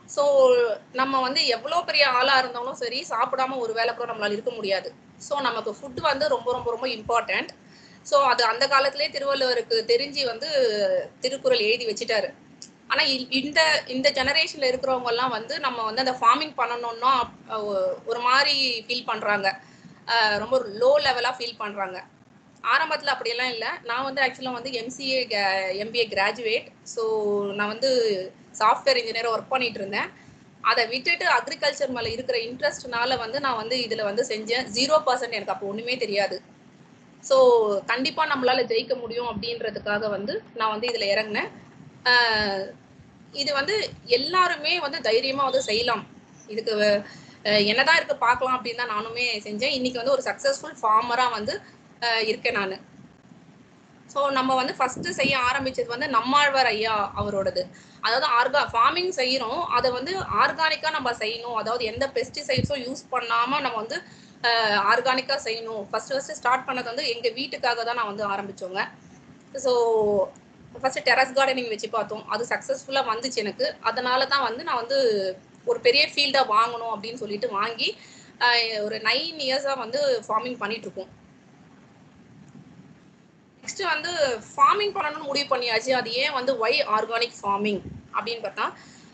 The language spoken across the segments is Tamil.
ஸோ நம்ம வந்து எவ்வளோ பெரிய ஆளாக இருந்தாலும் சரி, சாப்பிடாம ஒரு வேளை கூட நம்மளால இருக்க முடியாது. ஸோ நமக்கு ஃபுட் வந்து ரொம்ப ரொம்ப ரொம்ப இம்பார்ட்டன்ட். ஸோ அது அந்த காலத்திலே திருவள்ளுவருக்கு தெரிஞ்சு வந்து திருக்குறள் எழுதி வச்சுட்டாரு. ஆனா இந்த இந்த ஜெனரேஷன்ல இருக்கிறவங்கலாம் வந்து நம்ம வந்து அந்த ஃபார்மிங் பண்ணணும்னா ஒரு மாதிரி ஃபீல் பண்றாங்க. ரொம்ப லோ லெவலா ஃபீல் பண்றாங்க. ஆரம்பத்துல அப்படியெல்லாம் இல்ல. நான் வந்து ஆக்சுவலா வந்து எம்சிஏ எம்பிஏ கிராஜுவேட். ஸோ நான் வந்து சாஃப்ட்வேர் இன்ஜினியரா ஒர்க் பண்ணிட்டு இருந்தேன். அதை விட்டுட்டு அக்ரிகல்ச்சர் மேல இருக்கிற இன்ட்ரெஸ்ட்னால வந்து நான் வந்து இதுல வந்து செஞ்சேன். 0% எனக்கு அப்போ ஒண்ணுமே தெரியாது. ஸோ கண்டிப்பா நம்மளால ஜெயிக்க முடியும் அப்படின்றதுக்காக வந்து நான் வந்து இதுல இறங்கினேன். இது வந்து எல்லாருமே வந்து தைரியமா வந்து செய்யலாம். இதுக்கு என்னதான் இருக்கு பார்க்கலாம் அப்படின்னு தான் நானுமே செஞ்சேன். இன்னைக்கு வந்து ஒரு சக்சஸ்ஃபுல் ஃபார்மரா வந்து இருக்கேன் நான். ஸோ நம்ம வந்து ஃபர்ஸ்ட் செய்ய ஆரம்பிச்சது வந்து நம்மாழ்வார் ஐயா அவரோடது. அதாவது ஃபார்மிங் செய்யறோம், அதை வந்து ஆர்கானிக்கா நம்ம செய்யணும். அதாவது எந்த பெஸ்டிசைட்ஸும் யூஸ் பண்ணாம நம்ம வந்து ஆர்கானிக்கா செய்யணும். ஃபர்ஸ்ட் ஸ்டார்ட் பண்ணது வந்து எங்க வீட்டுக்காக தான் நான் வந்து ஆரம்பிச்சோங்க. ஸோ ஃபர்ஸ்ட் டெரஸ் கார்டனிங் வச்சு பார்த்தோம். அது சக்ஸஸ்ஃபுல்லா வந்துச்சு எனக்கு. அதனால தான் வந்து நான் வந்து ஒரு பெரிய ஃபீல்டா வாங்கணும் அப்படின்னு சொல்லிட்டு வாங்கி ஒரு 9 இயர்ஸா வந்து ஃபார்மிங் பண்ணிட்டு இருக்கோம். நெக்ஸ்ட் வந்து ஃபார்மிங் பண்ணணும்னு முடிவு பண்ணியாச்சு. அது ஏன் வந்து ஒய் ஆர்கானிக் ஃபார்மிங் அப்படின்னு பார்த்தா,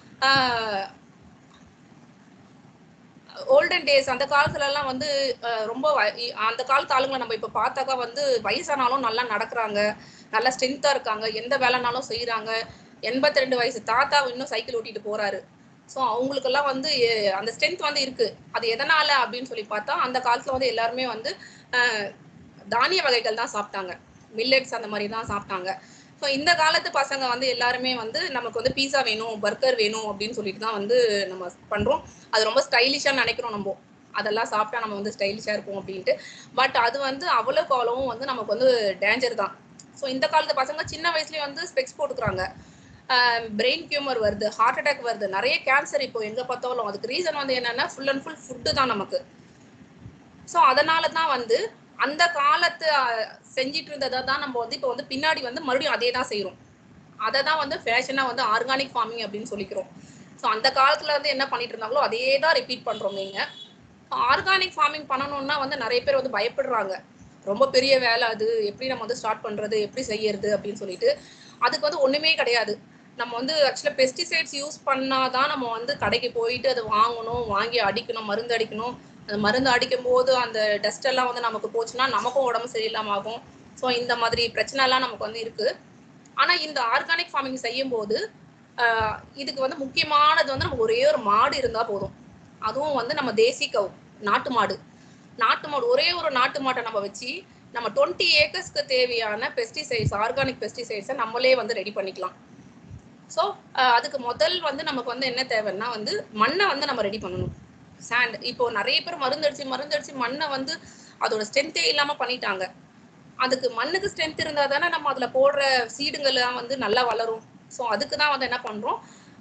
ஓல்டன் டேஸ் அந்த காலத்துல எல்லாம் வந்து ரொம்ப அந்த காலத்து ஆளுங்களை நம்ம இப்ப பார்த்தாக்கா வந்து வயசானாலும் நல்லா நடக்கிறாங்க, நல்லா ஸ்ட்ரென்த்தா இருக்காங்க, எந்த வேலைனாலும் செய்யறாங்க. 82 வயசு தாத்தா இன்னும் சைக்கிள் ஓட்டிட்டு போறாரு. ஸோ அவங்களுக்கெல்லாம் வந்து அந்த ஸ்ட்ரென்த் வந்து இருக்கு. அது எதனால அப்படின்னு சொல்லி பார்த்தா, அந்த காலத்துல வந்து எல்லாருமே வந்து தானிய வகைகள் தான் சாப்பிட்டாங்க. மில்லட்ஸ் அந்த மாதிரி தான் சாப்பிட்டாங்க. ஸோ இந்த காலத்து பசங்க வந்து எல்லாருமே வந்து நமக்கு வந்து பீஸா வேணும், பர்கர் வேணும் அப்படின்னு சொல்லிட்டு தான் வந்து நம்ம பண்றோம். அது ரொம்ப ஸ்டைலிஷா நினைக்கிறோம் நம்ம. அதெல்லாம் சாப்பிட்டா நம்ம வந்து ஸ்டைலிஷா இருக்கும் அப்படின்ட்டு. பட் அது வந்து அவ்வளவுக்கு அவ்வளவும் வந்து நமக்கு வந்து டேஞ்சர் தான். ஸோ இந்த காலத்து பசங்க சின்ன வயசுலயே வந்து ஸ்பெக்ஸ் போட்டுக்கிறாங்க. பிரெயின் டியூமர் வருது, ஹார்ட் அட்டாக் வருது, நிறைய கேன்சர் இப்போ எங்க பார்த்தாலும். அதுக்கு ரீசன் வந்து என்னன்னா ஃபுல் அண்ட் ஃபுல் ஃபுட்டு தான் நமக்கு. ஸோ அதனால தான் வந்து அந்த காலத்து செஞ்சிட்டு இருந்ததை தான் நம்ம வந்து இப்போ வந்து பின்னாடி வந்து மறுபடியும் அதே தான் செய்யறோம். அதை தான் வந்து ஃபேஷனா வந்து ஆர்கானிக் ஃபார்மிங் அப்படின்னு சொல்லிக்கிறோம். ஸோ அந்த காலத்துல வந்து என்ன பண்ணிட்டு இருந்தாங்களோ அதே தான் ரிப்பீட் பண்றோம். நீங்க ஆர்கானிக் ஃபார்மிங் பண்ணணும்னா வந்து நிறைய பேர் வந்து பயப்படுறாங்க. ரொம்ப பெரிய வேலை அது, எப்படி நம்ம வந்து ஸ்டார்ட் பண்றது, எப்படி செய்யறது அப்படின்னு சொல்லிட்டு. அதுக்கு வந்து ஒண்ணுமே கிடையாது. நம்ம வந்து ஆக்சுவலா பெஸ்டிசைட்ஸ் யூஸ் பண்ணாதான் நம்ம வந்து கடைக்கு போயிட்டு அதை வாங்கணும், வாங்கி அடிக்கணும், மருந்து அடிக்கணும். அந்த மருந்து அடிக்கும் போது அந்த டஸ்ட் எல்லாம் வந்து நமக்கு போச்சுன்னா நமக்கும் உடம்பு சரியில்லாம ஆகும். ஸோ இந்த மாதிரி பிரச்சனை எல்லாம் நமக்கு வந்து இருக்கு. ஆனா இந்த ஆர்கானிக் ஃபார்மிங் செய்யும் போது இதுக்கு வந்து முக்கியமானது வந்து நம்ம ஒரே ஒரு மாடு இருந்தா போதும். அதுவும் வந்து நம்ம தேசி கவு, நாட்டு மாடு. நாட்டு மாடு, ஒரே ஒரு நாட்டு மாட்டை நம்ம வச்சு நம்ம 20 ஏக்கர்ஸ்க்கு தேவையான பெஸ்டிசைட்ஸ், ஆர்கானிக் பெஸ்டிசைட்ஸை நம்மளே வந்து ரெடி பண்ணிக்கலாம். ஸோ அதுக்கு முதல் வந்து நமக்கு வந்து என்ன தேவைன்னா வந்து மண்ணை வந்து நம்ம ரெடி பண்ணணும். சாண்ட், இப்போ நிறைய பேர் மருந்தடிச்சு மண்ணை வந்து அதோட ஸ்ட்ரென்த்தே இல்லாம பண்ணிட்டாங்க. அதுக்கு மண்ணுக்கு ஸ்ட்ரென்த் இருந்தா தானே நம்ம அதுல போடுற சீடுங்கள்லாம் வந்து நல்லா வளரும். ஸோ அதுக்கு தான் வந்து என்ன பண்றோம்.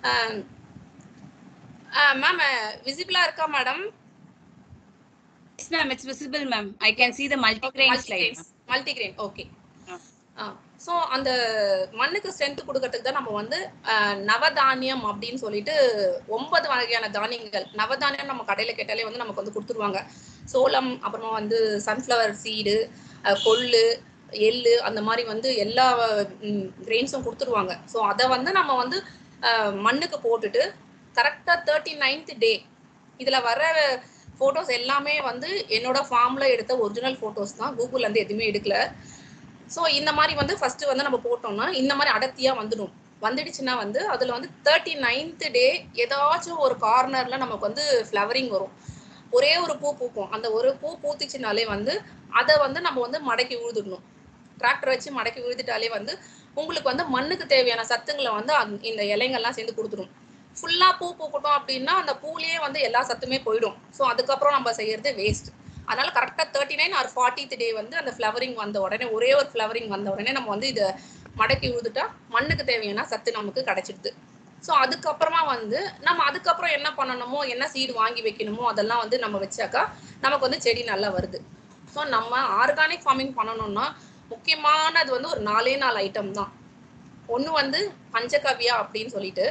மேம் விசிபிளா இருக்கா madam? Yes ma'am, it's visible ma'am. I can see the multi-grain slide. Multi-grain, okay. So அந்த மண்ணுக்கு ஸ்ட்ரென்த் கொடுக்கறதுக்கு தான் நம்ம வந்து நவதானியம் அப்படின்னு சொல்லிட்டு 9 வகையான தானியங்கள். நவதானியம் நம்ம கடையில கேட்டாலே வந்து நமக்கு வந்து கொடுத்துருவாங்க. சோளம், அப்புறமா வந்து சன்ஃப்ளவர் சீடு, கொள்ளு, எள்ளு, அந்த மாதிரி வந்து எல்லா கிரெயின்ஸும் கொடுத்துருவாங்க. ஸோ அதை வந்து நம்ம வந்து மண்ணுக்கு போட்டுட்டு கரெக்டா 39th டே, இதுல வர போட்டோஸ் எல்லாமே வந்து என்னோட ஃபார்ம்ல எடுத்த ஒரிஜினல் போட்டோஸ் தான், கூகுள்ல இருந்து எதுவுமே எடுக்கல. ஸோ இந்த மாதிரி வந்து ஃபர்ஸ்ட் வந்து நம்ம போட்டோம்னா இந்த மாதிரி அடர்த்தியா வந்துடும். வந்துடுச்சுன்னா வந்து அதுல வந்து 39th டே ஏதாச்சும் ஒரு கார்னர்ல நமக்கு வந்து ஃப்ளவரிங் வரும். ஒரே ஒரு பூ பூக்கும். அந்த ஒரு பூ பூத்துச்சுனாலே வந்து அதை வந்து நம்ம வந்து மடக்கி உழுதுடணும். டிராக்டர் வச்சு மடக்கி உழுதுட்டாலே வந்து உங்களுக்கு வந்து மண்ணுக்கு தேவையான சத்துங்களை வந்து இந்த இலைங்கள்லாம் சேர்ந்து கொடுத்துடும். ஃபுல்லா பூ பூக்கட்டும் அப்படின்னா அந்த பூலேயே வந்து எல்லா சத்துமே போயிடும். ஸோ அதுக்கப்புறம் நம்ம செய்யறது வேஸ்ட். அதனால கரெக்டா 39 or 40th டே வந்து அந்த ஃப்ளவரிங் வந்த உடனே, ஒரே ஒரு ஃப்ளவரிங் வந்த உடனே நம்ம வந்து இதை மடக்கி உழுதுட்டா மண்ணுக்கு தேவையான சத்து நமக்கு கிடைச்சிடுது. ஸோ அதுக்கப்புறமா வந்து நம்ம அதுக்கப்புறம் என்ன பண்ணணுமோ, என்ன சீடு வாங்கி வைக்கணுமோ அதெல்லாம் வந்து நம்ம வச்சாக்கா நமக்கு வந்து செடி நல்லா வருது. ஸோ நம்ம ஆர்கானிக் ஃபார்மிங் பண்ணணும்னா முக்கியமானது வந்து ஒரு 4 ஐட்டம் தான். ஒன்று வந்து பஞ்சகவ்யா அப்படின்னு சொல்லிட்டு,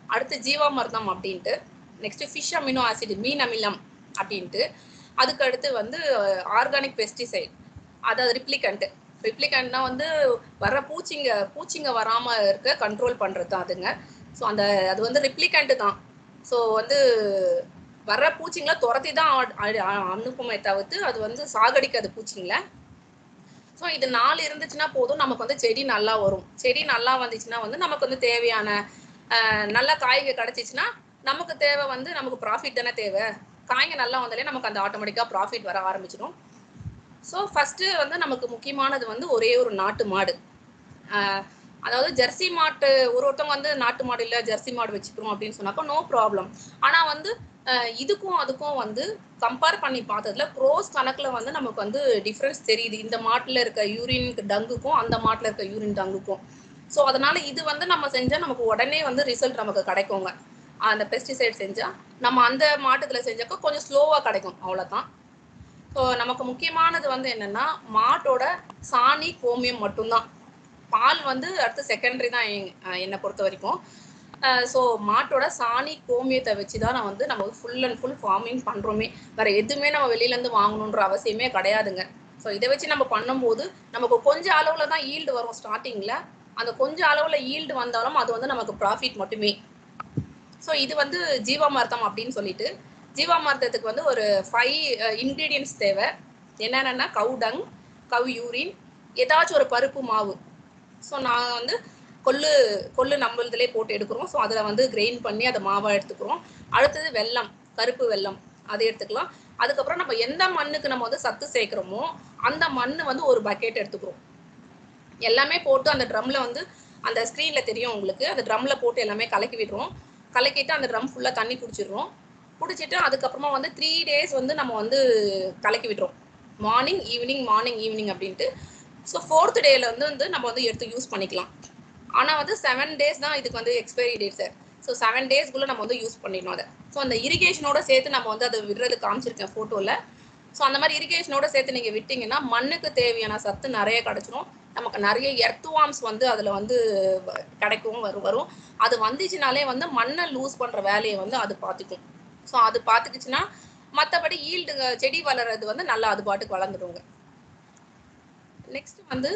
அடுத்து ஜீவாமிர்தம் அப்படின்ட்டு, நெக்ஸ்ட் ஃபிஷ் அமினோ ஆசிட் மீன் அமிலம் அப்படின்ட்டு, அதுக்கு அடுத்து வந்து ஆர்கானிக் பெஸ்டிசைட், அதாவது ரிப்ளிகண்ட்னா வந்து வர பூச்சிங்க வராம இருக்க கண்ட்ரோல் பண்றது தான் அதுங்க. ஸோ அது வந்து ரிப்ளிகண்ட் தான். ஸோ வந்து வர பூச்சிங்களை துரத்தி தான் அனுப்புமே தவிர்த்து அது வந்து சாகடிக்காது பூச்சிங்களை. ஸோ இது 4 இருந்துச்சுன்னா போதும், நமக்கு வந்து செடி நல்லா வரும். செடி நல்லா வந்துச்சுன்னா வந்து நமக்கு வந்து தேவையான நல்ல காய்ங்க கிடைச்சிச்சுன்னா நமக்கு தேவை வந்து நமக்கு ப்ராஃபிட் தானே தேவை. காய்ங்க நல்லா வந்தாலே நமக்கு அந்த ஆட்டோமேட்டிக்காக ப்ராஃபிட் வர ஆரம்பிச்சிடும். ஸோ ஃபர்ஸ்ட் வந்து நமக்கு முக்கியமானது வந்து ஒரே ஒரு நாட்டு மாடு. அதாவது ஜெர்சி மாட்டு ஒருத்தவங்க வந்து நாட்டு மாடு இல்லை ஜெர்சி மாடு வச்சுக்கிறோம் அப்படின்னு சொன்னாக்கா நோ ப்ராப்ளம். ஆனால் வந்து இதுக்கும் அதுக்கும் வந்து கம்பேர் பண்ணி பார்த்ததுல க்ரோஸ் கணக்கில் வந்து நமக்கு வந்து டிஃப்ரென்ஸ் தெரியுது. இந்த மாட்டில் இருக்க யூரின் டங்குக்கும் அந்த மாட்டில் இருக்க யூரின் டங்குக்கும். ஸோ அதனால இது வந்து நம்ம செஞ்சால் நமக்கு உடனே வந்து ரிசல்ட் நமக்கு கிடைக்குங்க. அந்த பெஸ்டிசைட் செஞ்சால் நம்ம அந்த மாட்டுல செஞ்சாக்கா கொஞ்சம் ஸ்லோவாக கிடைக்கும், அவ்வளோதான். ஸோ நமக்கு முக்கியமானது வந்து என்னன்னா மாட்டோட சாணி கோமியம் மட்டும்தான். பால் வந்து அடுத்து செகண்டரி தான் என்னை பொறுத்த வரைக்கும். ஸோ மாட்டோட சாணி கோமியத்தை வச்சு தான் நான் வந்து நம்ம ஃபுல் அண்ட் ஃபுல் ஃபார்மிங் பண்ணுறோமே. வேறு எதுவுமே நம்ம வெளியிலேருந்து வாங்கணுன்ற அவசியமே கிடையாதுங்க. ஸோ இதை வச்சு நம்ம பண்ணும்போது நமக்கு கொஞ்சம் அளவில் தான் ஈல்டு வரும் ஸ்டார்டிங்கில். அந்த கொஞ்சம் அளவில் ஈல்டு வந்தாலும் அது வந்து நமக்கு ப்ராஃபிட் மட்டுமே. ஸோ இது வந்து ஜீவாமிர்தம் அப்படின்னு சொல்லிட்டு, ஜீவாமிர்தத்துக்கு வந்து ஒரு 5 இன்க்ரீடியன்ட்ஸ் தேவை. என்னென்னா கவு டங், கவு யூரின், ஏதாச்சும் ஒரு பருப்பு மாவு. ஸோ நான் வந்து கொள்ளு நம்மளதுலே போட்டு எடுக்கிறோம். ஸோ அதில் வந்து கிரைண்ட் பண்ணி அதை மாவாக எடுத்துக்கிறோம். அடுத்தது வெல்லம், கருப்பு வெல்லம், அதை எடுத்துக்கலாம். அதுக்கப்புறம் நம்ம எந்த மண்ணுக்கு நம்ம வந்து சத்து சேர்க்குறோமோ அந்த மண் வந்து ஒரு பக்கெட் எடுத்துக்கிறோம். எல்லாமே போட்டு அந்த ட்ரம்மில் வந்து அந்த ஸ்க்ரீனில் தெரியும் உங்களுக்கு, அந்த ட்ரம்மில் போட்டு எல்லாமே கலக்கி விடுறோம். கலக்கிட்டு அந்த ட்ரம் ஃபுல்லாக தண்ணி பிடிச்சிடுறோம். பிடிச்சிட்டு அதுக்கப்புறமா வந்து 3 days வந்து நம்ம வந்து கலக்கி விடுறோம். மார்னிங் ஈவினிங் அப்படின்ட்டு. ஸோ 4th டேல வந்து நம்ம வந்து எடுத்து யூஸ் பண்ணிக்கலாம். ஆனால் வந்து 7 days தான் இதுக்கு வந்து எக்ஸ்பைரி டேட்ஸு. ஸோ 7 daysக்குள்ளே நம்ம வந்து யூஸ் பண்ணிடணும் அதை. ஸோ அந்த இரிகேஷனோட சேர்த்து நம்ம வந்து அதை விடுறது காமிச்சிருக்கேன் ஃபோட்டோவில். ஸோ அந்த மாதிரி இரிகேஷனோட சேர்த்து நீங்கள் விட்டிங்கன்னா மண்ணுக்கு தேவையான சத்து நிறைய கிடச்சிரும். நமக்கு நிறைய எர்த் வார்ம்ஸ் வந்து அதில் வந்து கிடைக்கும் வரும். அது வந்துச்சுனாலே வந்து மண்ணை லூஸ் பண்ணுற வேலையை வந்து அது பார்த்துக்கும். ஸோ அது பார்த்துக்குச்சுன்னா மற்றபடி ஈல்டுங்க செடி வளர்றது வந்து நல்லா அது பாட்டுக்கு வளர்ந்துடுங்க. நெக்ஸ்ட் வந்து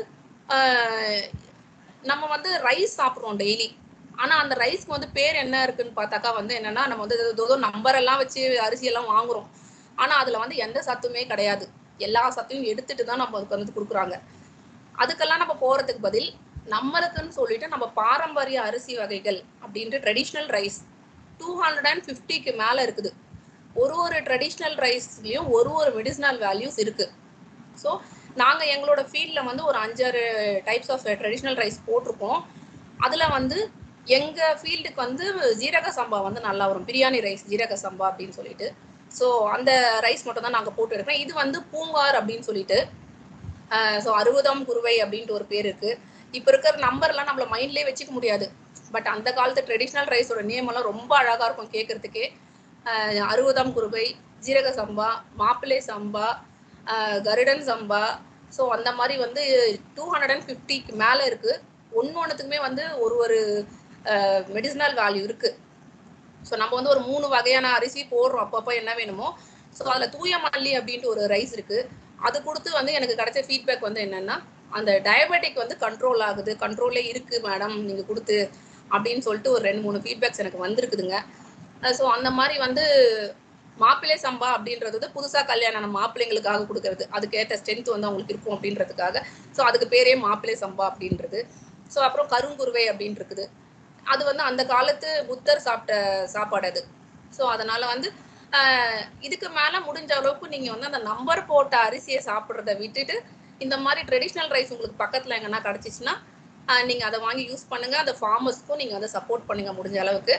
நம்ம வந்து ரைஸ் சாப்பிட்றோம் டெய்லி. ஆனால் அந்த ரைஸ்க்கு வந்து பேர் என்ன இருக்குன்னு பார்த்தாக்கா வந்து என்னன்னா நம்ம வந்து ஏதோ நம்பரெல்லாம் வச்சு அரிசியெல்லாம் வாங்குறோம். ஆனால் அதில் வந்து எந்த சத்துமே கிடையாது. எல்லா சத்தையும் எடுத்துட்டு தான் நம்ம அதுக்கு வந்து கொடுக்குறாங்க. அதுக்கெல்லாம் நம்ம போகிறதுக்கு பதில் நம்மளுக்குன்னு சொல்லிட்டு நம்ம பாரம்பரிய அரிசி வகைகள் அப்படின்ட்டு ட்ரெடிஷ்னல் ரைஸ் 250க்கு மேலே இருக்குது. ஒரு ட்ரெடிஷ்னல் ரைஸ்லேயும் ஒரு மெடிசினல் வேல்யூஸ் இருக்குது. ஸோ நாங்கள் எங்களோட ஃபீல்டில் வந்து ஒரு 5-6 டைப்ஸ் ஆஃப் ட்ரெடிஷ்னல் ரைஸ் போட்டிருக்கோம். அதில் வந்து எங்கள் ஃபீல்டுக்கு வந்து ஜீரக சம்பா வந்து நல்லா வரும். பிரியாணி ரைஸ் ஜீரக சம்பா அப்படின்னு சொல்லிட்டு. ஸோ அந்த ரைஸ் மட்டும் தான் நாங்கள் போட்டு எடுக்கிறோம். இது வந்து பூங்கார் அப்படின்னு சொல்லிட்டு, ஸோ 60ஆம் குருவை அப்படின்ட்டு ஒரு பேர் இருக்குது. இப்போ இருக்கிற நம்பர்லாம் நம்மள மைண்ட்லேயே வச்சுக்க முடியாது. பட் அந்த காலத்து ட்ரெடிஷ்னல் ரைஸோட நேம் எல்லாம் ரொம்ப அழகாக இருக்கும் கேட்குறதுக்கே. 60ஆம் குருவை, ஜீரக சம்பா, மாப்பிள்ளை சம்பா, கருடன் சம்பா. ஸோ அந்த மாதிரி வந்து 250க்கு மேலே இருக்குது. ஒன்றுத்துக்குமே வந்து ஒரு மெடிசினல் வேல்யூ இருக்குது. ஸோ நம்ம வந்து ஒரு 3 வகையான அரிசி போடுறோம் அப்பப்போ என்ன வேணுமோ. ஸோ அதில் தூய மல்லி அப்படின்ட்டு ஒரு ரைஸ் இருக்குது. அது கொடுத்து வந்து எனக்கு கிடைச்ச ஃபீட்பேக் வந்து என்னென்னா, அந்த டயபெட்டிக் வந்து கண்ட்ரோல் ஆகுது, கண்ட்ரோலே இருக்குது மேடம் நீங்கள் கொடுத்து அப்படின்னு சொல்லிட்டு ஒரு 2-3 ஃபீட்பேக்ஸ் எனக்கு வந்திருக்குதுங்க. ஸோ அந்த மாதிரி வந்து மாப்பிள்ளை சம்பா அப்படின்றது வந்து புதுசாக கல்யாணம் மாப்பிள்ளைங்களுக்காக கொடுக்கறது, அதுக்கேற்ற ஸ்ட்ரென்த் வந்து அவங்களுக்கு இருக்கும் அப்படின்றதுக்காக. ஸோ அதுக்கு பேரே மாப்பிள்ளை சம்பா அப்படின்றது. ஸோ அப்புறம் கருங்குருவை அப்படின்னு இருக்குது. அது வந்து அந்த காலத்து புத்தர் சாப்பிட்ட சாப்பாடு அது. ஸோ அதனால வந்து இதுக்கு மேலே முடிஞ்ச அளவுக்கு நீங்கள் வந்து அந்த நம்பர் போட்ட அரிசியை சாப்பிட்றத விட்டுட்டு இந்த மாதிரி ட்ரெடிஷ்னல் ரைஸ் உங்களுக்கு பக்கத்தில் எங்கன்னா கிடச்சிச்சின்னா நீங்கள் அதை வாங்கி யூஸ் பண்ணுங்கள். அந்த ஃபார்மர்ஸ்க்கும் நீங்கள் வந்து சப்போர்ட் பண்ணுங்கள் முடிஞ்ச அளவுக்கு.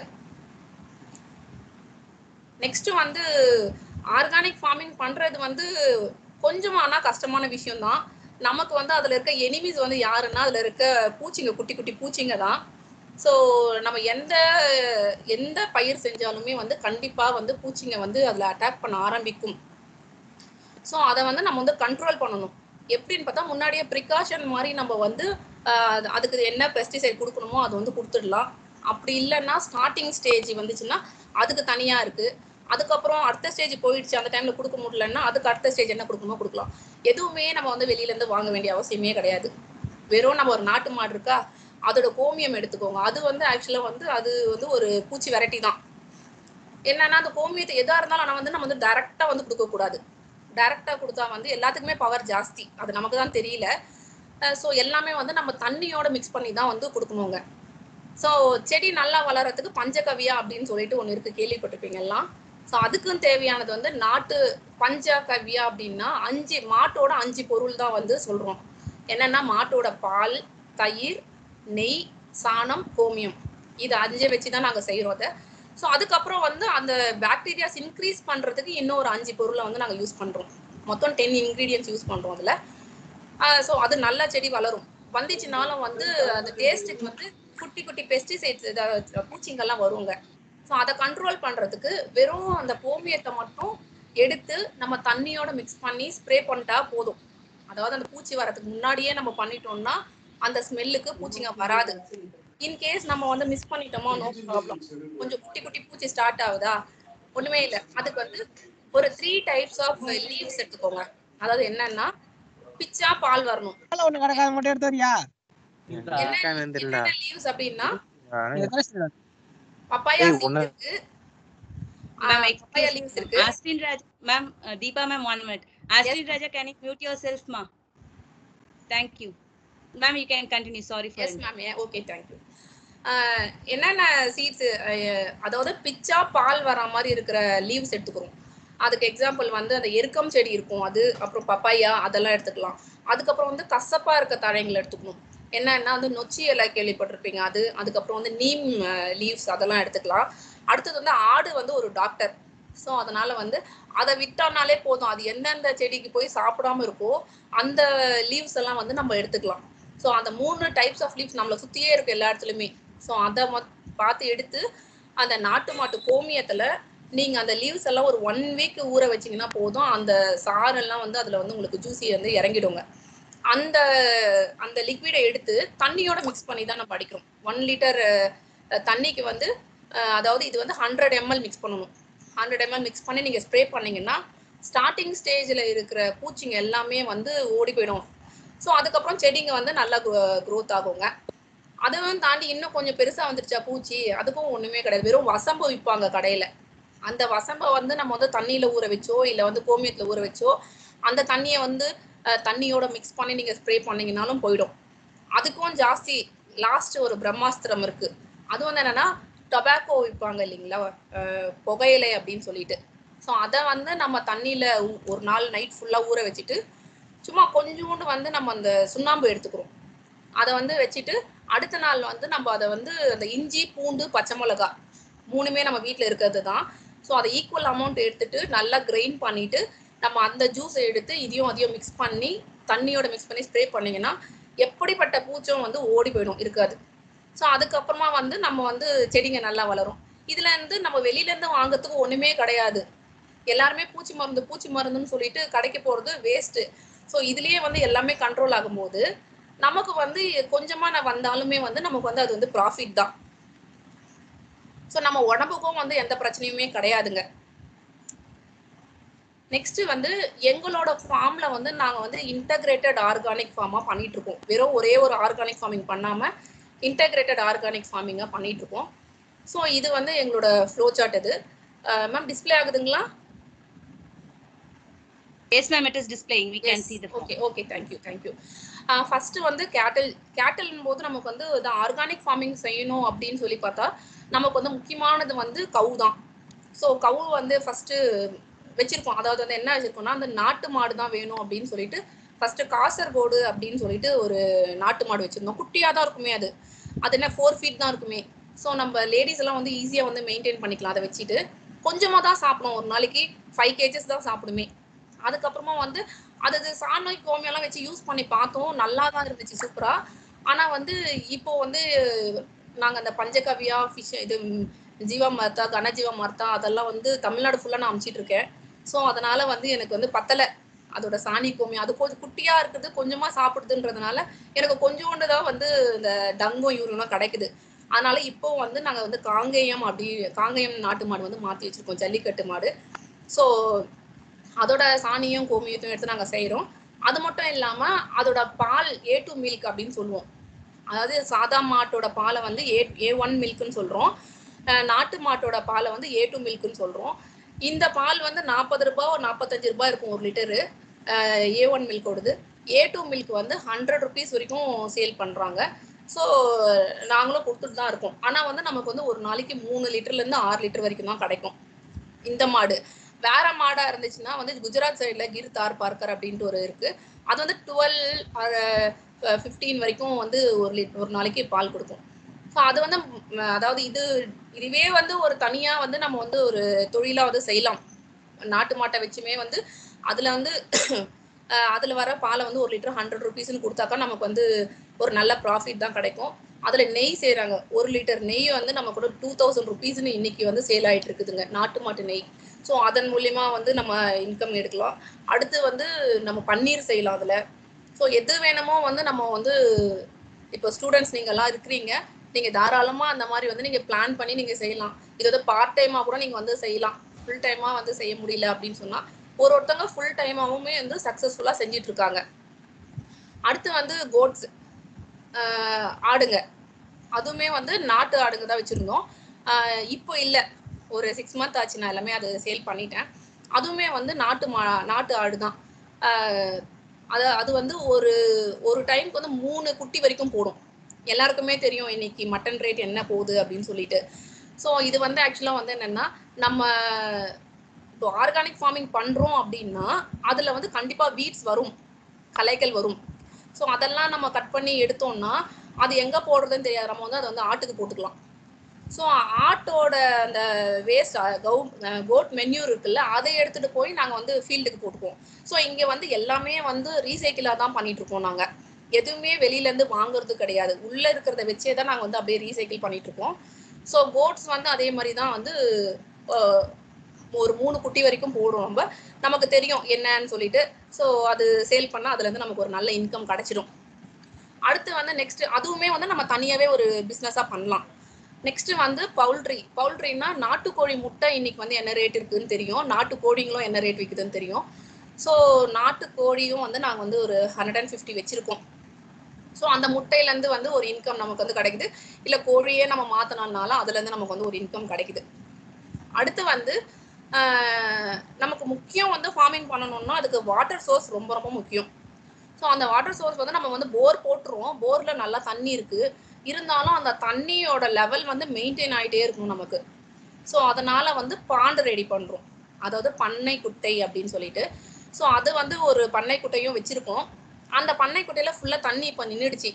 நெக்ஸ்ட் வந்து ஆர்கானிக் ஃபார்மிங் பண்ணுறது வந்து கொஞ்சம் ஆனால் கஷ்டமான விஷயம்தான். நமக்கு வந்து அதில் இருக்க எனிமீஸ் வந்து யாருன்னா அதில் இருக்க பூச்சிங்க, குட்டி குட்டி பூச்சிங்க தான். ஸோ நம்ம எந்த பயிர் செஞ்சாலுமே வந்து கண்டிப்பாக வந்து பூச்சிங்க வந்து அதில் அட்டாக் பண்ண ஆரம்பிக்கும். ஸோ அதை வந்து நம்ம வந்து கண்ட்ரோல் பண்ணணும். எப்படின்னு பார்த்தா முன்னாடியே ப்ரிகாஷன் மாதிரி நம்ம வந்து அதுக்கு என்ன பெஸ்டிசைட் கொடுக்கணுமோ அது வந்து கொடுத்துடலாம். அப்படி இல்லைன்னா ஸ்டார்டிங் ஸ்டேஜ் வந்துச்சுன்னா அதுக்கு தனியா இருக்கு. அதுக்கப்புறம் அடுத்த ஸ்டேஜ் போயிடுச்சு, அந்த டைம்ல கொடுக்க முடியலன்னா அதுக்கு அடுத்த ஸ்டேஜ் என்ன கொடுக்கணுமோ கொடுக்கலாம். எதுவுமே நம்ம வந்து வெளியில இருந்து வாங்க வேண்டிய அவசியமே கிடையாது. வெறும் நம்ம ஒரு நாட்டு மாடு இருக்கா, அதோட கோமியம் எடுத்துக்கோங்க. அது வந்து ஆக்சுவலா வந்து அது வந்து ஒரு பூச்சி வெரைட்டி தான். என்னன்னா அந்த கோமியத்தை எதா இருந்தாலும் ஆனா வந்து நம்ம வந்து டைரக்டா வந்து கொடுக்க கூடாது. டைரக்டா கொடுத்தா வந்து எல்லாத்துக்குமே பவர் ஜாஸ்தி, அது நமக்கு தான் தெரியல. ஸோ எல்லாமே வந்து நம்ம தண்ணியோட மிக்ஸ் பண்ணி தான் வந்து கொடுக்கணுங்க. ஸோ செடி நல்லா வளர்றதுக்கு பஞ்சகவ்யா அப்படின்னு சொல்லிட்டு ஒன்று இருக்கு, கேள்விப்பட்டிருப்பீங்க எல்லாம். ஸோ அதுக்கும் தேவையானது வந்து நாட்டு பஞ்சகவ்யா அப்படின்னா 5 மாட்டோட 5 பொருள் தான் வந்து சொல்றோம். என்னன்னா மாட்டோட பால், தயிர், நெய், சாணம், கோமியம், இது 5 வச்சு தான் நாங்கள் செய்கிறோம் அதை. ஸோ அதுக்கப்புறம் வந்து அந்த பாக்டீரியாஸ் இன்க்ரீஸ் பண்ணுறதுக்கு இன்னும் ஒரு 5 பொருளை வந்து நாங்கள் யூஸ் பண்ணுறோம். மொத்தம் 10 இன்க்ரீடியன்ஸ் யூஸ் பண்ணுறோம் அதில். ஸோ அது நல்ல செடி வளரும். வந்துச்சுனாலும் வந்து அந்த டேஸ்ட்டுக்கு வந்து குட்டி குட்டி பெஸ்டிசைட்ஸ் பூச்சிங்கெல்லாம் வருங்க. ஸோ அதை கண்ட்ரோல் பண்ணுறதுக்கு வெறும் அந்த கோமியத்தை மட்டும் எடுத்து நம்ம தண்ணியோட மிக்ஸ் பண்ணி ஸ்ப்ரே பண்ணிட்டா போதும். அதாவது அந்த பூச்சி வரதுக்கு முன்னாடியே நம்ம பண்ணிட்டோம்னா அந்த ஸ்மெல்லுக்கு பூச்சிங்க வராது. இன்கேஸ் நம்ம வந்து மிஸ் பண்ணிட்டோமோ நோ ப்ராப்ளம். கொஞ்சம் குட்டி குட்டி பூச்சி ஸ்டார்ட் ஆகுதா, ஒண்ணுமே இல்லை, அதுக்கு வந்து ஒரு 3 டைப்ஸ் ஆஃப் லீவ்ஸ் எடுத்துக்கோங்க. அதாவது என்னன்னா பிச்சா பால் வரணும். என்னென்ன லீவ்ஸ் அப்படின்னா பப்பாயா இருக்கு, Ma'am, papaya excuse leaves me. இருக்கு. Astrin Raj, ma'am, Deepa ma'am, 1 minute. Astrin Raja, can you mute yourself, ma? Thank you. Ma'am, you can continue. Sorry for yes ma'am, okay, thank you. என்னென்ன சீட்ஸ், அதாவது பிச்சா பால் வர மாதிரி இருக்கிற லீவ்ஸ் எடுத்துக்கிறோம். அதுக்கு எக்ஸாம்பிள் வந்து அந்த எருக்கம் செடி இருக்கும், அது அப்புறம் பப்பாயா அதெல்லாம் எடுத்துக்கலாம். அதுக்கப்புறம் வந்து கசப்பா இருக்க தழைங்களை எடுத்துக்கணும். என்னன்னா வந்து நொச்சி இலை கேள்விப்பட்டிருப்பீங்க, அது. அதுக்கப்புறம் வந்து நீம் லீவ்ஸ் அதெல்லாம் எடுத்துக்கலாம். அடுத்தது வந்து ஆடு வந்து ஒரு டாக்டர். ஸோ அதனால வந்து அதை விட்டோம்னாலே போதும், அது எந்தெந்த செடிக்கு போய் சாப்பிடாம இருக்கோ அந்த லீவ்ஸ் எல்லாம் வந்து நம்ம எடுத்துக்கலாம். ஸோ அந்த 3 டைப்ஸ் ஆஃப் லீவ்ஸ் நம்மளை சுற்றியே இருக்கு எல்லா இடத்துலையுமே. ஸோ அதை பார்த்து எடுத்து அந்த நாட்டு மாட்டு கோமியத்தில் நீங்கள் அந்த லீவ்ஸ் எல்லாம் ஒரு 1 வீக் ஊற வச்சிங்கன்னா போதும், அந்த சாரெல்லாம் வந்து அதில் வந்து உங்களுக்கு ஜூஸி வந்து இறங்கிடுங்க. அந்த அந்த லிக்விடை எடுத்து தண்ணியோட மிக்ஸ் பண்ணி தான் நம்ம அடிக்கிறோம். 1 லிட்டர் தண்ணிக்கு வந்து அதாவது இது வந்து 100 ml மிக்ஸ் பண்ணணும். 100 ml மிக்ஸ் பண்ணி நீங்கள் ஸ்ப்ரே பண்ணிங்கன்னா ஸ்டார்டிங் ஸ்டேஜில் இருக்கிற பூச்சிங்க எல்லாமே வந்து ஓடி போயிடும். ஸோ அதுக்கப்புறம் செடிங்க வந்து நல்லா க்ரோத் ஆகுங்க. அதுவும் தாண்டி இன்னும் கொஞ்சம் பெருசாக வந்துருச்சா பூச்சி, அதுக்கும் ஒன்றுமே கிடையாது. வெறும் வசம்பு விற்பாங்க கடையில். அந்த வசம்பை வந்து நம்ம வந்து தண்ணியில் ஊற வச்சோ இல்லை வந்து கோமியத்தில் ஊற வச்சோ அந்த தண்ணியை வந்து தண்ணியோட மிக்ஸ் பண்ணி நீங்கள் ஸ்ப்ரே பண்ணிங்கனாலும் போயிடும். அதுக்கும் ஜாஸ்தி லாஸ்ட் ஒரு பிரம்மாஸ்திரம் இருக்குது. அது வந்து என்னென்னா டொபாக்கோ விற்பாங்க இல்லைங்களா, புகையிலை அப்படின்னு சொல்லிட்டு. ஸோ அதை வந்து நம்ம தண்ணியில் ஒரு நாள் நைட் ஃபுல்லாக ஊற வச்சுட்டு சும்மா கொஞ்சோண்டு வந்து நம்ம அந்த சுண்ணாம்பு எடுத்துக்கிறோம். அதை வந்து வச்சுட்டு அடுத்த நாள் வந்து நம்ம அதை வந்து அந்த இஞ்சி பூண்டு பச்சை மிளகா 3மே நம்ம வீட்டில் இருக்கிறது தான். ஸோ அதை ஈக்குவல் அமௌண்ட் எடுத்துட்டு நல்லா கிரைண்ட் பண்ணிட்டு நம்ம அந்த ஜூஸை எடுத்து இதையும் அதையும் மிக்ஸ் பண்ணி தண்ணியோட மிக்ஸ் பண்ணி ஸ்ப்ரே பண்ணிங்கன்னா எப்படிப்பட்ட பூச்சும் வந்து ஓடி போயிடும், இருக்காது. ஸோ அதுக்கப்புறமா வந்து நம்ம வந்து செடிங்க நல்லா வளரும். இதுல இருந்து நம்ம வெளியிலேருந்து வாங்கிறதுக்கு ஒன்றுமே கிடையாது. எல்லாருமே பூச்சி மருந்துன்னு சொல்லிட்டு கடைக்கு போகிறது வேஸ்ட்டு. ஸோ இதுலேயே வந்து எல்லாமே கண்ட்ரோல் ஆகும்போது நமக்கு வந்து கொஞ்சமாக வந்தாலுமே வந்து நமக்கு வந்து அது வந்து ப்ராஃபிட் தான். ஸோ நம்ம உடம்புக்கும் வந்து எந்த பிரச்சனையுமே கிடையாதுங்க. நெக்ஸ்ட் வந்து எங்களோட ஃபார்ம்ல வந்து நாங்கள் வந்து இன்டகிரேட்டட் ஆர்கானிக் ஃபார்மாக பண்ணிட்டு இருக்கோம். வெறும் ஒரே ஒரு ஆர்கானிக் ஃபார்மிங் பண்ணாமல் இன்டகிரேட்டட் ஆர்கானிக் ஃபார்மிங்காக பண்ணிட்டு இருக்கோம். ஸோ இது வந்து எங்களோட ஃப்ளோ சார்ட். இது மேம் டிஸ்பிளே ஆகுதுங்களா? Yes, ma'am, it is displaying. We can see the form. Okay, thank you. First வந்து கேட்டல்ன் போது நமக்கு வந்து ஆர்கானிக் ஃபார்மிங் செய்யணும் அப்படின்னு சொல்லி பார்த்தா நமக்கு வந்து முக்கியமானது வந்து கவு தான். ஸோ கவு வந்து ஃபர்ஸ்ட் வச்சிருக்கோம். அதாவது வந்து என்ன வச்சிருக்கோம்னா அந்த நாட்டு மாடு தான் வேணும் அப்படின்னு சொல்லிட்டு ஃபர்ஸ்ட் காசர்கோடு அப்படின்னு சொல்லிட்டு ஒரு நாட்டு மாடு வச்சிருந்தோம். குட்டியாக தான் இருக்குமே, அது என்ன 4 feet தான் இருக்குமே. ஸோ நம்ம லேடிஸ் எல்லாம் வந்து ஈஸியாக வந்து மெயின்டைன் பண்ணிக்கலாம். அதை வச்சுட்டு கொஞ்சமாக தான் சாப்பிடும், ஒரு நாளைக்கு 5 kgs தான் சாப்பிடுமே. அதுக்கப்புறமா வந்து அது சாணம் கோமியெல்லாம் வச்சு யூஸ் பண்ணி பார்த்தோம், நல்லா தான் இருந்துச்சு, சூப்பரா. ஆனா வந்து இப்போ வந்து நாங்க அந்த பஞ்சகவ்யா ஃபிஷ் இது ஜீவாமிர்தா கனஜீவாமிர்தா அதெல்லாம் வந்து தமிழ்நாடு ஃபுல்லா நான் அனுப்பிச்சிட்டு இருக்கேன். ஸோ அதனால வந்து எனக்கு வந்து பத்தலை. அதோட சாணி கோமியம் அது கொஞ்சம் குட்டியா இருக்குது, கொஞ்சமா சாப்பிடுதுன்றதுனால எனக்கு கொஞ்சோண்டு தான் வந்து இந்த டங்கும் யூரினும் கிடைக்குது. அதனால இப்போ வந்து நாங்க வந்து காங்கேயம் நாட்டு மாடு வந்து மாத்தி வச்சிருக்கோம், ஜல்லிக்கட்டு மாடு. ஸோ அதோட சாணியும் கோமியத்தையும் எடுத்து நாங்க செய்றோம். அது மட்டும் இல்லாம அதோட பால் A2 மில்க் அப்படின்னு சொல்லுவோம். அதாவது சாதா மாட்டோட பாலை வந்து A1 மில்க்னு சொல்றோம். நாட்டு மாட்டோட பாலை வந்து A2 மில்க்னு சொல்றோம். இந்த பால் வந்து ₹40 ₹45 இருக்கும் 1 லிட்டரு A1 மில்கோடது. A2 மில்க் வந்து ₹100 வரைக்கும் சேல் பண்றாங்க. ஸோ நாங்களும் கொடுத்துட்டு தான் இருக்கோம். ஆனா வந்து நமக்கு வந்து ஒரு நாளைக்கு 3 லிட்டர்லேருந்து 6 லிட்டர் வரைக்கும் தான் கிடைக்கும் இந்த மாடு. வேற மாடா இருந்துச்சுன்னா வந்து குஜராத் சைடுல கிர் தார் பார்க்கர் அப்படின்ட்டு ஒரு இருக்கு. அது வந்து 12 15 வரைக்கும் வந்து ஒரு நாளைக்கு பால் கொடுக்கும். ஸோ அது வந்து அதாவது இதுவே வந்து ஒரு தனியா வந்து நம்ம வந்து ஒரு தொழிலா வந்து செய்யலாம். நாட்டு மாட்டை வச்சுமே வந்து அதுல வந்து அதுல வர பாலை வந்து 1 லிட்டர் ₹100ன்னு கொடுத்தாக்கா நமக்கு வந்து ஒரு நல்ல ப்ராஃபிட் தான் கிடைக்கும். அதுல நெய் செய்றாங்க. 1 லிட்டர் நெய் வந்து நமக்கு ஒரு ₹2000ன்னு இன்னைக்கு வந்து சேல் ஆயிட்டு இருக்குதுங்க, நாட்டு மாட்டு நெய். ஸோ அதன் மூலியமா வந்து நம்ம இன்கம் எடுக்கலாம். அடுத்து வந்து நம்ம பன்னீர் செய்யலாம் அதுல. ஸோ எது வேணுமோ வந்து நம்ம வந்து இப்போ ஸ்டூடெண்ட்ஸ் நீங்கெல்லாம் இருக்கிறீங்க, நீங்க தாராளமா அந்த மாதிரி வந்து நீங்க பிளான் பண்ணி நீங்க செய்யலாம். இது வந்து பார்ட் டைமா கூட நீங்க வந்து செய்யலாம். ஃபுல் டைமா வந்து செய்ய முடியல அப்படின்னு சொன்னா ஒருத்தவங்க ஃபுல் டைமாவுமே வந்து சக்சஸ்ஃபுல்லா செஞ்சுட்டு இருக்காங்க. அடுத்து வந்து கோட்ஸ், ஆடுங்க. அதுவுமே வந்து நாட்டு ஆடுங்க தான் வச்சிருந்தோம். இப்போ இல்ல, ஒரு 6 மந்த் ஆச்சு நான் எல்லாமே அது சேல் பண்ணிட்டேன். அதுவுமே வந்து நாட்டு ஆடு தான். அது வந்து ஒரு டைம்க்கு வந்து 3 குட்டி வரைக்கும் போடும். எல்லாருக்குமே தெரியும் இன்னைக்கு மட்டன் ரேட் என்ன போகுது அப்படின்னு சொல்லிட்டு. ஸோ இது வந்து ஆக்சுவலா வந்து என்னன்னா, நம்ம இப்போ ஆர்கானிக் ஃபார்மிங் பண்றோம் அப்படின்னா அதுல வந்து கண்டிப்பா வீட்ஸ் வரும், களைகள் வரும். ஸோ அதெல்லாம் நம்ம கட் பண்ணி எடுத்தோம்னா அது எங்க போடுறதுன்னு தெரியாது. நம்ம வந்து அதை வந்து ஆட்டுக்கு போட்டுக்கலாம். ஸோ ஆட்டோட அந்த வேஸ்ட் கோட் மென்யூர் இருக்குல்ல, அதை எடுத்துட்டு போய் நாங்கள் வந்து ஃபீல்டுக்கு போட்டுக்குவோம். ஸோ இங்கே வந்து எல்லாமே வந்து ரீசைக்கிளாக தான் பண்ணிட்டு இருக்கோம். நாங்கள் எதுவுமே வெளியிலேருந்து வாங்குறது கிடையாது. உள்ளே இருக்கிறத வச்சே தான் நாங்கள் வந்து அப்படியே ரீசைக்கிள் பண்ணிட்டு இருக்கோம். ஸோ கோட்ஸ் வந்து அதே மாதிரி தான் வந்து ஒரு 3 குட்டி வரைக்கும் போடுறோம். நமக்கு தெரியும் என்னன்னு சொல்லிட்டு. ஸோ அது சேல் பண்ணால் அதுலேருந்து நமக்கு ஒரு நல்ல இன்கம் கிடைச்சிடும். அடுத்து வந்து நெக்ஸ்ட் அதுவுமே வந்து நம்ம தனியாகவே ஒரு பிஸ்னஸாக பண்ணலாம். நெக்ஸ்ட் வந்து பவுல்ட்ரினா நாட்டுக்கோழி முட்டை இன்னைக்கு வந்து என்ன ரேட் இருக்குன்னு தெரியும், நாட்டு கோழிங்களும் என்ன ரேட் விற்குதுன்னு தெரியும். ஸோ நாட்டு கோழியும் வந்து நாங்கள் வந்து ஒரு 150 வச்சிருக்கோம். ஸோ அந்த முட்டையிலேருந்து வந்து ஒரு இன்கம் நமக்கு வந்து கிடைக்குது. இல்லை கோழியே நம்ம மாற்றினாலும் அதுலேருந்து நமக்கு வந்து ஒரு இன்கம் கிடைக்குது. அடுத்து வந்து நமக்கு முக்கியம் வந்து ஃபார்மிங் பண்ணணும்னா அதுக்கு வாட்டர் சோர்ஸ் ரொம்ப ரொம்ப முக்கியம். ஸோ அந்த வாட்டர் சோர்ஸ் வந்து நம்ம வந்து போர் போட்டுருவோம். போரில் நல்லா தண்ணி இருக்குது, இருந்தாலும் அந்த தண்ணியோட லெவல் வந்து மெயின்டைன் ஆகிட்டே இருக்கணும் நமக்கு. ஸோ அதனால் வந்து பாண்டு ரெடி பண்ணுறோம், அதாவது பண்ணை குட்டை அப்படின்னு சொல்லிட்டு. ஸோ அது வந்து ஒரு பண்ணை குட்டையும் வச்சுருக்கோம். அந்த பண்ணை குட்டையில் ஃபுல்லாக தண்ணி இப்போ நின்றுடுச்சு.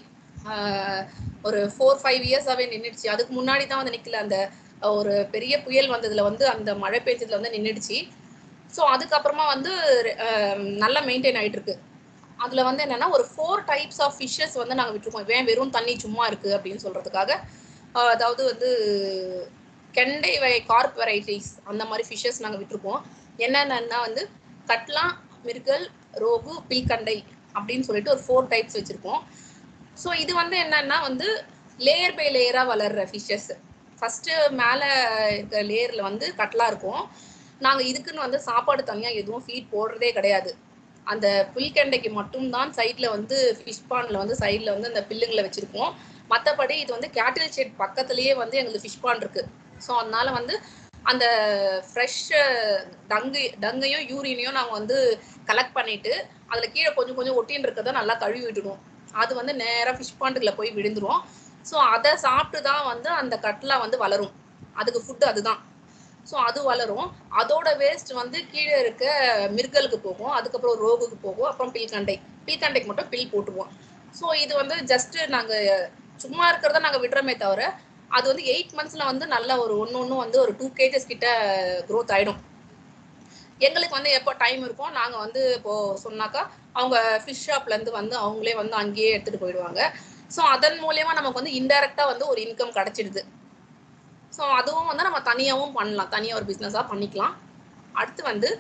ஒரு 4-5 இயர்ஸாகவே நின்றுடுச்சு. அதுக்கு முன்னாடி தான் வந்து நிற்கல, அந்த ஒரு பெரிய புயல் வந்ததில் வந்து அந்த மழை பெஞ்சதில் வந்து நின்றுடுச்சு. ஸோ அதுக்கப்புறமா வந்து நல்லா மெயின்டைன் ஆகிட்டு இருக்கு. அதில் வந்து என்னென்னா ஒரு 4 டைப்ஸ் ஆஃப் ஃபிஷ்ஷஸ் வந்து நாங்கள் விட்டுருக்கோம். வெறும் தண்ணி சும்மா இருக்குது அப்படின்னு சொல்கிறதுக்காக. அதாவது வந்து கெண்டை கார்ப் வெரைட்டிஸ் அந்த மாதிரி ஃபிஷ்ஷஸ் நாங்கள் விட்டுருக்கோம். என்னென்னா வந்து கட்லா, மிர்கல், ரோகு, பில்கண்டை அப்படின்னு சொல்லிட்டு ஒரு 4 டைப்ஸ் வச்சுருக்கோம். ஸோ இது வந்து என்னென்னா வந்து லேயர் பை லேயராக வளர்கிற ஃபிஷ்ஷஸ். ஃபஸ்ட்டு மேலே இருக்கிற லேயரில் வந்து கட்லா இருக்கும். நாங்கள் இதுக்குன்னு வந்து சாப்பாடு தனியாக எதுவும் ஃபீட் போடுறதே கிடையாது. அந்த புல்கெண்டைக்கு மட்டும்தான் சைடில் வந்து ஃபிஷ் பாண்டில் வந்து சைடில் வந்து அந்த பில்லுங்களை வச்சுருக்கோம். மற்றபடி இது வந்து கேட்டில் ஷெட் பக்கத்துலேயே வந்து எங்களுக்கு ஃபிஷ் பாண்ட் இருக்குது. ஸோ அதனால் வந்து அந்த ஃப்ரெஷ் டங்கையும் யூரினையும் நாங்கள் வந்து கலெக்ட் பண்ணிவிட்டு அதில் கீழே கொஞ்சம் கொஞ்சம் ஒட்டின்னு இருக்கிறத நல்லா கழுவி விட்டுடுவோம். அது வந்து நேராக ஃபிஷ் பாண்டுக்குள்ளே போய் விழுந்துடும். ஸோ அதை சாப்பிட்டு தான் வந்து அந்த கட்லா வந்து வளரும். அதுக்கு ஃபுட்டு அதுதான். ஸோ அது வளரும். அதோட வேஸ்ட் வந்து கீழே இருக்க மிர்கலுக்கு போகும், அதுக்கப்புறம் ரோகுக்கு போகும், அப்புறம் பில்கண்டைக்கு மட்டும் பில் போட்டுருவோம். ஸோ இது வந்து ஜஸ்ட்டு நாங்கள் சும்மா இருக்கிறத நாங்கள் விடுறோமே தவிர அது வந்து 8 மந்த்ஸில் வந்து நல்ல ஒரு ஒன்று வந்து ஒரு 2 kgs கிட்ட க்ரோத் ஆகிடும். எங்களுக்கு வந்து எப்போ டைம் இருக்கும் நாங்கள் வந்து இப்போது சொன்னாக்கா அவங்க ஃபிஷ் ஷாப்லேருந்து வந்து அவங்களே வந்து அங்கேயே எடுத்துகிட்டு போயிடுவாங்க. ஸோ அதன் மூலயமா நமக்கு வந்து இன்டைரக்டாக வந்து ஒரு இன்கம் கிடச்சிடுது. ஸோ அதுவும் வந்து நம்ம தனியாகவும் பண்ணலாம், தனியாக ஒரு பிஸ்னஸாக பண்ணிக்கலாம். அடுத்து வந்து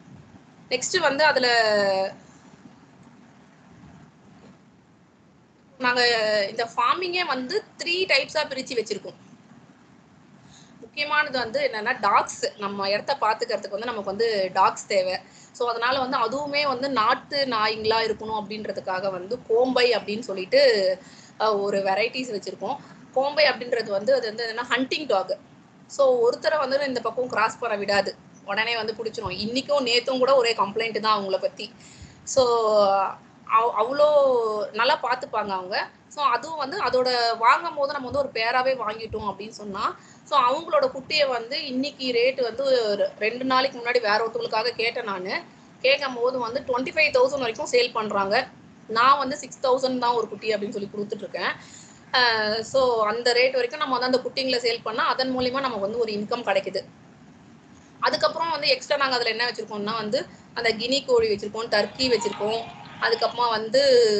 நெக்ஸ்ட்டு வந்து அதில் நாங்க இந்த ஃபார்மிங்கே வந்து 3 டைப்ஸா பிரிச்சு வச்சிருக்கோம். முக்கியமானது வந்து என்னன்னா டாக்ஸ். நம்ம இடத்த பாத்துக்கிறதுக்கு வந்து நமக்கு வந்து டாக்ஸ் தேவை. ஸோ அதனால வந்து அதுவுமே வந்து நாட்டு நாய்ங்களா இருக்கணும் அப்படின்றதுக்காக வந்து கோம்பை அப்படின்னு சொல்லிட்டு ஒரு வெரைட்டிஸ் வச்சிருக்கோம். கோம்பை அப்படின்றது வந்து அது வந்து என்ன ஹண்டிங் டாக். ஸோ ஒருத்தரை வந்து இந்த பக்கம் கிராஸ் பண்ண விடாது, உடனே வந்து பிடிச்சிரும். இன்னைக்கும் நேத்தும் கூட ஒரே கம்ப்ளைண்ட் தான் அவங்கள பத்தி. ஸோ அவ்வளோ நல்லா பார்த்துப்பாங்க அவங்க. ஸோ அதுவும் வந்து அதோட வாங்கும் போது நம்ம வந்து ஒரு பேராவே வாங்கிட்டோம் அப்படின்னு சொன்னா, ஸோ அவங்களோட குட்டியை வந்து இன்னைக்கு ரேட் வந்து 2 நாளைக்கு முன்னாடி வேற ஒருத்தவங்களுக்காக கேட்டேன் நான். கேட்கும் போது வந்து 25,000 வரைக்கும் சேல் பண்றாங்க. நான் வந்து 6,000 தான் ஒரு குட்டி அப்படின்னு சொல்லி கொடுத்துட்டு இருக்கேன். ஸோ அந்த ரேட் வரைக்கும் நம்ம வந்து அந்த குட்டிங்களை சேல் பண்ணா அதன் மூலியமா நமக்கு வந்து ஒரு இன்கம் கிடைக்குது. அதுக்கப்புறம் வந்து எக்ஸ்ட்ரா நாங்கள் அதில் என்ன வச்சிருக்கோம்னா வந்து அந்த கினி கோழி வச்சிருக்கோம், டர்க்கி வச்சிருக்கோம், அதுக்கப்புறமா வந்து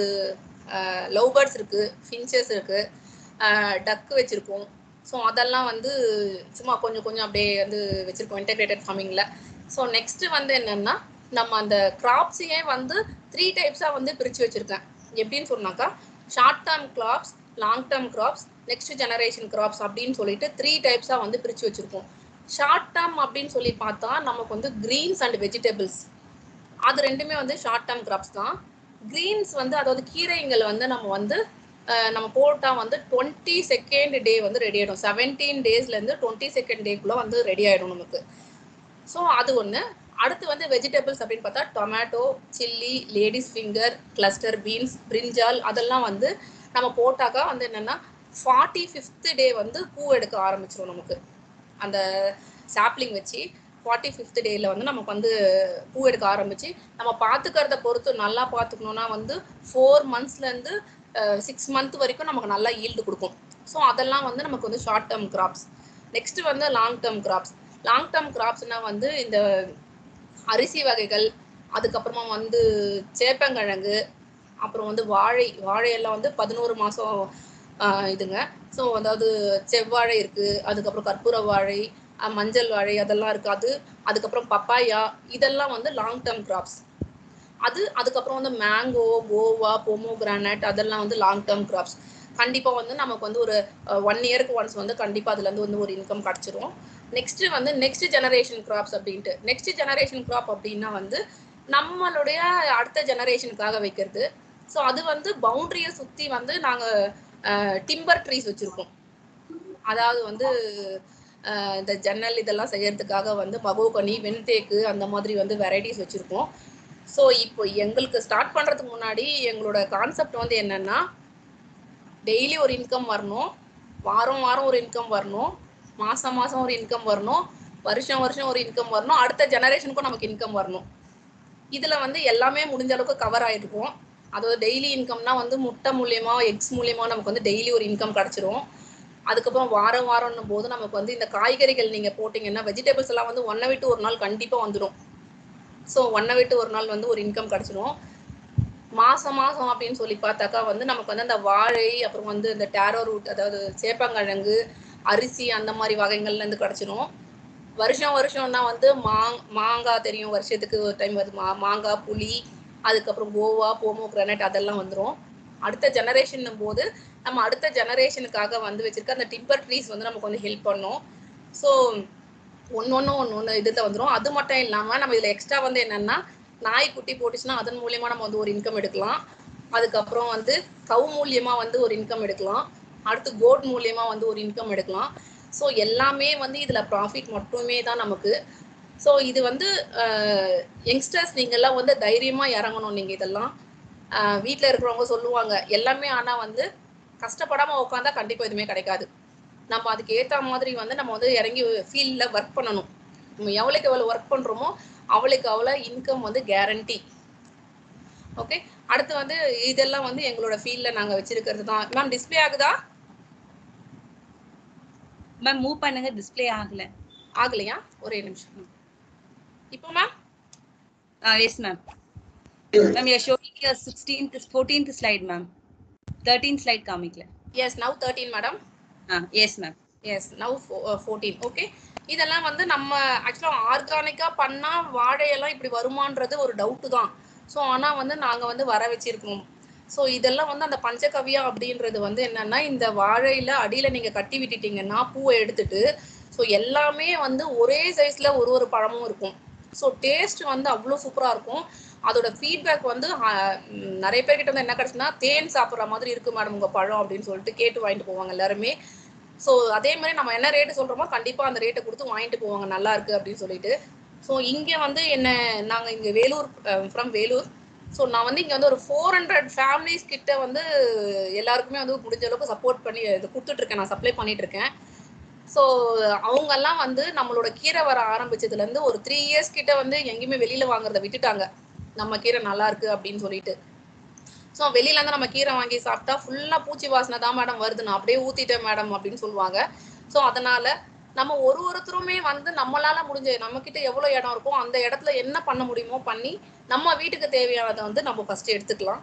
லவ் பேர்ட்ஸ் இருக்கு, ஃபின்ச்சஸ் இருக்கு, டக்கு வச்சிருக்கோம். ஸோ அதெல்லாம் வந்து சும்மா கொஞ்சம் கொஞ்சம் அப்படியே வந்து வச்சிருக்கோம் இன்டெகிரேட்டட் ஃபார்மிங்கில். ஸோ நெக்ஸ்ட் வந்து என்னன்னா நம்ம அந்த கிராப்ஸையே வந்து 3 டைப்ஸாக வந்து பிரித்து வச்சிருக்கேன். எப்படின்னு சொன்னாக்கா short term crops, long term crops, next generation crops அப்படின்னு சொல்லிட்டு 3 டைப்ஸாக வந்து பிரித்து வச்சிருக்கோம். ஷார்ட் டேர்ம் அப்படின்னு சொல்லி பார்த்தா நமக்கு வந்து கிரீன்ஸ் அண்ட் வெஜிடபிள்ஸ், அது ரெண்டுமே வந்து ஷார்ட் டேர்ம் கிராப்ஸ் தான். கிரீன்ஸ் வந்து அதாவது கீரைங்கள் வந்து நம்ம போட்டா வந்து 22nd டே வந்து ரெடி ஆயிடும். 17 டேஸ்லேருந்து 22nd டேக்குள்ள வந்து ரெடி ஆயிடும் நமக்கு. ஸோ அது ஒன்று. அடுத்து வந்து வெஜிடபிள்ஸ் அப்படின்னு பார்த்தா tomato, chilli, ladies finger, cluster beans, brinjal அதெல்லாம் வந்து நம்ம போட்டாக்கா வந்து என்னன்னா 45th டே வந்து பூ எடுக்க ஆரம்பிச்சிடும் நமக்கு. அந்த சாப்ளிங் வச்சு 45th டேல வந்து நமக்கு வந்து பூ எடுக்க ஆரம்பிச்சு நம்ம பார்த்துக்கிறத பொறுத்து நல்லா பார்த்துக்கணும்னா வந்து 4 monthsலேருந்து 6 month வரைக்கும் நமக்கு நல்லா ஈல்டு கொடுக்கும். ஸோ அதெல்லாம் வந்து நமக்கு வந்து ஷார்ட் டேர்ம் கிராப்ஸ். நெக்ஸ்ட் வந்து long term crops. Long term கிராப்ஸ்னா வந்து இந்த அரிசி வகைகள், அதுக்கப்புறமா வந்து சேப்பங்கிழங்கு, அப்புறம் வந்து வாழையெல்லாம் வந்து 11 மாதம் இதுங்க. ஸோ அதாவது செவ்வாழை இருக்குது, அதுக்கப்புறம் கற்பூர வாழை, மஞ்சள் வாழை அதெல்லாம் இருக்குது. அதுக்கப்புறம் பப்பாயா, இதெல்லாம் வந்து லாங் டேர்ம் கிராப்ஸ். அதுக்கப்புறம் வந்து மேங்கோ, கோவா, பொமோகிரானட் அதெல்லாம் வந்து லாங் டேர்ம் கிராப்ஸ். கண்டிப்பாக வந்து நமக்கு வந்து ஒரு 1 இயருக்கு ஒன்ஸ் வந்து கண்டிப்பாக அதுலேருந்து வந்து ஒரு இன்கம் கிடச்சிரும். நெக்ஸ்ட் வந்து நெக்ஸ்ட் ஜெனரேஷன் கிராப்ஸ் அப்படின்ட்டு. நெக்ஸ்ட் ஜெனரேஷன் கிராப் அப்படின்னா வந்து நம்மளுடைய அடுத்த ஜெனரேஷனுக்காக வைக்கிறது. ஸோ அது வந்து பவுண்டரியை சுற்றி வந்து நாங்கள் டிம்பர் ட்ரீஸ் வச்சுருக்கோம். அதாவது வந்து இந்த ஜன்னல் இதெல்லாம் செய்யறதுக்காக வந்து மகோகனி, வெண்தேக்கு அந்த மாதிரி வந்து வெரைட்டிஸ் வச்சுருக்கோம். ஸோ இப்போ எங்களுக்கு ஸ்டார்ட் பண்ணுறதுக்கு முன்னாடி எங்களோட கான்செப்ட் வந்து என்னென்னா டெய்லி ஒரு இன்கம் வரணும், வாரம் வாரம் ஒரு இன்கம் வரணும், மாதம் மாதம் ஒரு இன்கம் வரணும், வருஷம் வருஷம் ஒரு இன்கம் வரணும், அடுத்த ஜெனரேஷனுக்கும் நமக்கு இன்கம் வரணும். இதில் வந்து எல்லாமே முடிஞ்ச அளவுக்கு கவர் ஆகிருக்கும். அதாவது டெய்லி இன்கம்னா வந்து முட்டை மூலியமா, எக்ஸ் மூலியமா நமக்கு வந்து டெய்லி ஒரு இன்கம் கிடச்சிரும். அதுக்கப்புறம் வாரம் வாரம்னும் போது நமக்கு வந்து இந்த காய்கறிகள் நீங்கள் போட்டிங்கன்னா வெஜிடபிள்ஸ் எல்லாம் வந்து 1 விட்டு ஒரு நாள் கண்டிப்பாக வந்துடும். ஸோ 1 விட்டு ஒரு நாள் வந்து ஒரு இன்கம் கிடச்சிரும். மாதம் மாதம் அப்படின்னு சொல்லி பார்த்தாக்கா வந்து நமக்கு வந்து அந்த வாழை, அப்புறம் வந்து இந்த டேரோ ரூட் அதாவது சேப்பங்கிழங்கு, அரிசி அந்த மாதிரி வகைகள்லேருந்து கிடச்சிரும். வருஷம் வருஷம்னா வந்து மாங்காய் தெரியும், வருஷத்துக்கு ஒரு டைம் வருது மாங்காய், புளி, அதுக்கப்புறம் கோவா, போமோகிரானட் அதெல்லாம் வந்துடும். அடுத்த ஜெனரேஷன் போது நம்ம அடுத்த ஜெனரேஷனுக்காக வந்து வச்சிருக்க அந்த டிம்பர் ட்ரீஸ் வந்து நமக்கு வந்து ஹெல்ப் பண்ணும். ஸோ ஒன்று இதில் வந்துடும். அது மட்டும் இல்லாமல் நம்ம இதில் எக்ஸ்ட்ரா வந்து என்னென்னா நாய் குட்டி போட்டுச்சுன்னா அதன் மூலியமாக நம்ம வந்து ஒரு இன்கம் எடுக்கலாம். அதுக்கப்புறம் வந்து கவு மூலியமாக வந்து ஒரு இன்கம் எடுக்கலாம். அடுத்து கோட் மூலியமாக வந்து ஒரு இன்கம் எடுக்கலாம். ஸோ எல்லாமே வந்து இதில் ப்ராஃபிட் மட்டுமே தான் நமக்கு. ஸோ இது வந்து யங்ஸ்டர்ஸ் நீங்கள்லாம் வந்து தைரியமாக இறங்கணும். நீங்கள் இதெல்லாம் வீட்டில் இருக்கிறவங்க சொல்லுவாங்க எல்லாமே, ஆனால் வந்து கஷ்டப்படாமல் உட்காந்தா கண்டிப்பாக எதுவுமே கிடைக்காது. நம்ம அதுக்கு ஏற்ற மாதிரி வந்து நம்ம வந்து இறங்கி ஃபீல்டில் ஒர்க் பண்ணணும். நம்ம எவ்வளோக்கு எவ்வளோ ஒர்க் பண்ணுறோமோ அவளுக்கு அவ்வளோ இன்கம் வந்து கேரண்டி. ஓகே, அடுத்து வந்து இதெல்லாம் வந்து எங்களோட ஃபீல்டில் நாங்கள் வச்சிருக்கிறது தான். மேம் டிஸ்பிளே ஆகுதா? மேம் மூவ் பண்ணுங்க, டிஸ்ப்ளே ஆகலையா? ஒரே நிமிஷம். இப்போ ma'am yes ma'am. Ma'am you are showing your 14th slide ma'am. 13th slide காமிக்கல. Yes, now 13 madam. Yes ma'am. Yes, now 14. Okay, இதெல்லாம் வந்து நம்ம ஆக்சுவலாக ஆர்கானிக்காக பண்ணால் வாழையெல்லாம் இப்படி வருமானது ஒரு டவுட்டு தான். ஸோ ஆனால் வந்து நாங்கள் வந்து வர வச்சிருக்கோம். ஸோ இதெல்லாம் வந்து அந்த பஞ்சகவ்யா அப்படின்றது வந்து என்னன்னா, இந்த வாழையில அடியில நீங்க கட்டி விட்டுட்டீங்கன்னா, பூவை எடுத்துட்டு, ஸோ எல்லாமே வந்து ஒரே சைஸ்ல ஒரு ஒரு பழமும் இருக்கும். ஸோ டேஸ்ட் வந்து அவ்வளோ சூப்பரா இருக்கும். அதோட ஃபீட்பேக் வந்து நெறைய பேர்கிட்ட வந்து என்ன கிடைச்சுன்னா, "தேன் சாப்பிடுற மாதிரி இருக்கு மேடம் உங்க பழம்" அப்படின்னு சொல்லிட்டு கேட்டு வாங்கிட்டு போவாங்க எல்லாருமே. ஸோ அதே மாரி நம்ம என்ன ரேட் சொல்றோமோ, கண்டிப்பா அந்த ரேட்ட குடுத்து வாங்கிட்டு போவாங்க, நல்லா இருக்கு அப்படின்னு சொல்லிட்டு. ஸோ இங்க வந்து நாங்க இங்க வேலூர் ஃப்ரம் வேலூர். ஸோ நான் வந்து இங்க வந்து ஒரு 400 ஃபேமிலிஸ் கிட்ட வந்து எல்லாருக்குமே வந்து முடிஞ்ச அளவுக்கு சப்போர்ட் பண்ணி இது குடுத்துட்டு இருக்கேன். நான் சப்ளை பண்ணிட்டு இருக்கேன். ஸோ அவங்கலாம் வந்து நம்மளோட கீரை வர ஆரம்பிச்சதுலேருந்து ஒரு 3 இயர்ஸ் கிட்ட வந்து எங்கேயுமே வெளியில வாங்குறத விட்டுட்டாங்க. நம்ம கீரை நல்லா இருக்கு அப்படின்னு சொல்லிட்டு. ஸோ வெளியில இருந்து நம்ம கீரை வாங்கி சாப்பிட்டா ஃபுல்லா பூச்சி வாசனை தான் மேடம் வருது. நான் அப்படியே ஊத்திட்டேன் மேடம் அப்படின்னு சொல்லுவாங்க. ஸோ அதனால நம்ம ஒருத்தருமே வந்து நம்மளால முடிஞ்ச நம்மகிட்ட எவ்வளோ இடம் இருக்கோ அந்த இடத்துல என்ன பண்ண முடியுமோ பண்ணி நம்ம வீட்டுக்கு தேவையானதை வந்து நம்ம ஃபர்ஸ்ட் எடுத்துக்கலாம்.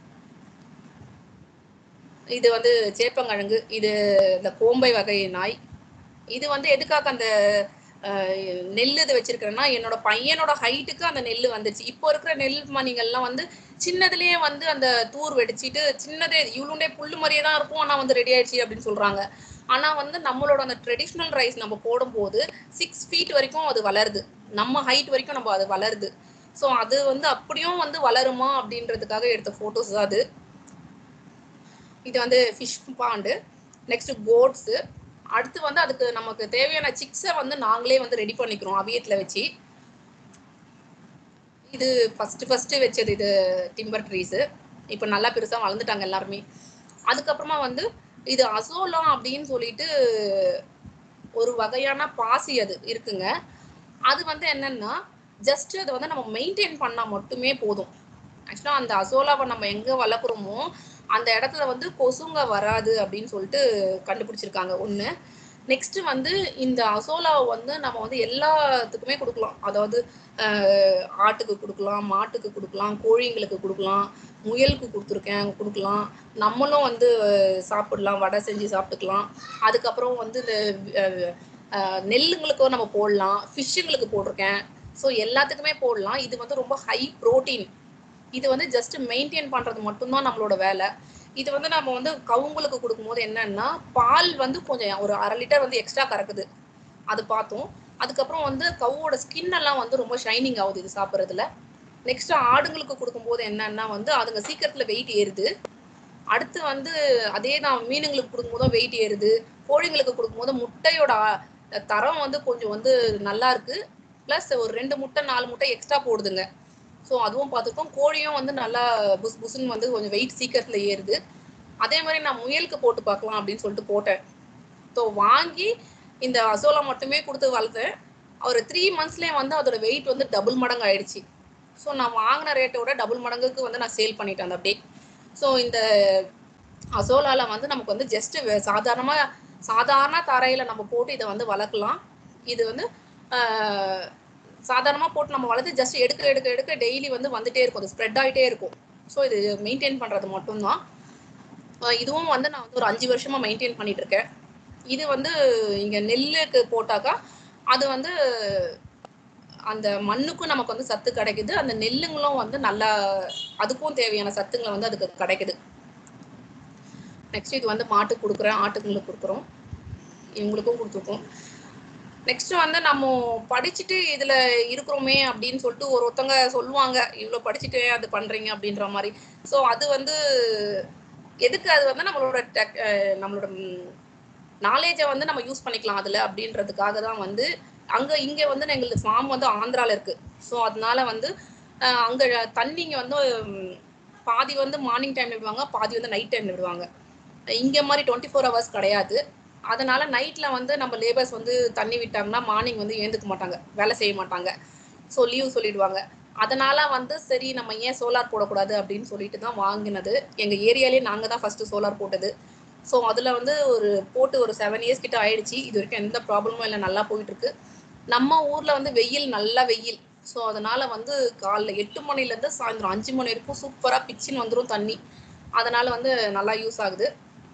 இது வந்து சேப்பங்கிழங்கு, இது இந்த கோம்பை வகை நாய். இது வந்து எதுக்காக அந்த நெல் இது வச்சிருக்கிறேன்னா, என்னோட பையனோட ஹைட்டுக்கு அந்த நெல் வந்துச்சு. இப்போ இருக்கிற நெல் மணிகள்லாம் வந்து சின்னதுலயே வந்து அந்த தூர் வெடிச்சிட்டு சின்னதே இவ்வளோண்டே புல்லு மாதிரியே தான் இருக்கும். ஆனா வந்து ரெடி ஆயிடுச்சு அப்படின்னு சொல்றாங்க. ஆனா வந்து நம்மளோட அந்த ட்ரெடிஷ்னல் ரைஸ் நம்ம போடும்போது 6 ஃபீட் வரைக்கும் அது வளருது. நம்ம ஹைட் வரைக்கும் நம்ம அது வளருது. ஸோ அது வந்து அப்படியும் வந்து வளருமா அப்படின்றதுக்காக எடுத்த ஃபோட்டோஸ் தான் அது. இது வந்து ஃபிஷ் பாண்டு. Next coats. அடுத்து வந்து அதுக்கு நமக்கு தேவையான சிக்ஸை வந்து நாங்களே வந்து ரெடி பண்ணிக்கிறோம் அவியத்தில் வச்சு. இது ஃபர்ஸ்ட் வச்சது இது டிம்பர் ட்ரீஸு. இப்போ நல்லா பெருசாக வளர்ந்துட்டாங்க எல்லாருமே. அதுக்கப்புறமா வந்து இது அசோலா அப்படின்னு சொல்லிட்டு ஒரு வகையான பாசி அது இருக்குங்க. அது வந்து என்னன்னா ஜஸ்ட் அதை வந்து நம்ம மெயின்டைன் பண்ணால் மட்டுமே போதும். ஆக்சுவலாக அந்த அசோலாவை நம்ம எங்கே வளர்க்குறோமோ அந்த இடத்துல வந்து கொசுங்க வராது அப்படின்னு சொல்லிட்டு கண்டுபிடிச்சிருக்காங்க ஒன்று. நெக்ஸ்ட் வந்து இந்த அசோலாவை வந்து நம்ம வந்து எல்லாத்துக்குமே கொடுக்கலாம். அதாவது ஆட்டுக்கு கொடுக்கலாம், மாட்டுக்கு கொடுக்கலாம், கோழிங்களுக்கு கொடுக்கலாம், முயலுக்கு கொடுத்துருக்கேன் கொடுக்கலாம். நம்மளும் வந்து சாப்பிடலாம், வடை செஞ்சு சாப்பிட்டுக்கலாம். அதுக்கப்புறம் வந்து இந்த நெல்லுங்களுக்கும் நம்ம போடலாம், ஃபிஷ்ஷுங்களுக்கு போட்டிருக்கேன். ஸோ எல்லாத்துக்குமே போடலாம். இது வந்து ரொம்ப ஹை ப்ரோட்டீன். இது வந்து ஜஸ்ட் மெயின்டைன் பண்ணுறது மட்டும்தான் நம்மளோட வேலை. இது வந்து நம்ம வந்து கவுங்களுக்கு கொடுக்கும்போது என்னன்னா, பால் வந்து கொஞ்சம் ஒரு 1/2 லிட்டர் வந்து எக்ஸ்ட்ரா கறக்குது. அது பார்த்தோம். அதுக்கப்புறம் வந்து கவுவோட ஸ்கின் எல்லாம் வந்து ரொம்ப ஷைனிங் ஆகுது இது சாப்பிட்றதுல. நெக்ஸ்ட் ஆடுங்களுக்கு கொடுக்கும்போது என்னன்னா வந்து அதுங்க சீக்கிரத்தில் வெயிட் ஏறுது. அடுத்து வந்து அதே தான் மீனுங்களுக்கு கொடுக்கும்போதும் வெயிட் ஏறுது. கோழிங்களுக்கு கொடுக்கும்போது முட்டையோட தரம் வந்து கொஞ்சம் வந்து நல்லா இருக்கு. ப்ளஸ் ஒரு 2 முட்டை 4 முட்டை எக்ஸ்ட்ரா போடுதுங்க. ஸோ அதுவும் பார்த்துருக்கோம். கோழியும் வந்து நல்லா புஸ் புஸ்ன்னு வந்து கொஞ்சம் வெயிட் சீக்கிரத்தில் ஏறுது. அதே மாதிரி நான் முயலுக்கு போட்டு பார்க்கலாம் அப்படின்னு சொல்லிட்டு போட்டேன். ஸோ வாங்கி இந்த அசோலா மட்டுமே கொடுத்து வளர்த்தேன். ஒரு 3 மந்த்ஸ்லேயே வந்து அதோட வெயிட் வந்து டபுள் மடங்கு ஆயிடுச்சு. ஸோ நான் வாங்கின ரேட்டோட டபுள் மடங்குக்கு வந்து நான் சேல் பண்ணிட்டேன் அந்த அப்படியே. ஸோ இந்த அசோலால வந்து நமக்கு வந்து ஜஸ்ட் சாதாரண தரையில் நம்ம போட்டு இதை வந்து வளர்க்கலாம். இது வந்து சாதாரணமாக போட்டு நம்ம வளர்த்து ஜஸ்ட் எடுக்க டெய்லி வந்து வந்துட்டே இருக்கும். அது ஸ்ப்ரெட் ஆகிட்டே இருக்கும். ஸோ இது மெயின்டைன் பண்ணுறது மட்டும்தான். இதுவும் வந்து நான் வந்து ஒரு 5 வருஷமா மெயின்டைன் பண்ணிட்டு இருக்கேன். இது வந்து இங்கே நெல்லுக்கு போட்டாக்கா அது வந்து அந்த மண்ணுக்கும் நமக்கு வந்து சத்து கிடைக்குது. அந்த நெல்லுங்களும் வந்து நல்லா அதுக்கும் தேவையான சத்துங்களை வந்து அதுக்கு கிடைக்குது. நெக்ஸ்ட் இது வந்து மாட்டுக்கு கொடுக்குறேன், ஆட்டுங்களுக்கு கொடுக்குறோம், இவங்களுக்கும் கொடுத்துருக்கோம். நெக்ஸ்ட் வந்து நம்ம படிச்சுட்டு இதுல இருக்கிறோமே அப்படின்னு சொல்லிட்டு ஒருத்தவங்க சொல்லுவாங்க, இவ்வளவு படிச்சுட்டு அது பண்றீங்க அப்படின்ற மாதிரி. ஸோ அது வந்து எதுக்கு, அது வந்து நம்மளோட நாலேஜை வந்து நம்ம யூஸ் பண்ணிக்கலாம் அதுல அப்படின்றதுக்காக தான் வந்து இங்க வந்து எங்களுக்கு ஃபார்ம் வந்து ஆந்திரால இருக்கு. ஸோ அதனால வந்து அங்க தண்ணிங்க வந்து பாதி வந்து மார்னிங் டைம்ல விடுவாங்க, பாதி வந்து நைட் டைம்ல விடுவாங்க. இங்க மாதிரி 24 hours கிடையாது. அதனால நைட்ல வந்து நம்ம லேபர்ஸ் வந்து தண்ணி விட்டாங்கன்னா மார்னிங் வந்து ஏந்துக்க மாட்டாங்க, வேலை செய்ய மாட்டாங்க. ஸோ லீவ் சொல்லிடுவாங்க. அதனால வந்து சரி நம்ம ஏன் சோலார் போடக்கூடாது அப்படின்னு சொல்லிட்டு தான் வாங்கினது. எங்க ஏரியாலேயே நாங்க தான் ஃபர்ஸ்ட் சோலார் போட்டது. ஸோ அதுல வந்து போட்டு ஒரு 7 இயர்ஸ் கிட்ட ஆயிடுச்சு. இது வரைக்கும் எந்த ப்ராப்ளமும் இல்லை, நல்லா போயிட்டு இருக்கு. நம்ம ஊர்ல வந்து வெயில், நல்லா வெயில். ஸோ அதனால வந்து காலைல 8 மணிலேருந்து சாயந்தரம் 5 மணி வரைக்கும் சூப்பரா பிச்சின்னு வந்துடும் தண்ணி. அதனால வந்து நல்லா யூஸ் ஆகுது.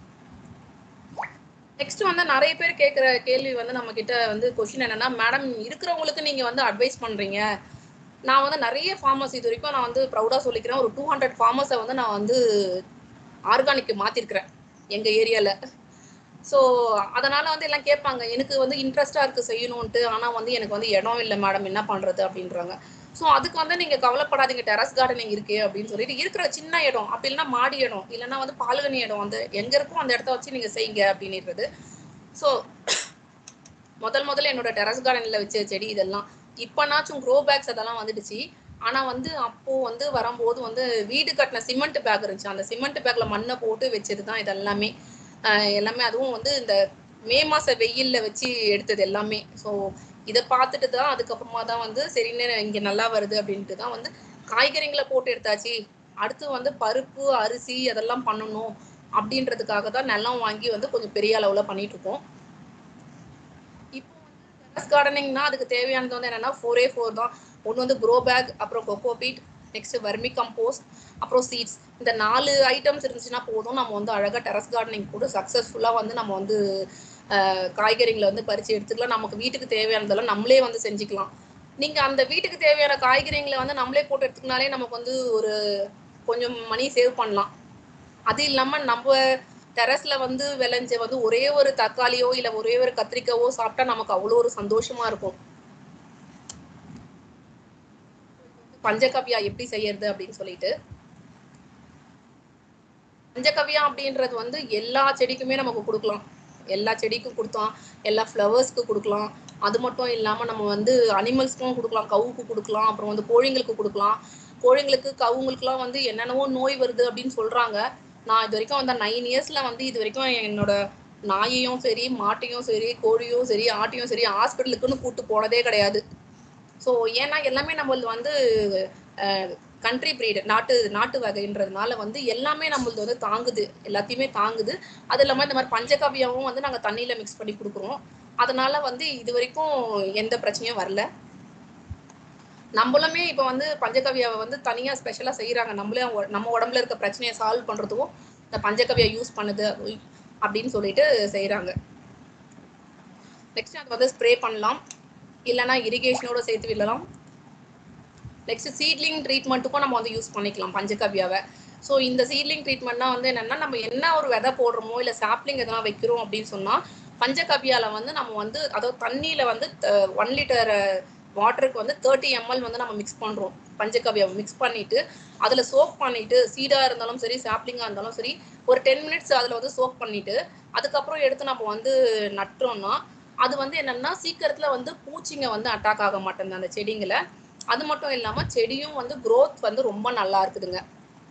நெக்ஸ்ட் வந்து நிறைய பேர் கேட்குற கேள்வி வந்து நம்ம கிட்ட வந்து கொஸ்டின் என்னன்னா, மேடம் இருக்கிறவங்களுக்கு நீங்க வந்து அட்வைஸ் பண்றீங்க, நான் வந்து நிறைய ஃபார்மர்ஸ் இது வரைக்கும் நான் வந்து ப்ரௌடா சொல்லிக்கிறேன், ஒரு 200 ஃபார்மர்ஸை வந்து நான் வந்து ஆர்கானிக் மாத்திருக்கிறேன் எங்க ஏரியால. ஸோ அதனால வந்து எல்லாம் கேட்பாங்க, எனக்கு வந்து இன்ட்ரெஸ்டா இருக்கு செய்யணும்ட்டு, ஆனா வந்து எனக்கு வந்து இடம் இல்லை மேடம், என்ன பண்றது அப்படின்றாங்க. ஸோ அதுக்கு வந்து நீங்க கவலைப்படாதீங்க, டெரஸ் கார்டனிங் இருக்கே அப்படின்னு சொல்லிட்டு, இருக்கிற சின்ன இடம் அப்படி இல்லைன்னா மாடி இடம் இல்லைன்னா வந்து பால்கனி இடம் வந்து எங்க இருக்கோ அந்த இடத்த வச்சு நீங்க செய்யுங்க அப்படின்றது. ஸோ முதல்ல என்னோட டெரஸ் கார்டன்ல வச்ச செடி இதெல்லாம் இப்பனாச்சும் க்ரோ பேக்ஸ் அதெல்லாம் வந்துடுச்சு. ஆனா வந்து அப்போ வந்து வரும்போது வந்து வீடு கட்டின சிமெண்ட் பேக் இருந்துச்சு, அந்த சிமெண்ட் பேக்ல மண்ணை போட்டு வச்சதுதான் இதெல்லாமே. எல்லாமே அதுவும் வந்து இந்த மே மாச வெயில்ல வச்சு எடுத்தது எல்லாமே. ஸோ இதை பார்த்துட்டு தான் அதுக்கப்புறமா தான் வந்து சரின்னு இங்க நல்லா வருது அப்படின்ட்டு தான் வந்து காய்கறிகளை போட்டு எடுத்தாச்சு. அடுத்து வந்து பருப்பு அரிசி அதெல்லாம் பண்ணணும் அப்படின்றதுக்காக தான் நிலம் வாங்கி வந்து கொஞ்சம் பெரிய அளவுல பண்ணிட்டு இருக்கோம். இப்போ வந்து டெரஸ் கார்டனிங்னா அதுக்கு தேவையானது வந்து என்னன்னா 4A4 தான். ஒன்று வந்து க்ரோ பேக், அப்புறம் கொக்கோபீட், நெக்ஸ்ட் வர்மி கம்போஸ்ட், அப்புறம் சீட்ஸ். இந்த 4 ஐட்டம்ஸ் இருந்துச்சுன்னா போதும், நம்ம வந்து அழகா டெரஸ் கார்டனிங் கூட சக்சஸ்ஃபுல்லா வந்து நம்ம வந்து காய்கறிகளை வந்து பறிச்சு எடுத்துக்கலாம். நமக்கு வீட்டுக்கு தேவையானதெல்லாம் நம்மளே வந்து செஞ்சுக்கலாம். நீங்க அந்த வீட்டுக்கு தேவையான காய்கறிகளை வந்து நம்மளே போட்டு எடுத்துக்கினாலே நமக்கு வந்து ஒரு கொஞ்சம் மணி சேவ் பண்ணலாம். அது இல்லாம நம்ம டெரஸ்ல வந்து விளைஞ்ச வந்து ஒரே ஒரு தக்காளியோ இல்ல ஒரே ஒரு கத்திரிக்காவோ சாப்பிட்டா நமக்கு அவ்வளோ ஒரு சந்தோஷமா இருக்கும். பஞ்சகவ்யா எப்படி செய்யறது அப்படின்னு சொல்லிட்டு, பஞ்சகவ்யா அப்படின்றது வந்து எல்லா செடிக்குமே நமக்கு கொடுக்கலாம். எல்லா செடிக்கும் கொடுத்தோம், எல்லா ஃப்ளவர்ஸ்க்கு கொடுக்கலாம். அது மட்டும் இல்லாம நம்ம வந்து அனிமல்ஸ்க்கும் கொடுக்கலாம், கவுக்கு கொடுக்கலாம், அப்புறம் வந்து கோழிங்களுக்கு கொடுக்கலாம். கோழிங்களுக்கு கவுங்களுக்குலாம் வந்து என்னென்னவோ நோய் வருது அப்படின்னு சொல்றாங்க. நான் இது வரைக்கும் அந்த 9 இயர்ஸ்ல வந்து இது வரைக்கும் என்னோட நாயையும் சரி, மாட்டையும் சரி, கோழியும் சரி, ஆட்டையும் சரி ஹாஸ்பிட்டலுக்குன்னு கூட்டு போனதே கிடையாது. ஸோ ஏன்னா எல்லாமே நம்மளது வந்து கண்ட்ரி பிரீடு, நாட்டு வகைன்றதுனால வந்து எல்லாமே நம்மளது வந்து தாங்குது, எல்லாத்தையுமே தாங்குது. அது இல்லாமல் இந்த மாதிரி பஞ்சகவ்யாவும் வந்து நாங்கள் தண்ணியில மிக்ஸ் பண்ணி கொடுக்குறோம். அதனால வந்து இது வரைக்கும் எந்த பிரச்சனையும் வரல. நம்மளுமே இப்போ வந்து பஞ்சகவ்யாவை வந்து தனியா ஸ்பெஷலா செய்யறாங்க. நம்மளே நம்ம உடம்புல இருக்க பிரச்சனையை சால்வ் பண்றதுக்கும் இந்த பஞ்சகவ்யா யூஸ் பண்ணுது அப்படின்னு சொல்லிட்டு செய்யறாங்க. நெக்ஸ்ட் அது வந்து ஸ்ப்ரே பண்ணலாம், இல்லைன்னா இரிகேஷனோட சேர்த்து விடலாம். நெக்ஸ்ட் சீட்லிங் ட்ரீட்மெண்ட்டுக்கும் நம்ம வந்து யூஸ் பண்ணிக்கலாம் பஞ்சகவ்யாவை. ஸோ இந்த சீட்லிங் ட்ரீட்மெண்ட்னா வந்து என்னன்னா, நம்ம என்ன ஒரு விதை போடுறோமோ இல்லை சாப்ளிங் எதனா வைக்கிறோம் அப்படின்னு சொன்னா பஞ்சகவ்யால வந்து நம்ம வந்து அதாவது தண்ணியில வந்து 1 லிட்டர் வாட்டருக்கு வந்து 30 ml வந்து நம்ம மிக்ஸ் பண்றோம். பஞ்சகவ்யாவை மிக்ஸ் பண்ணிட்டு அதுல சோக் பண்ணிட்டு, சீடா இருந்தாலும் சரி சாப்ளிங்கா இருந்தாலும் சரி, ஒரு 10 மினிட்ஸ் அதுல வந்து சோக் பண்ணிட்டு அதுக்கப்புறம் எடுத்து நம்ம வந்து நட்டுறோம்னா அது வந்து என்னன்னா சீக்கிரத்துல வந்து பூச்சிங்க வந்து அட்டாக் ஆக மாட்டேங்குது அந்த செடிங்களை. அது மட்டும் இல்லாம செடியும் வந்து growth வந்து ரொம்ப நல்லா இருக்குதுங்க.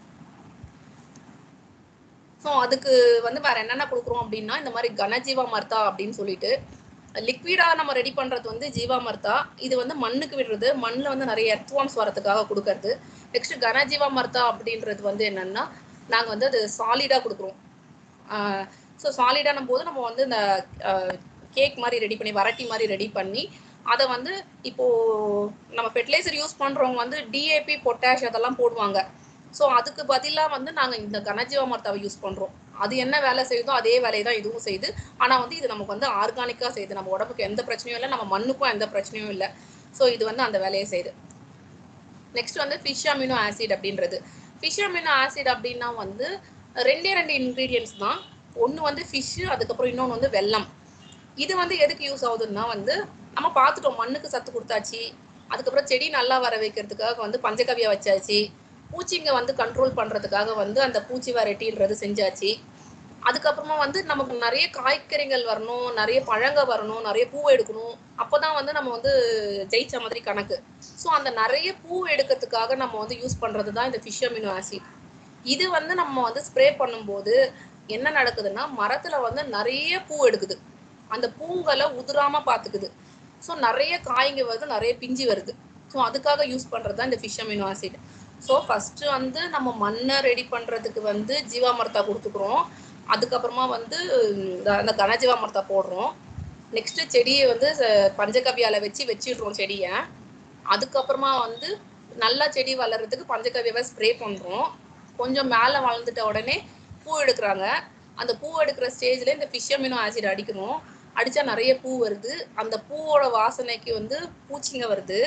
ஸோ அதுக்கு வந்து வேற என்னென்ன கொடுக்குறோம் அப்படின்னா, இந்த மாதிரி கனஜீவாமிர்தா அப்படின்னு சொல்லிட்டு லிக்விடா நம்ம ரெடி பண்றது வந்து ஜீவாமிர்தா. இது வந்து மண்ணுக்கு விடுறது, மண்ணில் வந்து நிறைய எர்த்வார்ம்ஸ் வரதுக்காக கொடுக்கறது. நெக்ஸ்ட் கனஜீவாமிர்தா அப்படின்றது வந்து என்னன்னா, நாங்கள் வந்து அது சாலிடா கொடுக்குறோம். ஸோ சாலிடான போது நம்ம வந்து இந்த கேக் மாதிரி ரெடி பண்ணி, வரட்டி மாதிரி ரெடி பண்ணி அதை வந்து இப்போ நம்ம ஃபெர்டிலைசர் யூஸ் பண்றவங்க வந்து டிஏபி, பொட்டாஷ் அதெல்லாம் போடுவாங்க. ஸோ அதுக்கு பதிலாக வந்து நாங்கள் இந்த கனஜீவாமிர்தாவை யூஸ் பண்றோம். அது என்ன வேலை செய்யுதோ அதே வேலையை தான் இதுவும் செய்யுது. ஆனா வந்து இது நமக்கு வந்து ஆர்கானிக்கா செய்யுது, நம்ம உடம்புக்கு எந்த பிரச்சனையும் இல்லை, நம்ம மண்ணுக்கும் எந்த பிரச்சனையும் இல்லை. ஸோ இது வந்து அந்த வேலையை செய்யுது. நெக்ஸ்ட் வந்து ஃபிஷ் அமினோ ஆசிட் அப்படின்றது. ஃபிஷ் அமினோ ஆசிட் அப்படின்னா வந்து ரெண்டு இன்க்ரீடியன்ஸ் தான். ஒன்று வந்து ஃபிஷ்ஷு, அதுக்கப்புறம் இன்னொன்று வந்து வெல்லம். இது வந்து எதுக்கு யூஸ் ஆகுதுன்னா வந்து நம்ம பார்த்துட்டோம், மண்ணுக்கு சத்து கொடுத்தாச்சு, அதுக்கப்புறம் செடி நல்லா வர வைக்கிறதுக்காக வந்து பஞ்சகவ்யா வச்சாச்சு, பூச்சிங்க வந்து கண்ட்ரோல் பண்றதுக்காக வந்து அந்த பூச்சி வெரைட்டின்றது செஞ்சாச்சு. அதுக்கப்புறமா வந்து நமக்கு நிறைய காய்கறிகள் வரணும், நிறைய பழங்க வரணும், நிறைய பூ எடுக்கணும். அப்போதான் வந்து நம்ம வந்து ஜெயிச்ச மாதிரி கணக்கு. ஸோ அந்த நிறைய பூ எடுக்கிறதுக்காக நம்ம வந்து யூஸ் பண்றது தான் இந்த ஃபிஷ் அமினோ ஆசிட். இது வந்து நம்ம வந்து ஸ்ப்ரே பண்ணும்போது என்ன நடக்குதுன்னா, மரத்துல வந்து நிறைய பூ எடுக்குது, அந்த பூங்களை உதிராம பாத்துக்குது. ஸோ நிறைய காய்ங்க வருது, நிறைய பிஞ்சு வருது. ஸோ அதுக்காக யூஸ் பண்றது தான் இந்த fish amino acid. So first வந்து நம்ம மண்ணை ரெடி பண்றதுக்கு வந்து ஜீவாமிர்தா கொடுத்துக்கிறோம். அதுக்கப்புறமா வந்து அந்த கனஜீவாமிர்தா போடுறோம். நெக்ஸ்ட் செடியை வந்து பஞ்சகவ்யால வச்சிடுறோம் செடியை. அதுக்கப்புறமா வந்து நல்லா செடி வளர்றதுக்கு பஞ்சகவ்யாவை ஸ்ப்ரே பண்றோம். கொஞ்சம் மேலே வளர்ந்துட்ட உடனே பூ எடுக்கிறாங்க. அந்த பூ எடுக்கிற ஸ்டேஜ்ல இந்த ஃபிஷ் அமினோ ஆசிட் அடிக்கணும். அடிச்சா நிறைய பூ வருது. அந்த பூவோட வாசனைக்கு வந்து பூச்சிங்க வருது.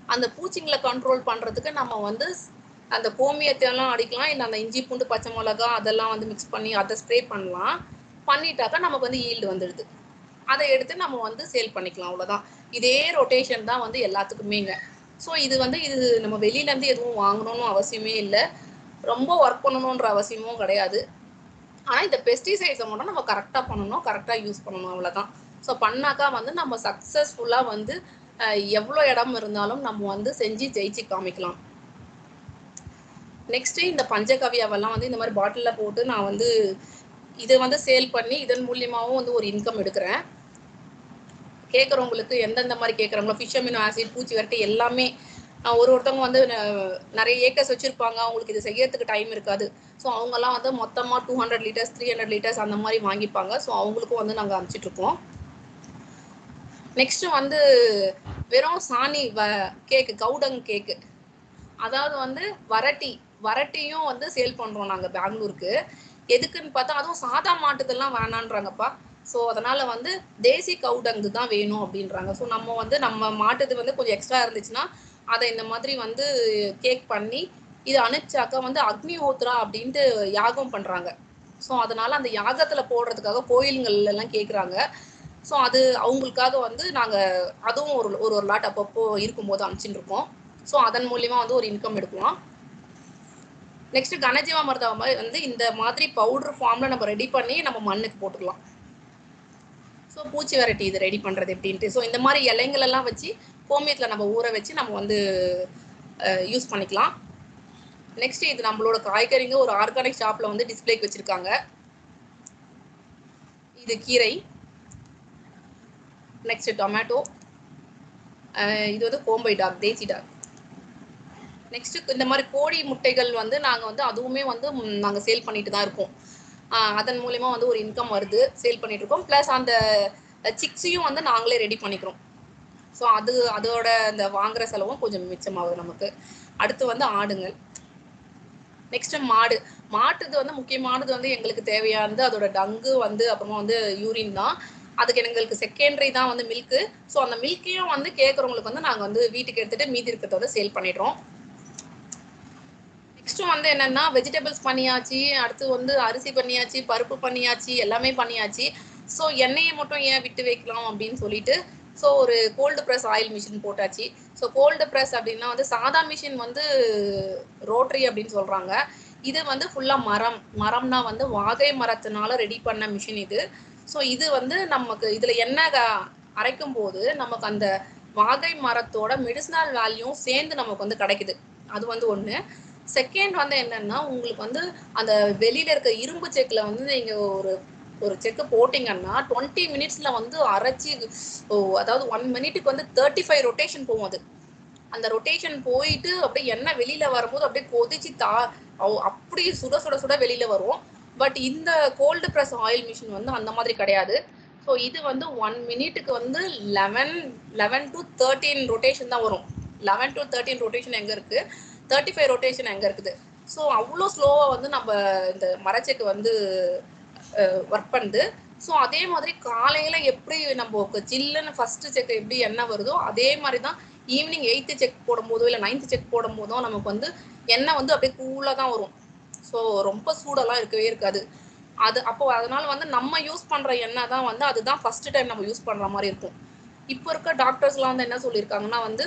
அந்த பூச்சிங்களை கண்ட்ரோல் பண்றதுக்கு நம்ம வந்து அந்த கோமியத்தையெல்லாம் அடிக்கலாம், இல்லை அந்த இஞ்சி பூண்டு பச்சை மிளகா அதெல்லாம் வந்து மிக்ஸ் பண்ணி அதை ஸ்ப்ரே பண்ணலாம். பண்ணிட்டாக்கா நமக்கு வந்து ஈல்டு வந்துடுது. அதை எடுத்து நம்ம வந்து சேல் பண்ணிக்கலாம், அவ்வளோதான். இதே ரொட்டேஷன் தான் வந்து எல்லாத்துக்குமேங்க. ஸோ இது வந்து இது நம்ம வெளியிலேருந்து எதுவும் வாங்கணும்னு அவசியமே இல்லை, ரொம்ப ஒர்க் பண்ணணுன்ற அவசியமும் கிடையாது. ஆனால் இந்த பெஸ்டிசைட்ஸை மட்டும் நம்ம கரெக்டாக பண்ணணும், கரெக்டாக யூஸ் பண்ணணும், அவ்வளோதான். ஸோ பண்ணாக்கா வந்து நம்ம சக்ஸஸ்ஃபுல்லாக வந்து எவ்வளோ இடம் இருந்தாலும் நம்ம வந்து செஞ்சு ஜெயிச்சு காமிக்கலாம். நெக்ஸ்ட்டு இந்த பஞ்சகவ்யாவெல்லாம் வந்து இந்த மாதிரி பாட்டிலில் போட்டு நான் வந்து இதை வந்து சேல் பண்ணி இதன் மூலியமாகவும் வந்து ஒரு இன்கம் எடுக்கிறேன். கேட்குறவங்களுக்கு எந்தெந்த மாதிரி கேட்குறாங்களோ ஃபிஷ் அமினோ ஆசிட், பூச்சி விரட்டி எல்லாமே. ஒருத்தவங்க வந்து நிறைய ஏக்கர்ஸ் வச்சுருப்பாங்க, அவங்களுக்கு இது செய்யறதுக்கு டைம் இருக்காது. ஸோ அவங்கெல்லாம் வந்து மொத்தமாக 200 லிட்டர்ஸ் 300 லிட்டர்ஸ் அந்த மாதிரி வாங்கிப்பாங்க. ஸோ அவங்களுக்கும் வந்து நாங்கள் அனுப்பிச்சிட்ருக்கோம். நெக்ஸ்ட்டு வந்து வெறும் சாணி கேக்கு, கவுடங் கேக்கு, அதாவது வந்து வரட்டியும் வந்து சேல் பண்ணுறோம் நாங்கள் பெங்களூருக்கு. எதுக்குன்னு பார்த்தா அதுவும் சாதா மாட்டுதெல்லாம் வேணான்றாங்கப்பா. ஸோ அதனால் வந்து தேசி கவுடங்கு தான் வேணும் அப்படின்றாங்க. ஸோ நம்ம வந்து நம்ம மாட்டுது வந்து கொஞ்சம் எக்ஸ்ட்ரா இருந்துச்சுன்னா அதை இந்த மாதிரி வந்து கேக் பண்ணி இது அனுப்பிச்சாக்கா வந்து அக்னிஹோத்ரா அப்படின்ட்டு யாகம் பண்ணுறாங்க. ஸோ அதனால் அந்த யாகத்தில் போடுறதுக்காக கோயில்கள்லாம் கேட்குறாங்க. ஸோ அது அவங்களுக்காக வந்து நாங்கள் அதுவும் ஒரு லாட் அப்பப்போ இருக்கும்போது அனுப்பிச்சிட்டு இருக்கோம். ஸோ அதன் மூலிமா வந்து ஒரு இன்கம் எடுக்கலாம். நெக்ஸ்ட் கனஜீவாமிர்தம் வந்து இந்த மாதிரி பவுடர் ஃபார்ம்ல நம்ம ரெடி பண்ணி நம்ம மண்ணுக்கு போட்டுக்கலாம். ஸோ பூச்சி வெரைட்டி இது ரெடி பண்ணுறது எப்படின்ட்டு. ஸோ இந்த மாதிரி இலைங்கள் எல்லாம் வச்சு கோமியத்தில் நம்ம ஊற வச்சு நம்ம வந்து யூஸ் பண்ணிக்கலாம். நெக்ஸ்ட் இது நம்மளோட காய்கறிங்க ஒரு ஆர்கானிக் ஷாப்ல வந்து டிஸ்பிளேக்கு வச்சிருக்காங்க. இது கீரை. Next tomato. இது வந்து Kombai dog, desi dog. Next இந்த மாதிரி கோழி முட்டைகள் வந்து நாங்கள் வந்து அதுவுமே வந்து நாங்கள் சேல் பண்ணிட்டு தான் இருக்கோம். அதன் மூலமா வந்து ஒரு இன்கம் வருது, சேல் பண்ணிட்டு இருக்கோம். ப்ளஸ் அந்த சிக்ஸையும் வந்து நாங்களே ரெடி பண்ணிக்கிறோம். ஸோ அதோட அந்த வாங்குற செலவும் கொஞ்சம் மிச்சமாகுது நமக்கு. அடுத்து வந்து ஆடுங்கள். நெக்ஸ்ட் மாட்டுது வந்து முக்கியமானது வந்து எங்களுக்கு தேவையானது அதோட டங்கு வந்து அப்புறமா வந்து யூரின் தான். அதுக்கு எங்களுக்கு செகண்டரி தான் வந்து மில்க்கு. ஸோ அந்த மில்க்கையும் வந்து கேட்குறவங்களுக்கு வந்து நாங்கள் வந்து வீட்டுக்கு எடுத்துகிட்டு மீதி இருக்கிறத வந்து சேல் பண்ணிடுறோம். நெக்ஸ்ட் வந்து என்னன்னா வெஜிடபிள்ஸ் பண்ணியாச்சு, அடுத்து வந்து அரிசி பண்ணியாச்சு, பருப்பு பண்ணியாச்சு, எல்லாமே பண்ணியாச்சு. ஸோ எண்ணெயை மட்டும் ஏன் விட்டு வைக்கலாம் அப்படின்னு சொல்லிட்டு ஸோ ஒரு கோல்டு ப்ரெஸ் ஆயில் மிஷின் போட்டாச்சு. ஸோ கோல்டு ப்ரெஸ் அப்படின்னா வந்து சாதா மிஷின் வந்து ரோட்டரி அப்படின்னு சொல்கிறாங்க. இது வந்து ஃபுல்லாக மரம்னா வந்து வாகை மரத்தினால ரெடி பண்ண மிஷின் இது. ஸோ இது வந்து நமக்கு இதில் எண்ணெய் அரைக்கும் போது நமக்கு அந்த வாகை மரத்தோட மெடிசினல் வேல்யூ சேர்ந்து நமக்கு வந்து கிடைக்குது. அது வந்து ஒன்று. செகண்ட் வந்து என்னன்னா உங்களுக்கு வந்து அந்த வெளியில இருக்க இரும்பு செக்கில் வந்து நீங்கள் ஒரு செக்கு போட்டிங்கன்னா 20 மினிட்ஸில் வந்து அரைச்சி அதாவது 1 மினிட்டுக்கு வந்து 35 ரொட்டேஷன் போகும். அது அந்த ரொட்டேஷன் போயிட்டு அப்படியே எண்ணெய் வெளியில வரும்போது அப்படியே கொதிச்சு அப்படியே சுட சுட சுட வெளியில வரும். பட் இந்த கோல்டு ப்ரெஸ் ஆயில் மிஷின் வந்து அந்த மாதிரி கிடையாது. ஸோ இது வந்து 1 மினிட்டுக்கு வந்து 11 to 13 ரொட்டேஷன் தான் வரும். 11 to 13 ரொட்டேஷன் எங்கே இருக்குது, 35 ரொட்டேஷன் எங்கே இருக்குது. ஸோ அவ்வளோ ஸ்லோவாக வந்து நம்ம இந்த மரச்செக்கு வந்து ஒர்க் பண்ணுது. ஸோ அதே மாதிரி காலையில் எப்படி நம்ம ஜில்லுன்னு ஃபஸ்ட்டு செக் எப்படி எண்ணெய் வருதோ அதே மாதிரி தான் ஈவினிங் 8th செக் போடும்போதோ இல்லை 9th செக் போடும்போதோ நமக்கு வந்து எண்ணெய் வந்து அப்படியே கூலாக தான் வரும். ஸோ ரொம்ப சூடெல்லாம் இருக்கவே இருக்காது. அதனால வந்து நம்ம யூஸ் பண்ணுற எண்ணெய் தான் வந்து அதுதான் ஃபஸ்ட்டு டைம் நம்ம யூஸ் பண்ணுற மாதிரி இருக்கும். இப்போ இருக்க டாக்டர்ஸ்லாம் வந்து என்ன சொல்லியிருக்காங்கன்னா வந்து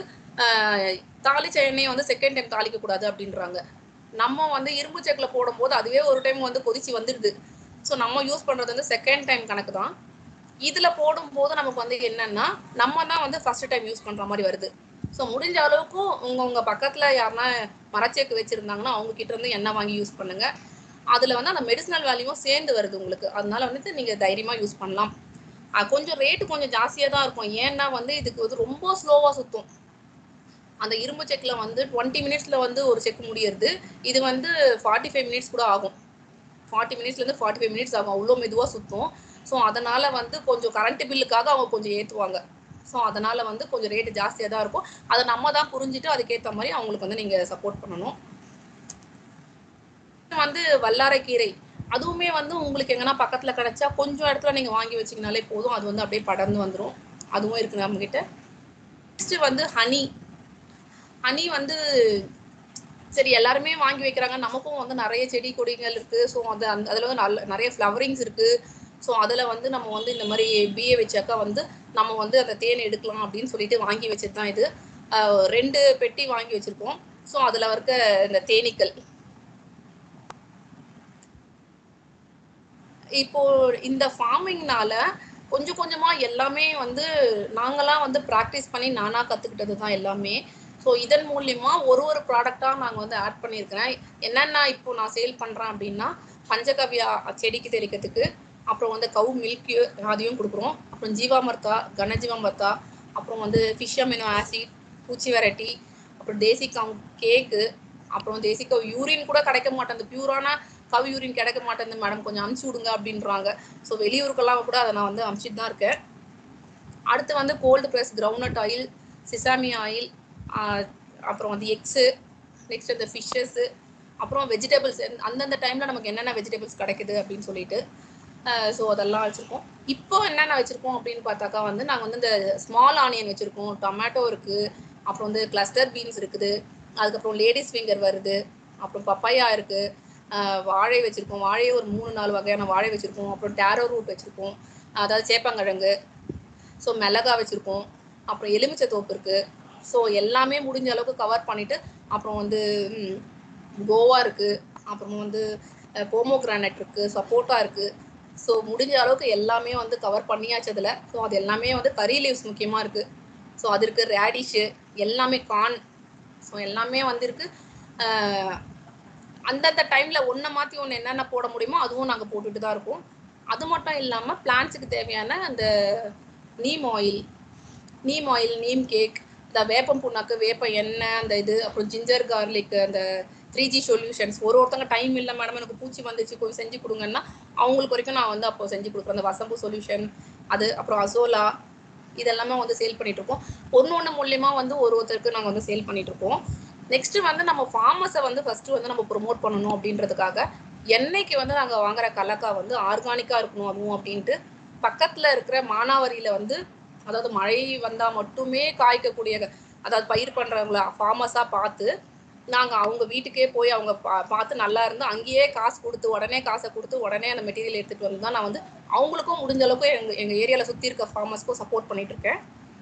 தாளிச்ச எண்ணெயை வந்து செகண்ட் டைம் தாளிக்கக்கூடாது அப்படின்றாங்க. நம்ம வந்து இரும்பு செக்கில் போடும்போது அதுவே ஒரு டைம் வந்து கொதிச்சு வந்துடுது. ஸோ நம்ம யூஸ் பண்ணுறது வந்து செகண்ட் டைம் கணக்கு தான். இதில் போடும்போது நமக்கு வந்து என்னென்னா நம்ம தான் வந்து ஃபஸ்ட்டு டைம் யூஸ் பண்ணுற மாதிரி வருது. ஸோ முடிஞ்ச அளவுக்கு உங்கள் பக்கத்தில் யாருன்னா மரச்சேக்கு வச்சுருந்தாங்கன்னா அவங்கக்கிட்ட இருந்து எண்ணெய் வாங்கி யூஸ் பண்ணுங்கள். அதில் வந்து அந்த மெடிசினல் வேல்யூவும் சேர்ந்து வருது உங்களுக்கு. அதனால வந்துட்டு நீங்கள் தைரியமாக யூஸ் பண்ணலாம். கொஞ்சம் ரேட்டு கொஞ்சம் ஜாஸ்தியாக தான் இருக்கும். ஏன்னா வந்து இதுக்கு வந்து ரொம்ப ஸ்லோவாக சுற்றும். அந்த இரும்பு செக்கில் வந்து 20 மினிட்ஸில் வந்து ஒரு செக் முடியறது. இது வந்து 45 மினிட்ஸ் கூட ஆகும். 40 மினிட்ஸ்லேருந்து 45 மினிட்ஸ் ஆகும். அவ்வளோ மெதுவாக சுற்றும். ஸோ அதனால் வந்து கொஞ்சம் கரண்ட் பில்லுக்காக அவங்க கொஞ்சம் ஏற்றுவாங்க. ஸோ அதனால் வந்து கொஞ்சம் ரேட்டு ஜாஸ்தியாக தான் இருக்கும். அதை நம்ம தான் புரிஞ்சுட்டு அதுக்கேற்ற மாதிரி அவங்களுக்கு வந்து நீங்கள் சப்போர்ட் பண்ணணும். வந்து வல்லாரைக்கீரை அதுவுமே வந்து உங்களுக்கு எங்கன்னா பக்கத்தில் கிடைச்சா கொஞ்சம் இடத்துல நீங்கள் வாங்கி வச்சிங்கனாலே போதும். அது வந்து அப்படியே படர்ந்து வந்துடும். அதுவும் இருக்குது நம்மக்கிட்ட. நெக்ஸ்ட்டு வந்து ஹனி. ஹனி வந்து சரி எல்லாருமே வாங்கி வைக்கிறாங்க, நமக்கும் வந்து நிறைய செடி கொடிகள் இருக்கு. ஸோ அது அதில் வந்து நிறைய ஃப்ளவரிங்ஸ் இருக்கு. ஸோ அதில் வந்து நம்ம வந்து இந்த மாதிரி பிஏ வச்சாக்கா வந்து நம்ம வந்து அந்த தேன் எடுக்கலாம் அப்படின்னு சொல்லிட்டு வாங்கி வச்சது தான் இது. 2 பெட்டி வாங்கி வச்சிருக்கோம். ஸோ அதில் இருக்க இந்த தேனீக்கள் இப்போ இந்த ஃபார்மிங்னால கொஞ்சம் கொஞ்சமா எல்லாமே வந்து நாங்களாம் வந்து ப்ராக்டிஸ் பண்ணி நானா கத்துக்கிட்டது தான் எல்லாமே. ஸோ இதன் மூலியமா ஒரு ப்ராடக்டா நாங்க வந்து ஆட் பண்ணியிருக்கிறேன். என்னென்ன இப்போ நான் சேல் பண்றேன் அப்படின்னா, பஞ்சகவ்யா செடிக்கு தெளிக்கிறதுக்கு, அப்புறம் வந்து கவு மில்க் அதையும் கொடுக்குறோம். அப்புறம் ஜீவாமர்த்தா, கனஜீவாமர்த்தா, அப்புறம் வந்து ஃபிஷ் அமினோ ஆசிட், பூச்சி வெரைட்டி, அப்புறம் தேசி கவு கேக்கு, அப்புறம் தேசி கவு யூரின் கூட கிடைக்க மாட்டேங்குது. பியூரான கவு யூரின் கிடைக்க மாட்டேங்குது மேடம், கொஞ்சம் அனுப்பிச்சு விடுங்க அப்படின்றாங்க. ஸோ வெளியூருக்கெல்லாம் கூட அதை நான் வந்து அனுப்பிச்சிட்டு தான் இருக்கேன். அடுத்து வந்து cold press groundnut oil, sesame oil, அப்புறம் வந்து எக்ஸு, நெக்ஸ்ட் இந்த ஃபிஷ்ஷஸ்ஸு, அப்புறம் வெஜிடபிள்ஸ் அந்தந்த டைமில் நமக்கு என்னென்ன வெஜிடபிள்ஸ் கிடைக்குது அப்படின்னு சொல்லிட்டு ஸோ அதெல்லாம் வச்சுருக்கோம். இப்போ என்னென்ன வச்சுருக்கோம் அப்படின்னு பார்த்தாக்கா வந்து நாங்கள் வந்து இந்த ஸ்மால் ஆனியன் வச்சுருக்கோம், டொமேட்டோ இருக்குது, அப்புறம் வந்து கிளஸ்டர் பீன்ஸ் இருக்குது, அதுக்கப்புறம் லேடிஸ் ஃபிங்கர் வருது, அப்புறம் பப்பாயா இருக்குது, வாழை வச்சுருக்கோம். வாழையே ஒரு 3-4 வகையான வாழை வச்சுருக்கோம். அப்புறம் டேரோ ரூட் வச்சுருக்கோம், அதாவது சேப்பங்கிழங்கு. ஸோ மிளகா வச்சுருக்கோம், அப்புறம் எலுமிச்சை தோப்பு இருக்குது. ஸோ எல்லாமே முடிஞ்ச அளவுக்கு கவர் பண்ணிவிட்டு, அப்புறம் வந்து கோவா இருக்குது, அப்புறம் வந்து போமோகிரானட் இருக்குது, சப்போட்டா இருக்குது. ஸோ முடிஞ்ச அளவுக்கு எல்லாமே வந்து கவர் பண்ணியாச்சு அதில். ஸோ அது எல்லாமே வந்து கறி லீவ்ஸ் முக்கியமாக இருக்குது. ஸோ அது இருக்குது, ரேடிஷு எல்லாமே, கார்ன், ஸோ எல்லாமே வந்து இருக்குது. அந்தந்த டைமில் ஒன்றை மாற்றி ஒன்று என்னென்ன போட முடியுமோ அதுவும் நாங்கள் போட்டுட்டு தான் இருக்கோம். அது மட்டும் இல்லாமல் பிளான்ட்ஸுக்கு தேவையான அந்த நீம் ஆயில், நீம் கேக், இந்த வேப்பம் புண்ணாக்கு, வேப்ப எண்ணெய், அந்த இது, அப்புறம் ஜிஞ்சர் கார்லிக், அந்த 3G சொல்யூஷன்ஸ். ஒருத்தங்க டைம் இல்லை மேடம் எனக்கு பூச்சி வந்துச்சு கொஞ்சம் செஞ்சு கொடுங்கன்னா அவங்களுக்கு வரைக்கும் நான் வந்து அப்போ செஞ்சு கொடுக்குறேன். அந்த வசம்பு சொல்யூஷன் அது, அப்புறம் அசோலா, இதெல்லாமே வந்து சேல் பண்ணிட்டு இருக்கோம். ஒன்று மூலியமா வந்து ஒருத்தருக்கு நாங்கள் வந்து சேல் பண்ணிட்டு இருக்கோம். நெக்ஸ்ட் வந்து நம்ம ஃபார்மர்ஸை வந்து ஃபர்ஸ்ட் வந்து நம்ம ப்ரொமோட் பண்ணணும் அப்படின்றதுக்காக எண்ணெய்க்கு வந்து நாங்கள் வாங்குற கலக்கா வந்து ஆர்கானிக்கா இருக்கணும் அதுவும் அப்படின்ட்டு பக்கத்துல இருக்கிற மானாவாரியில வந்து, அதாவது மழை வந்தா மட்டுமே காய்க்கக்கூடிய, அதாவது பயிர் பண்றவங்கள ஃபார்மர்ஸா பார்த்து நாங்கள் அவங்க வீட்டுக்கே போய் அவங்க பார்த்து நல்லா இருந்து அங்கேயே காசு கொடுத்து உடனே காசை கொடுத்து உடனே அந்த மெட்டீரியல் எடுத்துகிட்டு வந்து தான் நான் வந்து அவங்களுக்கும் முடிஞ்ச அளவுக்கு எங்கள் ஏரியாவில் சுற்றி இருக்க ஃபார்மர்ஸ்க்கும் சப்போர்ட் பண்ணிட்டு இருக்கேன்.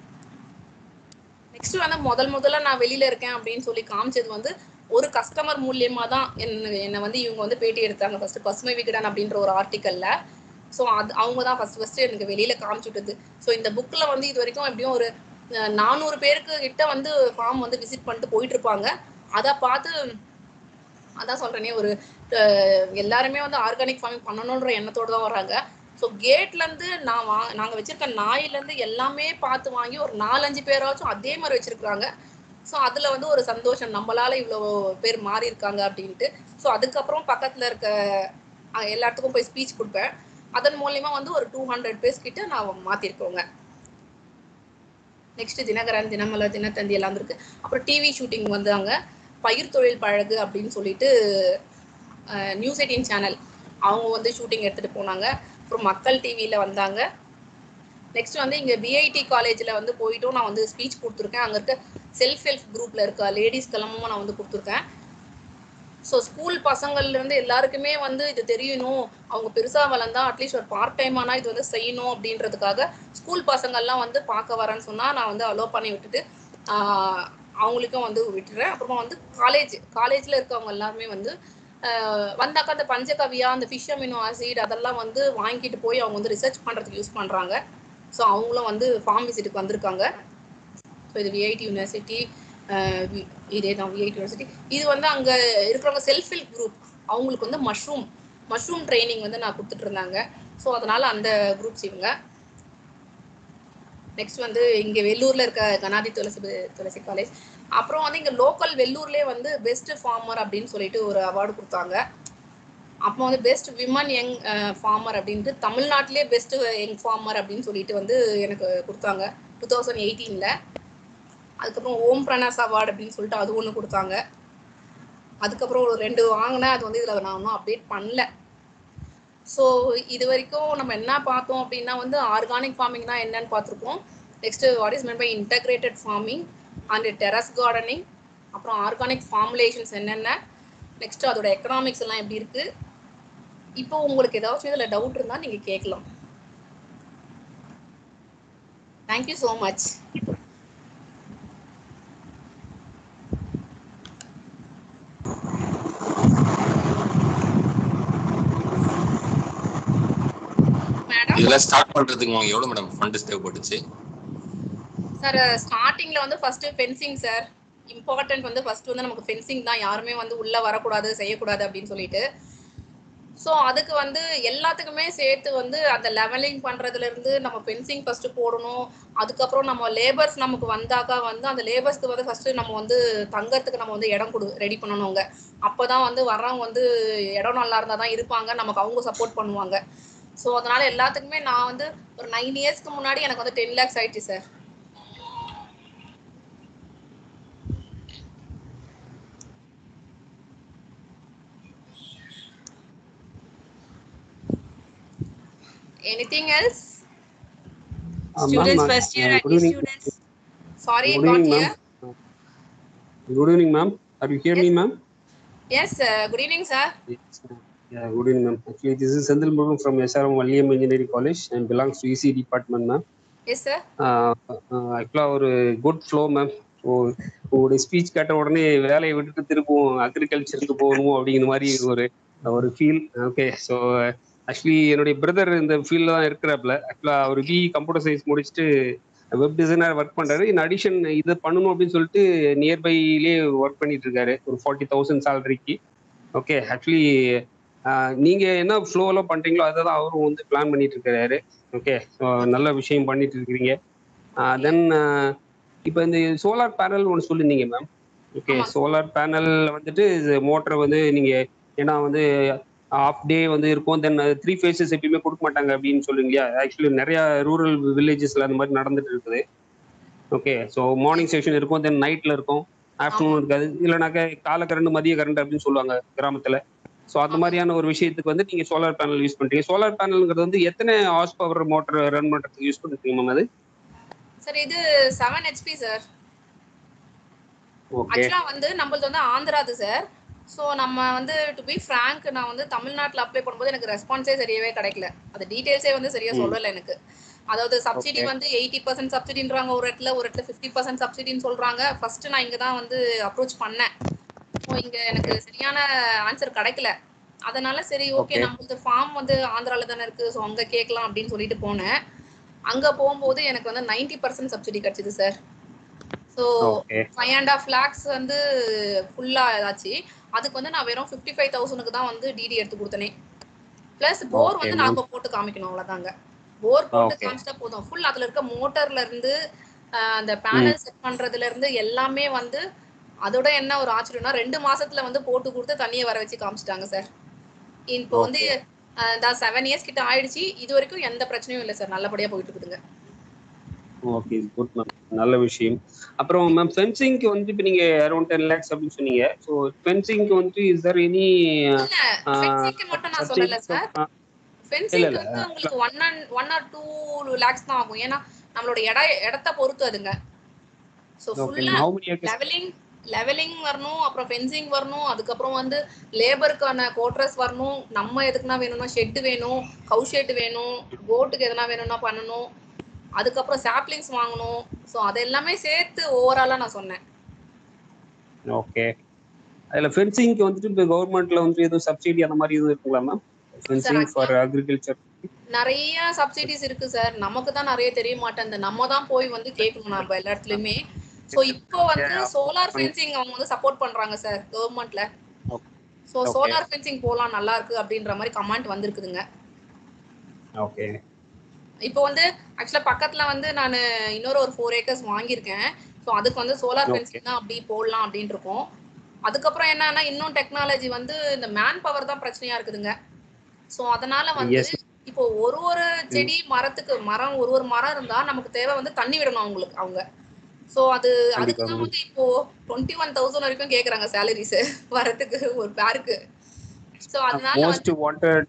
நெக்ஸ்ட் வந்து முதல்ல நான் வெளியில இருக்கேன் அப்படின்னு சொல்லி காமிச்சது வந்து ஒரு கஸ்டமர் மூலியமா தான் என்னை வந்து இவங்க வந்து பேட்டி எடுத்தாங்க ஃபர்ஸ்ட், பசுமை விகடன் அப்படின்ற ஒரு ஆர்டிக்கல்ல. ஸோ அது அவங்க தான் ஃபர்ஸ்ட் எனக்கு வெளியில காமிச்சுட்டது. ஸோ இந்த புக்கில் வந்து இது வரைக்கும் எப்படியும் ஒரு 400 பேருக்கு கிட்ட வந்து ஃபார்ம் வந்து விசிட் பண்ணிட்டு போயிட்டு இருப்பாங்க. அதை பார்த்து அதான் சொல்றேனே, ஒரு எல்லாருமே வந்து ஆர்கானிக் ஃபார்மிங் பண்ணணுன்ற எண்ணத்தோடு தான் வராங்க. ஸோ கேட்லேருந்து நாங்கள் வச்சிருக்க நாயிலேருந்து எல்லாமே பார்த்து வாங்கி ஒரு 4-5 பேராச்சும் அதே மாதிரி வச்சிருக்கிறாங்க. ஸோ அதில் வந்து ஒரு சந்தோஷம், நம்மளால இவ்வளோ பேர் மாறி இருக்காங்க அப்படின்ட்டு. ஸோ அதுக்கப்புறம் பக்கத்தில் இருக்க எல்லாத்துக்கும் போய் ஸ்பீச் கொடுப்பேன். அதன் மூலியமா வந்து ஒரு 200 பேர்ஸ் கிட்ட நான் மாற்றிருக்கோங்க. நெக்ஸ்ட் தினகரன், தினமலர், தினத்தந்தி எல்லாம் இருக்கு. அப்புறம் டிவி ஷூட்டிங் வந்தாங்க, பயிர் தொழில் பழகு அப்படின்னு சொல்லிட்டு நியூஸ் 18 சேனல் அவங்க வந்து ஷூட்டிங் எடுத்துகிட்டு போனாங்க. அப்புறம் மக்கள் டிவியில் வந்தாங்க. நெக்ஸ்ட் வந்து இங்கே பிஐடி காலேஜில் வந்து போயிட்டும் நான் வந்து ஸ்பீச் கொடுத்துருக்கேன். அங்கே இருக்க செல்ஃப் ஹெல்ப் குரூப்பில் இருக்க லேடிஸ்க்கெல்லாமும் நான் வந்து கொடுத்துருக்கேன். ஸோ ஸ்கூல் பசங்கள்லேருந்து எல்லாருக்குமே வந்து இது தெரியணும், அவங்க பெருசாக வளர்ந்தா அட்லீஸ்ட் ஒரு பார்ட் டைமானா இது வந்து செய்யணும் அப்படின்றதுக்காக ஸ்கூல் பசங்கள்லாம் வந்து பார்க்க வரேன்னு சொன்னால் நான் வந்து அலோவ் பண்ணி விட்டுட்டு அவங்களுக்கும் வந்து விட்டுறேன். அப்புறமா வந்து காலேஜில் இருக்கவங்க எல்லாருமே வந்து வந்தாக்கா அந்த பஞ்சகவ்யா, அந்த ஃபிஷ் அமினோ ஆசிட் அதெல்லாம் வந்து வாங்கிட்டு போய் அவங்க வந்து ரிசர்ச் பண்ணுறதுக்கு யூஸ் பண்ணுறாங்க. ஸோ அவங்களும் வந்து ஃபார்ம் விசிட்டுக்கு வந்திருக்காங்க. ஸோ இது விஐடி யூனிவர்சிட்டி, இதே தான் விஐடி யூனிவர்சிட்டி. இது வந்து அங்கே இருக்கிறவங்க செல்ஃப் ஹெல்ப் குரூப், அவங்களுக்கு வந்து மஷ்ரூம் ட்ரைனிங் வந்து நான் கொடுத்துட்டு இருந்தாங்க. ஸோ அதனால அந்த குரூப்ஸ் இவங்க. நெக்ஸ்ட் வந்து இங்கே வெள்ளூரில் இருக்க கனாதி துளசி காலேஜ். அப்புறம் வந்து இங்கே லோக்கல் வெள்ளூர்லேயே வந்து பெஸ்ட் ஃபார்மர் அப்படின்னு சொல்லிட்டு ஒரு அவார்டு கொடுத்தாங்க. அப்போ வந்து பெஸ்ட் விமன் யங் ஃபார்மர் அப்படின்ட்டு தமிழ்நாட்டிலே பெஸ்ட் யங் ஃபார்மர் அப்படின்னு சொல்லிட்டு வந்து எனக்கு கொடுத்தாங்க 2018ல். அதுக்கப்புறம் ஓம் பிரணாஸ் அவார்டு அப்படின்னு சொல்லிட்டு அது ஒன்று கொடுத்தாங்க. அதுக்கப்புறம் ஒரு 2 வாங்கினேன், அது வந்து இதில் நான் ஒன்றும் அப்டேட் பண்ணல. ஸோ இது வரைக்கும் நம்ம என்ன பார்த்தோம் அப்படின்னா வந்து ஆர்கானிக் ஃபார்மிங்னா என்னன்னு பார்த்துருக்கோம். Next what is mean by integrated farming and terrace gardening, அப்புறம் ஆர்கானிக் ஃபார்முலேஷன்ஸ் என்னென்ன, நெக்ஸ்ட் அதோட எக்கனாமிக்ஸ் எல்லாம் எப்படி இருக்கு. இப்போ உங்களுக்கு ஏதாச்சும் இதுல டவுட் இருந்தா நீங்க கேட்கலாம். Thank you so much. மேடம் இதெல்லாம் ஸ்டார்ட் பண்றதுக்கு உங்களுக்கு எவ்வளவு மேடம் ஃபண்ட்ஸ் தேவைப்பட்டுச்சு? சார் ஸ்டார்டிங்ல வந்து ஃபர்ஸ்ட் ஃபென்சிங் சார் இம்பார்ட்டன்ட் வந்து ஃபர்ஸ்ட் வந்து நமக்கு ஃபென்சிங் தான். யாருமே வந்து உள்ள வரக்கூடாது செய்யக்கூடாது அப்படின்னு சொல்லிட்டு. ஸோ அதுக்கு வந்து எல்லாத்துக்குமே சேர்த்து வந்து அந்த லெவலிங் பண்றதுல இருந்து நம்ம ஃபென்சிங் ஃபர்ஸ்ட் போடணும். அதுக்கப்புறம் நம்ம லேபர்ஸ் நமக்கு வந்தாக்கா வந்து அந்த லேபர்ஸ்க்கு வந்து ஃபர்ஸ்ட் நம்ம வந்து தங்கறதுக்கு நம்ம வந்து இடம் ரெடி பண்ணணுங்க. அப்பதான் வந்து வர்றவங்க வந்து இடம் நல்லா இருந்தா தான் இருப்பாங்க, நமக்கு அவங்க சப்போர்ட் பண்ணுவாங்க. ஸோ அதனால எல்லாத்துக்குமே நான் வந்து ஒரு 9 இயர்ஸ்க்கு முன்னாடி எனக்கு வந்து 10 lakhs ஆயிடுச்சு sir. Anything else? Students, first year IT students. Sorry, Good got evening, here. ma'am. Good evening, ma'am. Are you hear Yes. me, ma'am? Yes, good evening, sir. Yes. Yeah, good evening, ma'am. Actually, this is Senthil Murugan from SRM Valliyam Engineering College and belongs to EC department, ma'am. Yes, sir. Actually, ஒரு குட் ஃப்ளோ மேம். ஸோ உங்களுடைய ஸ்பீச் கேட்ட உடனே வேலையை விட்டுட்டு திருப்பும் அக்ரிகல்ச்சருக்கு போகணும் அப்படிங்கிற மாதிரி ஒரு ஃபீல். ஓகே, ஸோ ஆக்சுவலி என்னுடைய பிரதர் இந்த ஃபீல்டில் தான் இருக்கிறாப்புல. ஆக்சுவலாக அவர் பிஇ கம்ப்யூட்டர் சயின்ஸ் முடிச்சுட்டு வெப் டிசைனர் ஒர்க் பண்றாரு. இன் அடிஷன் இதை பண்ணணும் அப்படின்னு சொல்லிட்டு நியர்பைலேயே ஒர்க் பண்ணிட்டு இருக்காரு ஒரு 40,000 சேலரிக்கு. ஓகே, ஆக்சுவலி நீங்க என்ன ஃப்ளோலாம் பண்றீங்களோ அதை தான் அவரும் வந்து பிளான் பண்ணிட்டு இருக்காரு. ஓகே, ஸோ நல்ல விஷயம் பண்ணிட்டு இருக்கிறீங்க. தென் இப்போ இந்த சோலார் பேனல் ஒன்று சொல்லியிருந்தீங்க மேம். ஓகே, சோலார் பேனல் வந்துட்டு மோட்டரை வந்து நீங்க ஏன்னா வந்து ஆஃப் டே வந்து இருக்கும், தென் 3 phases எப்பயுமே கொடுக்க மாட்டாங்க அப்படின்னு சொல்லுங்க இல்லையா. ஆக்சுவலி நிறைய ரூரல் வில்லேஜஸ்ல அந்த மாதிரி நடந்துட்டு இருக்குது. ஓகே, ஸோ மார்னிங் செஷன் இருக்கும், தென் நைட்ல இருக்கும், ஆஃப்டர்நூன் இருக்காது, இல்லைனாக்கா காலை கரண்ட் மதிய கரண்ட் அப்படின்னு சொல்லுவாங்க கிராமத்துல. ஸோ அந்த மாதிரியான ஒரு விஷயத்துக்கு வந்து நீங்க சோலார் பேனல் யூஸ் பண்றீங்க. சோலார் பேனல்ங்கிறது வந்து எத்தனை ஹார்ஸ் பவர் மோட்டர் ரன் பண்றதுக்கு யூஸ் பண்ணிருக்கீங்க மேம் அது? சார் இது 7 HP சார். ஓகே, ஆக்சுவலா வந்து நம்மளது வந்து ஆந்திராது சார். ஸோ நம்ம வந்து டு பி ஃப்ராங்க் நான் வந்து தமிழ்நாட்டில் அப்ளை பண்ணும்போது எனக்கு ரெஸ்பான்ஸே சரியாவே கிடைக்கல. அது டீடைல்ஸே வந்து சரியா சொல்லலை எனக்கு. அதாவது சப்சிடி வந்து 80% சப்சிடின்றாங்க ஒரு இடத்துல 50% சப்சிடின்னு சொல்றாங்க. ஃபர்ஸ்ட் நான் இங்க தான் வந்து அப்ரோச் பண்ணேன். ஸோ இங்க எனக்கு சரியான ஆன்சர் கிடைக்கல. அதனால சரி ஓகே நம்மளுக்கு ஃபார்ம் வந்து ஆந்திரால தானே இருக்கு, ஸோ அங்க கேட்கலாம் அப்படின்னு சொல்லிட்டு போனேன். அங்க போகும்போது எனக்கு வந்து 90% சப்சிடி கிடைச்சது சார். ஸோ 5.5 lakhs வந்து ஃபுல்லா ஏதாச்சு. அதுக்கு வந்து நான் வெறும் 55,000க்கு தான் வந்து டிடி எடுத்து கொடுத்தனே. பிளஸ் போர் வந்து நாம போட்டு காமிக்கணும், அவ்வளவுதாங்க. போர் போட்டு காமிச்சா போதும். ஃபுல் அதுல இருக்க மோட்டர்ல இருந்து அந்த பேனல் செட் பண்றதுல இருந்து எல்லாமே வந்து அதோட என்ன ஒரு ஆச்சரியம்னா 2 மாசத்துல வந்து போட்டு கொடுத்து தண்ணியை வர வச்சு காமிச்சிட்டாங்க சார். இப்போ வந்து 7 years கிட்ட ஆயிடுச்சு. இது வரைக்கும் எந்த பிரச்சனையும் இல்லை சார், நல்லபடியா போயிட்டு இருக்குதுங்க. ஓகே, குட் மேம், நல்ல விஷயம். அப்புறம் மேம் ஃபென்சிங்க்கு வந்து இப்போ நீங்க அரௌண்ட் 10 lakhs அப்படின்னு சொன்னீங்க. ஸோ ஃபென்சிங்க்கு வந்து இஸ் தேர் எனி? ஃபென்சிங்க்கு மட்டும் நான் சொல்லல சார். ஃபென்சிங்க்கு வந்து உங்களுக்கு 1 or 2 lakhs தான் ஆகும். ஏன்னா நம்மளோட இடத்தை பொறுத்து அதுங்க. ஸோ ஃபுல்லா லெவலிங் வரணும், அப்புறம் ஃபென்சிங் வரணும், அதுக்கப்புறம் வந்து லேபருக்கான கோட்ரஸ் வரணும், நம்ம எதுக்குன்னா வேணும்னா ஷெட் வேணும், கவு ஷெட் வேணும், கோட்டுக்கு எதனா வேணும்னா பண்ணணும், அதுக்கப்புறம் சாப்லிங்ஸ் வாங்கணும். ஸோ அதெல்லாமே சேர்த்து ஓவராலா நான் சொன்னேன். ஓகே, அதுல ஃபென்சிங்க்கு வந்துட்டு இப்போ கவர்மெண்ட்ல வந்து ஏதோ சப்சிடி அந்த மாதிரி எதுவும் இருக்குங்களா மேம்? ஃபென்சிங் ஃபார் அக்ரிகல்ச்சர் நிறைய சப்சிடிஸ் இருக்கு சார். நமக்கு தான் நிறைய தெரிய மாட்டேங்குது. நம்ம தான் போய் வந்து கேட்கணும் நம்ம எல்லா இடத்துலயுமே. ஸோ இப்போ வந்து சோலார் ஃபென்சிங் அவங்க வந்து சப்போர்ட் பண்றாங்க சார் கவர்மெண்ட்ல. ஸோ சோலார் ஃபென்சிங் போலாம், நல்லா இருக்கு அப்படின்ற மாதிரி கமெண்ட் வந்திருக்குதுங்க. ஓகே, இப்போ வந்து ஆக்சுவலா பக்கத்துல வந்து நான் இன்னொரு ஒரு 4 acres வாங்கியிருக்கேன். ஸோ அதுக்கு வந்து சோலார் ஃபென்சிங் தான் அப்படி போடலாம் அப்படின்னு இருக்கோம். அதுக்கப்புறம் என்னன்னா இன்னும் டெக்னாலஜி வந்து இந்த மேன் பவர் தான் பிரச்சனையா இருக்குதுங்க. ஸோ அதனால வந்து இப்போ ஒரு செடி மரம் ஒரு மரம் இருந்தா நமக்கு தேவை வந்து தண்ணி விடணும் அவங்க. சோ அதுக்கு தான் வந்து இப்போ 21,000 வரைக்கும் கேக்குறாங்க சாலரிஸ் வரதுக்கு ஒரு பேருக்கு. சோ அதனால மோஸ்ட் வாண்டட்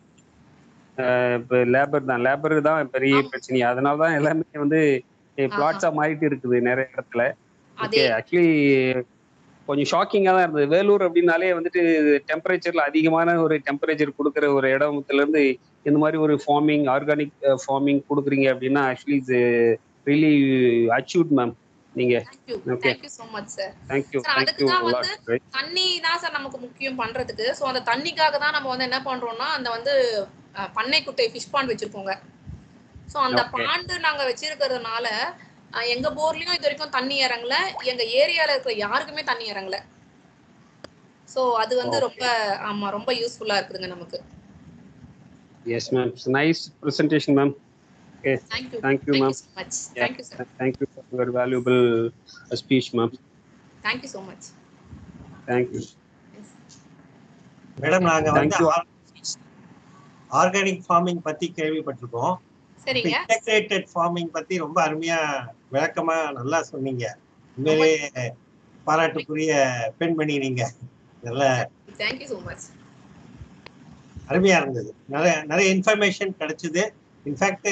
லேபர் தான் பெரிய பிரச்சனை. அதனால தான் எல்லாமே வந்து பிளாட்ஸா மாறிட்டு இருக்குது நிறைய இடத்துல. ஓகே, ஆக்சுவலி கொஞ்சம் ஷாக்கிங்காக தான் இருந்தது. வேலூர் அப்படின்னாலே வந்துட்டு டெம்பரேச்சர்ல அதிகமான ஒரு டெம்பரேச்சர் கொடுக்குற ஒரு இடத்துல இருந்து இந்த மாதிரி ஒரு ஃபார்மிங், ஆர்கானிக் ஃபார்மிங் கொடுக்குறீங்க அப்படின்னா ஆக்சுவலி இது ரியலி அச்சீவ்ட் மேம் நீங்க. Thank you okay, thank you so much sir. Thank you sir அதுக்கு தேங்க்யூ தான் வந்து தண்ணி தான் சார் நமக்கு முக்கியம் பண்றதுக்கு. ஸோ அந்த தண்ணிக்காக தான் நம்ம வந்து என்ன பண்றோம்னா அந்த வந்து பண்ணை குட்டை ஃபிஷ் பாண்ட் வச்சிருக்கோங்க. ஸோ அந்த ஓகே. பாண்டு நாங்க வச்சிருக்கிறதுனால எங்க போர்லயும் இது வரைக்கும் தண்ணி இறங்கல, எங்க ஏரியால இருக்கிற யாருக்குமே தண்ணி இறங்கல. ஸோ அது வந்து ரொம்ப ஆமா ரொம்ப யூஸ்ஃபுல்லா இருக்குதுங்க நமக்கு. Yes ma'am, nice presentation ma'am. Okay, thank you thank you ma'am. so much. Thank you sir. Thank you for your valuable speech ma'am. Thank you so much. Thank you. Madam நாங்க Thank வந்து you. ஆர்கானிக் ஃபார்மிங் பத்தி கேள்விப்பட்டிருக்கோம். சரிங்க. இன்டகிரேட்டட் ஃபார்மிங் பத்தி ரொம்ப அருமையா விளக்கமா நல்லா சொன்னீங்க. உண்மையிலே பாராட்டுக்குரிய பெண்மணி நீங்க. நல்ல தேங்க்யூ ஸோ மச். அருமையா இருந்தது. நிறைய இன்ஃபர்மேஷன் கிடைச்சது. இன்ஃபேக்ட்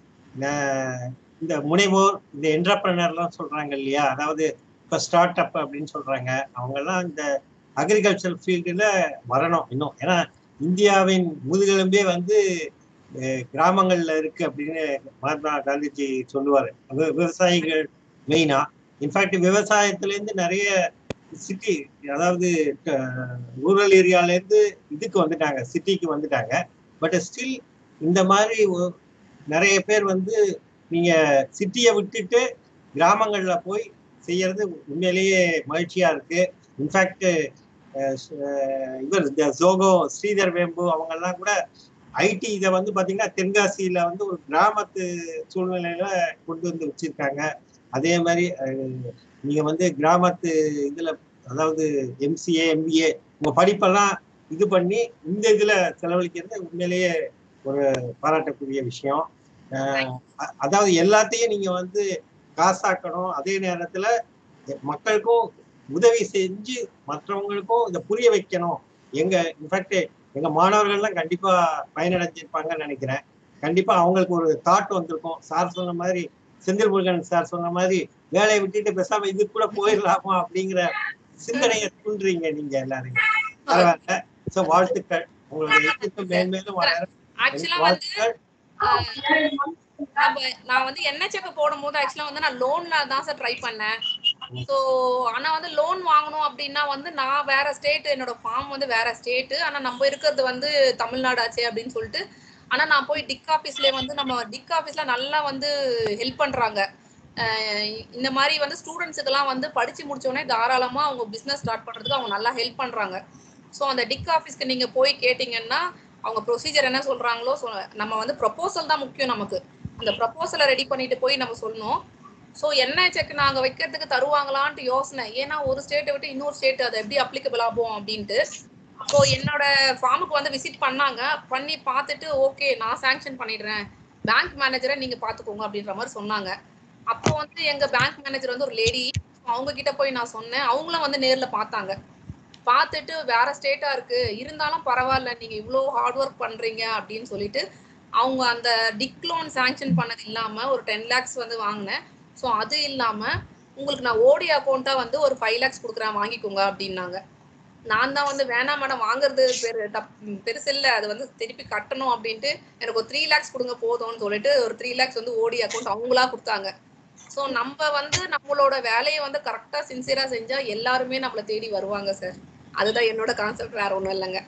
இந்த முனைவோர், இந்த என்டர்பிரனர்லாம் சொல்றாங்க இல்லையா, அதாவது இப்போ ஸ்டார்ட் அப் அப்படின்னு சொல்றாங்க, அவங்கெல்லாம் இந்த அக்ரிகல்ச்சர் ஃபீல்டுல வரணும் இன்னும். ஏன்னா இந்தியாவின் முதுகெலும்பே வந்து கிராமங்கள்ல இருக்கு அப்படின்னு மகாத்மா காந்திஜி சொல்லுவாரு. விவசாயிகள் மெயினா. இன்ஃபேக்ட் விவசாயத்திலேருந்து நிறைய சிட்டி, அதாவது ரூரல் ஏரியால இருந்து இதுக்கு வந்துட்டாங்க, சிட்டிக்கு வந்துட்டாங்க. பட் ஸ்டில் இந்த மாதிரி நிறைய பேர் வந்து நீங்க சிட்டியை விட்டுட்டு கிராமங்கள்ல போய் செய்யறது உண்மையிலேயே மகிழ்ச்சியா இருக்கு. இன்ஃபேக்ட் இவர் ஜோகோ ஸ்ரீதர் வேம்பு அவங்கெல்லாம் கூட ஐடி இதை வந்து பாத்தீங்கன்னா தென்காசியில வந்து ஒரு கிராமத்து சூழ்நிலையில கொண்டு வந்து வச்சிருக்காங்க. அதே மாதிரி நீங்க வந்து கிராமத்து இதுல, அதாவது எம்சிஏ எம்பிஏ உங்க படிப்பெல்லாம் இது பண்ணி இந்த இதுல செலவழிக்கிறது உண்மையிலேயே ஒரு பாராட்டக்கூடிய விஷயம். அதாவது எல்லாத்தையும் நீங்க வந்து காசாக்கணும், அதே நேரத்துல மக்களுக்கும் உதவி செஞ்சு மற்றவங்களுக்கும் இதை புரிய வைக்கணும். இன்ஃபேக்ட் எங்க மாணவர்கள்லாம் கண்டிப்பா பயனடைஞ்சிருப்பாங்கன்னு நினைக்கிறேன். கண்டிப்பா அவங்களுக்கு ஒரு தாட் வந்திருக்கும். சார் சொன்ன மாதிரி, செந்தில் முருகன் சார் சொன்ன மாதிரி வேலையை விட்டுட்டு பேசாம இது கூட போயிடலாமா அப்படிங்கிற சிந்தனையை தூண்டுறீங்க நீங்க எல்லாரும். பரவாயில்ல. சோ வாழ்த்துக்கள். உங்களுடைய மேன்மேலும் வாழ்த்துக்கள். நான் வந்து NHK போடும்போது ஆக்சுவலா வந்து நான் லோன்ல தான் சார் ட்ரை பண்ணேன். ஸோ ஆனா வந்து லோன் வாங்கணும் அப்படின்னா வந்து நான் வேற ஸ்டேட், என்னோட ஃபார்ம் வந்து வேற ஸ்டேட், ஆனா நம்ம இருக்கிறது வந்து தமிழ்நாடு ஆச்சே அப்படின்னு சொல்லிட்டு, ஆனா நான் போய் டிக் ஆஃபீஸ்ல வந்து நம்ம டிக் ஆஃபீஸ்ல நல்லா வந்து ஹெல்ப் பண்றாங்க. இந்த மாதிரி வந்து ஸ்டூடெண்ட்ஸுக்கெல்லாம் வந்து படிச்சு முடிச்சோடனே தாராளமா அவங்க பிசினஸ் ஸ்டார்ட் பண்றதுக்கு அவங்க நல்லா ஹெல்ப் பண்றாங்க. ஸோ அந்த டிக் ஆஃபீஸ்க்கு நீங்க போய் கேட்டீங்கன்னா அவங்க ப்ரொசீஜர் என்ன சொல்றாங்களோ, நம்ம வந்து ப்ரொபோசல் தான் முக்கியம் நமக்கு. அந்த ப்ரொபோசலை ரெடி பண்ணிட்டு போய் நம்ம சொல்லணும். ஸோ NHK நாங்கள் வைக்கிறதுக்கு தருவாங்களான்ட்டு யோசனை. ஏன்னா ஒரு ஸ்டேட்டை விட்டு இன்னொரு ஸ்டேட் அதை எப்படி அப்ளிகபிள் ஆகும் அப்படின்ட்டு. ஸோ என்னோட ஃபார்முக்கு வந்து விசிட் பண்ணாங்க. பண்ணி பார்த்துட்டு ஓகே நான் சாங்ஷன் பண்ணிடுறேன், பேங்க் மேனேஜரை நீங்க பார்த்துக்கோங்க அப்படின்ற மாதிரி சொன்னாங்க. அப்போ வந்து எங்க பேங்க் மேனேஜர் வந்து ஒரு லேடி, அவங்க கிட்ட போய் நான் சொன்னேன். அவங்களும் வந்து நேர்ல பார்த்தாங்க. பார்த்துட்டு வேற ஸ்டேட்டா இருக்கு, இருந்தாலும் பரவாயில்ல, நீங்க இவ்வளோ ஹார்ட் ஒர்க் பண்றீங்க அப்படின்னு சொல்லிட்டு அவங்க அந்த டிக் லோன் சாங்ஷன் பண்ணது இல்லாம ஒரு 10 lakhs வந்து வாங்கினேன். ஸோ அது இல்லாம உங்களுக்கு நான் ஓடி அக்கௌண்ட்டா வந்து ஒரு 5 lakhs கொடுக்குறேன், வாங்கிக்கோங்க அப்படின்னாங்க. நான் தான் வந்து வேணாம் மேடம், வாங்குறது பெருசு இல்லை, அது வந்து திருப்பி கட்டணும் அப்படின்ட்டு எனக்கு ஒரு 3 lakhs கொடுங்க போதும்னு சொல்லிட்டு ஒரு 3 lakhs வந்து ஓடி அக்கௌண்ட் அவங்களா கொடுத்தாங்க. ஸோ நம்ம வந்து நம்மளோட வேலையை வந்து கரெக்டா சின்சியரா செஞ்சா எல்லாருமே நம்மளை தேடி வருவாங்க சார். அதுதான் என்னோட கான்செப்ட், வேற ஒண்ணும் இல்லைங்க.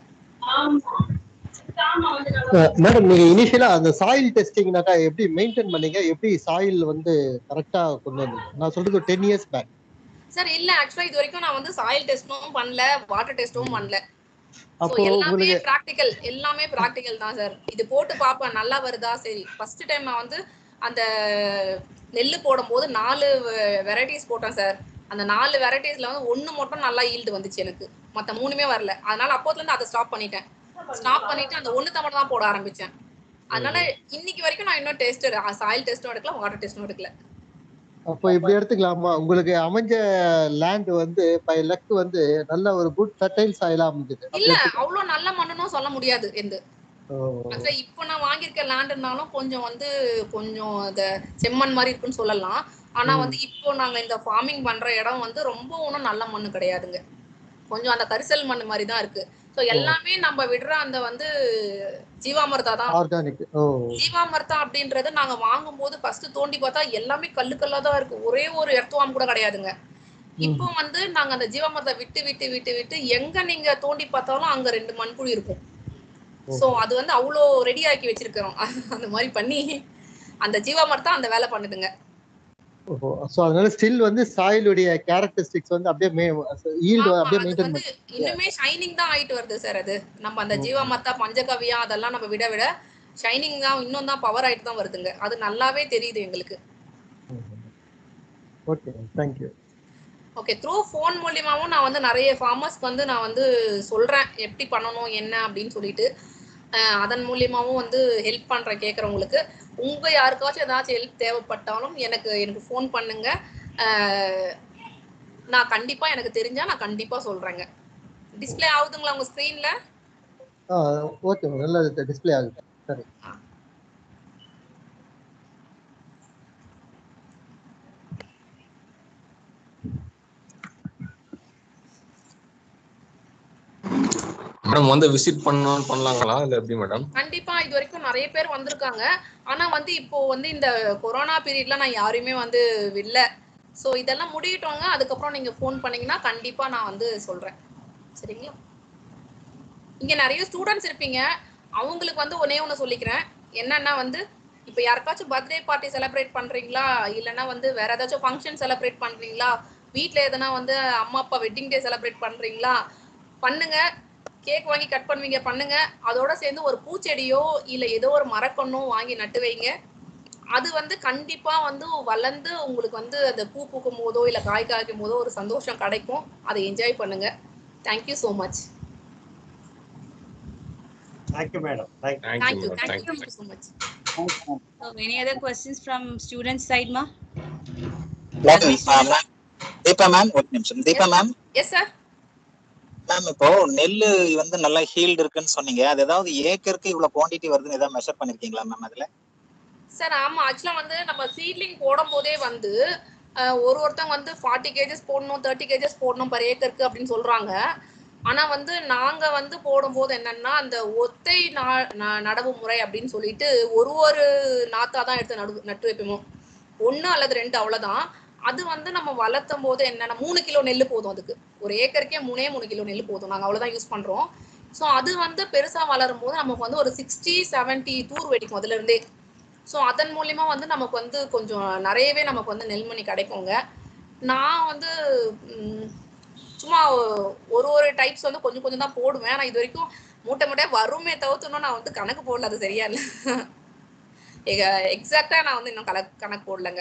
மேடம் நீங்க இனிஷியலா அந்த சாயில் டெஸ்டிங்னாக்கா எப்படி மெயின்டைன் பண்ணீங்க, எப்படி சாயில் வந்து கரெக்டா கொண்டு வந்தீங்க? நான் சொல்றது 10 years பேக் சார். இல்ல ஆக்சுவலா இது வரைக்கும் நான் வந்து சாயில் டெஸ்டும் பண்ணல, வாட்டர் டெஸ்டும் பண்ணல. அப்போ எல்லாமே பிராக்டிகல், எல்லாமே பிராக்டிகல் தான் சார். இது போட்டு பாப்பேன் நல்லா வருதா. சரி, ஃபர்ஸ்ட் டைம் நான் வந்து அந்த நெல்லு போடும்போது 4 வெரைட்டிஸ் போட்டேன் சார். அந்த 4 வெரைட்டிஸ்ல வந்து 1 மட்டும் நல்லா ஈல்டு வந்துச்சு எனக்கு, மற்ற 3மே வரல. அதனால அப்போதுல இருந்து அதை ஸ்டாப் பண்ணிட்டு அந்த 1 மட்டும் தான் போட ஆரம்பிச்சேன். அதனால இன்னைக்கு வரைக்கும் நான் இன்னும் டெஸ்ட் சாயில் டெஸ்டும் எடுக்கல, வாட்டர் டெஸ்டும் எடுக்கல. அப்போ இப்படி எடுத்துக்கலாமா, உங்களுக்கு அமைஞ்ச லேண்ட் வந்து பை லக் வந்து நல்ல ஒரு குட் ஃபெர்டைல் சாயிலா அமைஞ்சது? இல்ல அவ்வளவு நல்ல மண்ணுன்னு சொல்ல முடியாது. ஆக்சுவலா இப்போ நான் வாங்கியிருக்க லேண்ட்னாலும் கொஞ்சம் வந்து கொஞ்சம் அந்த செம்மண் மாதிரி இருக்குன்னு சொல்லலாம். ஆனா வந்து இப்போ நாங்க இந்த ஃபார்மிங் பண்ற இடம் வந்து ரொம்ப ஒன்றும் நல்ல மண்ணு கிடையாதுங்க. கொஞ்சம் அந்த கரிசல் மண் மாதிரி தான் இருக்கு. ஸோ எல்லாமே நம்ம விடுற அந்த வந்து ஜீவாமிர்தா தான். ஆர்கானிக். ஜீவாமிர்தா அப்படின்றது நாங்க வாங்கும்போது ஃபர்ஸ்ட் தோண்டி பார்த்தா எல்லாமே கல்லா தான் இருக்கு. ஒரே ஒரு எர்த்வார்ம் கூட கிடையாதுங்க. இப்போ வந்து நாங்க அந்த ஜீவாமிர்தா விட்டு விட்டு விட்டு விட்டு எங்க நீங்க தோண்டி பார்த்தாலும் அங்க 2 மண்புழு இருக்கும். சோ அது வந்து அவ்வளோ ரெடி ஆக்கி வச்சிருக்கிறோம். அந்த மாதிரி பண்ணி அந்த ஜீவாமிர்தா அந்த வேலை பண்ணுதுங்க. சோ அதனால ஸ்டில் வந்து சாயிலுடைய கேரக்டரிஸ்டிக்ஸ் வந்து அப்படியே ஈல்ட் அப்படியே அது மெயின்டைன் வந்து இன்னுமே ஷைனிங் தான் ஆயிட்டு வருது சார். அது நம்ம அந்த ஜீவாமிர்தா பஞ்சகவ்யா அதெல்லாம் நம்ம விட ஷைனிங் தான் இன்னும் தான் பவர் ஆயிட்டு தான் வருதுங்க. அது நல்லாவே தெரியுது எங்களுக்கு. Okay, thank you. Okay, through phone மூலியமாவும் நான் வந்து நிறைய ஃபார்மர்ஸ்க்கு வந்து நான் வந்து சொல்றேன் எப்படி பண்ணணும் என்ன அப்படின்னு சொல்லிட்டு. அதன் மூலியமாவும் வந்து ஹெல்ப் பண்றேன் கேட்கறவங்களுக்கு. உங்க யாருக்காச்சும் ஏதாச்சும் ஹெல்ப் தேவைப்பட்டாலும் எனக்கு ஃபோன் பண்ணுங்க. நான் கண்டிப்பா எனக்கு தெரிஞ்சா நான் கண்டிப்பா சொல்றேங்க. டிஸ்ப்ளே ஆகுதுங்களா உங்க ஸ்கிரீன்ல? ஓகே, நல்லா டிஸ்ப்ளே ஆகுது. சரி. மேடம் வந்து விசிட் பண்ணலாங்களா இல்ல எப்படி மேடம்? கண்டிப்பா இது வரைக்கும் நிறைய பேர் வந்திருக்காங்க. ஆனா வந்து இப்போ வந்து இந்த கொரோனா பீரியட்ல நான் யாரையுமே வந்து விடல. ஸோ இதெல்லாம் முடியட்டோங்க. அதுக்கப்புறம் நீங்க ஃபோன் பண்ணீங்கன்னா கண்டிப்பா நான் வந்து சொல்றேன். சரிங்களா? இங்க நிறைய ஸ்டூடெண்ட்ஸ் இருப்பீங்க. அவங்களுக்கு வந்து ஒன்னே ஒன்று சொல்லிக்கிறேன். என்னன்னா வந்து இப்போ யாருக்காச்சும் பர்த்டே பார்ட்டி செலிப்ரேட் பண்றீங்களா, இல்லைன்னா வந்து வேற ஏதாச்சும் ஃபங்க்ஷன் செலிப்ரேட் பண்றீங்களா, வீட்டில் எதனா வந்து அம்மா அப்பா வெட்டிங் டே செலிப்ரேட் பண்றீங்களா, பண்ணுங்க. கேக் வாங்கி கட் பண்ணுவீங்க, பண்ணுங்க. அதோட சேர்ந்து ஒரு பூச்செடியோ இல்ல ஏதோ ஒரு மரக்கண்ணோ வாங்கி நட்டு வைங்க. அது வந்து கண்டிப்பா வந்து வளர்ந்து உங்களுக்கு வந்து அந்த பூ பூக்கும் போதோ இல்ல காய் காய்க்கும் போதோ ஒரு சந்தோஷம் கிடைக்கும். அதை என்ஜாய் பண்ணுங்க. Thank you so much. Thank you madam. Thank you so much. Any other questions from student side, ma? Deepa ma'am, ஒரு நிமிஷம். Deepa ma'am. Yes sir. Ma'am இப்போ நெல்லு வந்து நல்லா ஹீல்ட் இருக்குன்னு சொன்னீங்க. அது ஏதாவது ஏக்கருக்கு இவ்வளவு குவாண்டிட்டி வருதுன்னு ஏதாவது மெஷர் பண்ணிருக்கீங்களா மேம் அதுல? சார் ஆமா, ஆக்சுவலா வந்து நம்ம சீட்லிங் போடும் போதே வந்து ஒருத்தவங்க வந்து 40 kgs போடணும் 30 kgs போடணும் பர் ஏக்கருக்கு அப்படின்னு சொல்றாங்க. ஆனா வந்து நாங்க வந்து போடும்போது என்னன்னா அந்த ஒத்தை நடவு முறை அப்படின்னு சொல்லிட்டு ஒரு நாத்தா தான் எடுத்து நட்டு வைப்போம். 1 அல்லது 2 அவ்வளவுதான். அது வந்து நம்ம வளர்த்தும் போது என்னன்னா 3 கிலோ நெல்லு போதும். அதுக்கு ஒரு ஏக்கருக்கே 3 கிலோ நெல்லு போதும். நாங்க அவ்வளவுதான் யூஸ் பண்றோம். ஸோ அது வந்து பெருசா வளரும் போது நமக்கு வந்து ஒரு 60-70 தூர் வெடிக்கும் அதுல இருந்தே. ஸோ அதன் மூலியமா வந்து நமக்கு வந்து கொஞ்சம் நிறையவே நமக்கு வந்து நெல்மணி கிடைக்குங்க. நான் வந்து சும்மா ஒரு டைப்ஸ் வந்து கொஞ்சம் கொஞ்சம் தான் போடுவேன். ஆனால் இது வரைக்கும் மூட்டை வருமே தவிர்த்துணும் நான் வந்து கணக்கு போடல. அது சரியா இல்லை. எக்ஸாக்டா நான் வந்து இன்னும் கணக்கு போடலங்க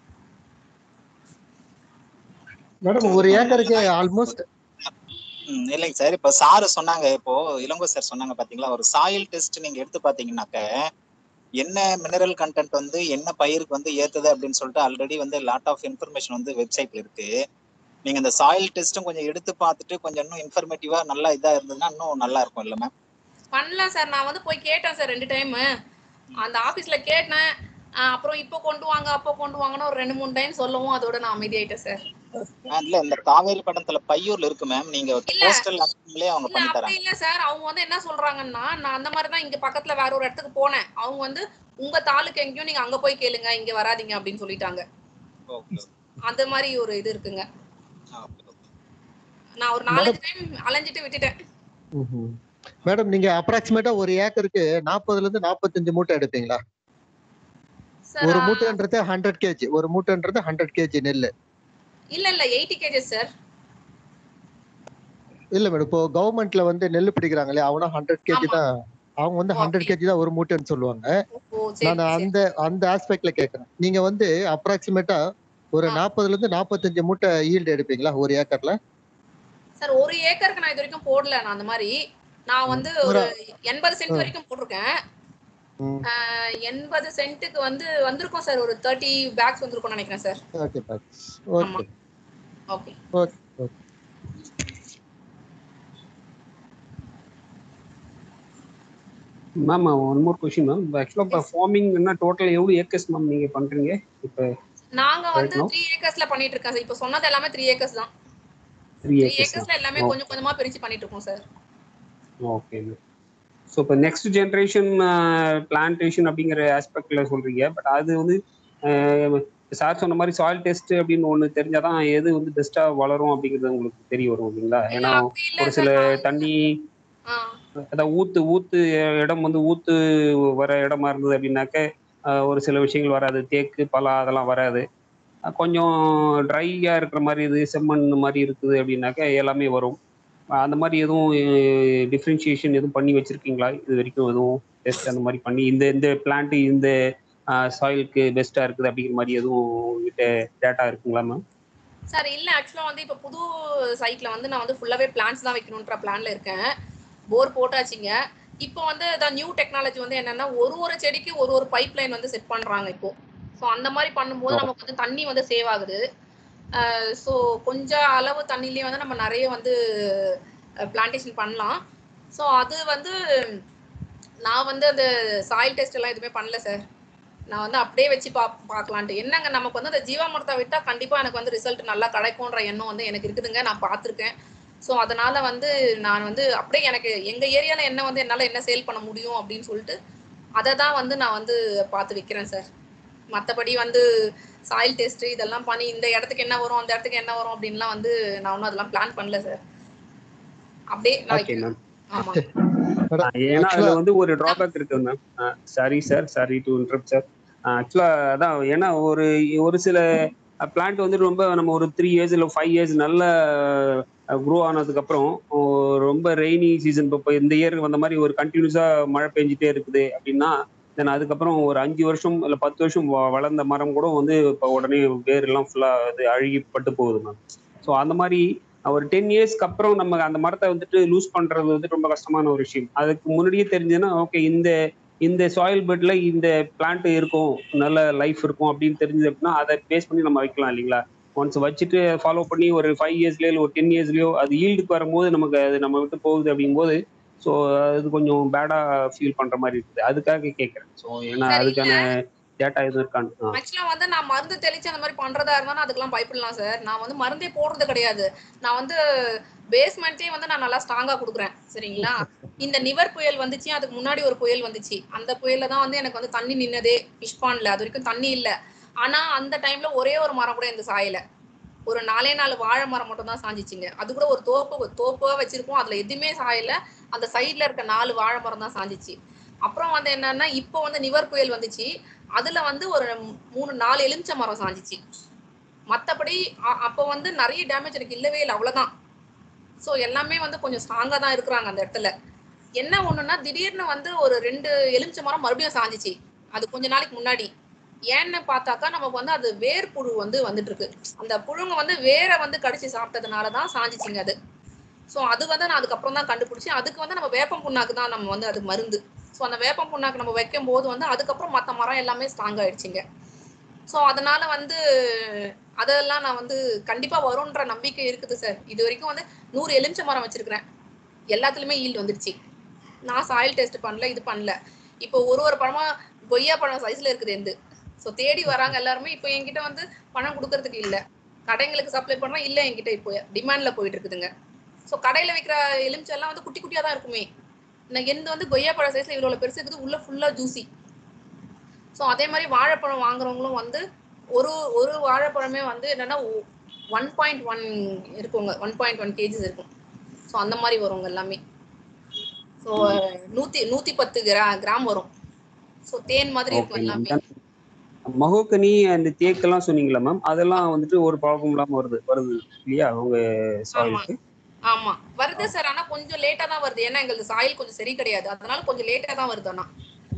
மேடம். ஒரு ஏக்கருக்கு ஆல்மோஸ்ட் இல்லைங்க சார். இப்போ சாரு சொன்னாங்க, இப்போ இளங்கோ சார் சொன்னாங்க பாத்தீங்களா, ஒரு சாயில் டெஸ்ட் நீங்க எடுத்து பாத்தீங்கன்னாக்க என்ன மினரல் கண்டென்ட் வந்து என்ன பயிருக்கு வந்து ஏத்துது அப்படின்னு சொல்லிட்டு ஆல்ரெடி வந்து லாட் ஆஃப் இன்ஃபர்மேஷன் வந்து வெப்சைட்ல இருக்கு. நீங்க இந்த சாயில் டெஸ்ட்டும் கொஞ்சம் எடுத்து பார்த்துட்டு கொஞ்சம் இன்னும் இன்ஃபர்மேட்டிவா நல்லா இதா இருந்ததுன்னா இன்னும் நல்லா இருக்கும் இல்ல மேம்? பண்ணலாம் சார். நான் வந்து போய் கேட்டேன் சார் 2 டைம் அந்த ஆபீஸ்ல கேட்டேன். அப்புறம் இப்போ கொண்டு வாங்க அப்போ கொண்டு வாங்கன்னு ஒரு 2-3 டைம் சொல்லவும் அதோட நான் அமைதியாயிட்டேன் சார். இல்ல இந்த காவேரி பட்டணத்துல பையூர்ல இருக்கு மேம். நீங்க போஸ்டல் அனுப்புங்களே அவங்க பண்ணி தராங்க. அப்படி இல்ல சார். அவங்க வந்து என்ன சொல்றாங்கன்னா, நான் அந்த மாதிரி தான் இங்க பக்கத்துல வேற ஒரு இடத்துக்கு போனேன். அவங்க வந்து உங்க தாலுக்கு எங்கேயும் நீங்க அங்க போய் கேளுங்க, இங்க வராதீங்க அப்படின்னு சொல்லிட்டாங்க. அந்த மாதிரி ஒரு இது இருக்குங்க. நான் ஒரு 4 டைம் அலைஞ்சிட்டு விட்டுட்டேன். மேடம் நீங்க அப்ராக்சிமேட்டா ஒரு ஏக்கருக்கு 40 இருந்து 45 மூட்டை எடுப்பீங்களா? ஒரு மூட்டைன்றது 100 kg. ஒரு மூட்டைன்றது 100 kg நெல். இல்ல 80 kg சார். இல்ல மேடம், இப்போ கவர்மெண்ட்ல வந்து நெல் பிடிக்கிறாங்களே அவனா 100 kg தான். அவங்க வந்து 100 kg தான் ஒரு மூட்டைன்னு சொல்லுவாங்க. நான் அந்த ஆஸ்பெக்ட்ல கேக்குறேன். நீங்க வந்து அப்ராக்சிமேட்டா ஒரு 40 இருந்து 45 மூட்டை ஈல்ட் எடுப்பீங்களா ஒரு ஏக்கர்ல? சார் ஒரு ஏக்கருக்கு நான் இது வரைக்கும் போடல. நான் அந்த மாதிரி நான் வந்து ஒரு 80 சென்ட் வரைக்கும் போட்டிருக்கேன். 80 சென்ட்டுக்கு வந்து வந்திருக்கும் சார். ஒரு 30 பேக்ஸ் வந்திருக்கும் நினைக்கிறேன் sir. Okay okay okay okay. Ma'am one more question ma'am. Actually இப்போ ஃபார்மிங் என்ன டோட்டல் எவ்வளவு ஏக்கர்ஸ் மேம் நீங்க பண்றீங்க இப்போ? நாங்க வந்து 3 ஏக்கர்ஸ்ல பண்ணிட்டு இருக்கோம் சார். இப்போ சொன்னது எல்லாமே 3 ஏக்கர்ஸ் தான். 3 3 ஏக்கர்ஸ் ஏக்கர்ஸ்ல எல்லாமே கொஞ்சம் கொஞ்சமா பிரிச்சு பண்ணிட்டு இருக்கோம் சார். Okay ma'am. ஸோ இப்போ நெக்ஸ்ட் ஜென்ரேஷன் பிளான்டேஷன் அப்படிங்கிற ஆஸ்பெக்ட்ல சொல்றீங்க. பட் அது வந்து சார் சொன்ன மாதிரி சாயில் டெஸ்ட் அப்படின்னு ஒன்று தெரிஞ்சாதான் எது வந்து பெஸ்டா வளரும் அப்படிங்கிறது உங்களுக்கு தெரிய வரும் இல்லைங்களா? இல்ல ஏன்னா அப்படி இல்ல ஒரு சார். சில தண்ணி அதான் ஊத்து இடம் வந்து ஊத்து வர இடமா இருந்தது அப்படின்னாக்க ஒரு சில விஷயங்கள் வராது. தேக்கு பலா அதெல்லாம் வராது. கொஞ்சம் ட்ரையா இருக்கிற மாதிரி இது செம்மண் மாதிரி இருக்குது அப்படின்னாக்க எல்லாமே வரும். அந்த மாதிரி எதுவும் டிஃப்ரென்ஷியேஷன் எதுவும் பண்ணி வச்சிருக்கீங்களா இது வரைக்கும்? எதுவும் டெஸ்ட் அந்த மாதிரி பண்ணி இந்த இந்த பிளான்ட் இந்த சாயிலுக்கு பெஸ்டா இருக்குது அப்படிங்கிற மாதிரி எதுவும் உங்ககிட்ட டேட்டா இருக்குங்களா மேம்? சார் இல்ல ஆக்சுவலா வந்து இப்போ புது சைட்ல வந்து நான் வந்து ஃபுல்லாவே பிளான்ட்ஸ் தான் வைக்கணும்ன்ற பிளான்ல இருக்கேன். போர் போட்டாச்சுங்க. இப்போ வந்து அதான் நியூ டெக்னாலஜி வந்து என்னன்னா ஒரு செடிக்கு ஒரு பைப் லைன் வந்து செட் பண்றாங்க இப்போ. ஸோ அந்த மாதிரி பண்ணும்போது நமக்கு வந்து தண்ணி வந்து சேவ் ஆகுது. ஸோ கொஞ்சம் அளவு தண்ணிலேயே வந்து நம்ம நிறைய வந்து பிளான்டேஷன் பண்ணலாம். ஸோ அது வந்து நான் வந்து அந்த சாயில் டெஸ்ட் எல்லாம் எதுவுமே பண்ணல சார். நான் வந்து அப்படியே வச்சு பார்க்கலான்ட்டு. என்னங்க நமக்கு வந்து அந்த ஜீவாமிர்தம் விட்டா கண்டிப்பா எனக்கு வந்து ரிசல்ட் நல்லா கிடைக்கும்ன்ற எண்ணம் வந்து எனக்கு இருக்குதுங்க. நான் பார்த்துருக்கேன். ஸோ அதனால வந்து நான் வந்து அப்படியே எனக்கு எங்க ஏரியால என்ன வந்து என்னால என்ன சேல் பண்ண முடியும் அப்படின்னு சொல்லிட்டு அதை தான் வந்து நான் வந்து பார்த்து வைக்கிறேன் சார். மற்றபடி வந்து சாயில் டெஸ்ட் இதெல்லாம் பண்ணி இந்த இடத்துக்கு என்ன வரும் அந்த இடத்துக்கு என்ன வரும் அப்படின்லாம் வந்து நான் ஒன்றும் அதெல்லாம் பிளான் பண்ணல சார். அப்படியே நான் வைக்கிறேன். ஆமா. ஏன்னா அதுல வந்து ஒரு டிராபேக் இருக்கு ma'am. Sorry to interrupt sir. Actually அதான் ஏன்னா ஒரு சில பிளான்ட் வந்து ரொம்ப நம்ம ஒரு 3 இயர்ஸ் இல்லை 5 இயர்ஸ் நல்ல க்ரோ ஆனதுக்கு அப்புறம் ரொம்ப ரெய்னி சீசன் இப்போ இந்த இயர் வந்த மாதிரி ஒரு கண்டினியூஸா மழை பெஞ்சிட்டே இருக்குது அப்படின்னா தென் அதுக்கப்புறம் ஒரு 5 வருஷம் இல்லை 10 வருஷம் வளர்ந்த மரம் கூட வந்து இப்போ உடனே வேர் எல்லாம் ஃபுல்லா அது அழுகிப்பட்டு போகுது மேம். ஸோ அந்த மாதிரி ஒரு 10 இயர்ஸ்க்கு அப்புறம் நம்ம அந்த மரத்தை வந்துட்டு லூஸ் பண்றது வந்து ரொம்ப கஷ்டமான ஒரு விஷயம். அதுக்கு முன்னாடியே தெரிஞ்சுன்னா ஓகே இந்த சாயில் பெட்ல இந்த பிளான்ட் இருக்கும், நல்ல லைஃப் இருக்கும் அப்படின்னு தெரிஞ்சது அப்படின்னா அதை பேஸ் பண்ணி நம்ம வைக்கலாம் இல்லைங்களா? ஒன்ஸ் வச்சுட்டு ஃபாலோ பண்ணி ஒரு 5 இயர்ஸ்லயோ இல்லை ஒரு 10 இயர்ஸ்லயோ அது ஈல்டுக்கு வரும்போது நமக்கு அது நம்ம விட்டு போகுது அப்படிங்கும்போது ஸோ அது கொஞ்சம் பேடா ஃபீல் பண்ற மாதிரி இருக்குது. அதுக்காக கேட்கறேன். ஸோ ஏன்னா அதுக்கான டேட்டா எதுவும் இருக்கான்னு. ஆக்சுவலா வந்து நான் மருந்து தெளிச்சு அந்த மாதிரி பண்றதா இருந்தாலும் அதுக்கெல்லாம் பயப்படலாம் சார். நான் வந்து மருந்தே போடுறது கிடையாது. நான் வந்து பேஸ்மெண்ட்டே வந்து நான் நல்லா ஸ்ட்ராங்கா கொடுக்குறேன். சரிங்களா? இந்த நிவர் புயல் வந்துச்சு, அதுக்கு முன்னாடி ஒரு புயல் வந்துச்சு. அந்த புயல்ல தான் வந்து எனக்கு வந்து தண்ணி நின்னதே ஃபிஷ்பாண்ட்ல. அது வரைக்கும் தண்ணி இல்லை. ஆனா அந்த டைம்ல ஒரே ஒரு மரம் கூட இந்த சாயல ஒரு 4 வாழை மரம் மட்டும் தான் சாஞ்சிச்சுங்க. அது கூட ஒரு தோப்பா வச்சிருக்கோம். அதுல எதுவுமே சாயல. அந்த சைட்ல இருக்க 4 வாழை மரம் தான் சாஞ்சிச்சு. அப்புறம் வந்து என்னன்னா இப்போ வந்து நிவர் புயல் வந்துச்சு. அதுல வந்து ஒரு 3-4 எலுமிச்சை மரம் சாஞ்சிச்சு. மத்தபடி அப்போ வந்து நிறைய டேமேஜ் எனக்கு இல்லவே இல்லை. அவ்வளவுதான். ஸோ எல்லாமே வந்து கொஞ்சம் ஸ்ட்ராங்கா தான் இருக்கிறாங்க அந்த இடத்துல. என்ன ஒண்ணுன்னா திடீர்னு வந்து ஒரு 2 எலுமிச்சை மரம் மறுபடியும் சாஞ்சிச்சு. அது கொஞ்ச நாளைக்கு முன்னாடி. ஏன்னு பார்த்தாக்கா நமக்கு வந்து அது வேர் புழு வந்து வந்துட்டு இருக்கு. அந்த புழுங்க வந்து வேற வந்து கடிச்சு சாப்பிட்டதுனாலதான் சாஞ்சிச்சுங்க அது. ஸோ அது வந்து நான் அதுக்கப்புறம் தான் கண்டுபிடிச்சேன். அதுக்கு வந்து நம்ம வேப்பம் புண்ணாக்கு தான் நம்ம வந்து அது மருந்து. ஸோ அந்த வேப்பம் புண்ணாக்கு நம்ம வைக்கும் போது வந்து அதுக்கப்புறம் மற்ற மரம் எல்லாமே ஸ்ட்ராங் ஆயிடுச்சுங்க. ஸோ அதனால வந்து அதெல்லாம் நான் வந்து கண்டிப்பா வரும்ன்ற நம்பிக்கை இருக்குது சார். இது வரைக்கும் வந்து 100 எலுமிச்சை மரம் வச்சிருக்கிறேன். எல்லாத்துலயுமே ஈல்டு வந்துருச்சு. நான் சாயில் டெஸ்ட் பண்ணல, இது பண்ணல. இப்போ ஒரு பழமா கொய்யா பழம் சைஸ்ல இருக்குது எந்து. ஸோ தேடி வராங்க எல்லாருமே. இப்போ என்கிட்ட வந்து பணம் கொடுக்கறதுக்கு இல்லை. கடைங்களுக்கு சப்ளை பண்றேன் இல்லை, என்கிட்ட இப்போ டிமாண்ட்ல போயிட்டு இருக்குதுங்க. ஸோ கடையில வைக்கிற எலுமிச்சை எல்லாம் வந்து குட்டி குட்டியா தான் இருக்குமே. எந்த வந்து கொய்யா பழம் சைஸ்ல இவ்வளவு பெருசு இருக்குது, உள்ள ஃபுல்லா ஜூசி. ஸோ அதே மாதிரி வாழைப்பழம் வாங்குறவங்களும் வந்து ஒரு வாழைப்பழமே வந்து என்னன்னா 1.1 இருக்குங்க. 1.1 kgs இருக்கும். ஸோ அந்த மாதிரி வருங்க எல்லாமே. ஸோ 110 கிராம் வரும். ஸோ தேன் மாதிரி இருக்கும் எல்லாமே. மகோகனி அந்த தேக்கெல்லாம் சொன்னீங்களா மேம்? அதெல்லாம் வந்துட்டு ஒரு ப்ராப்ளம் இல்லாம வருது இல்லையா உங்க சாயிலுக்கு? ஆமா வருது சார். ஆனா கொஞ்சம் லேட்டா தான் வருது. ஏன்னா எங்களுக்கு சாயில் கொஞ்சம் சரி கிடையாது. அதனால கொஞ்சம் லேட்டா தான் வருது. ஆனா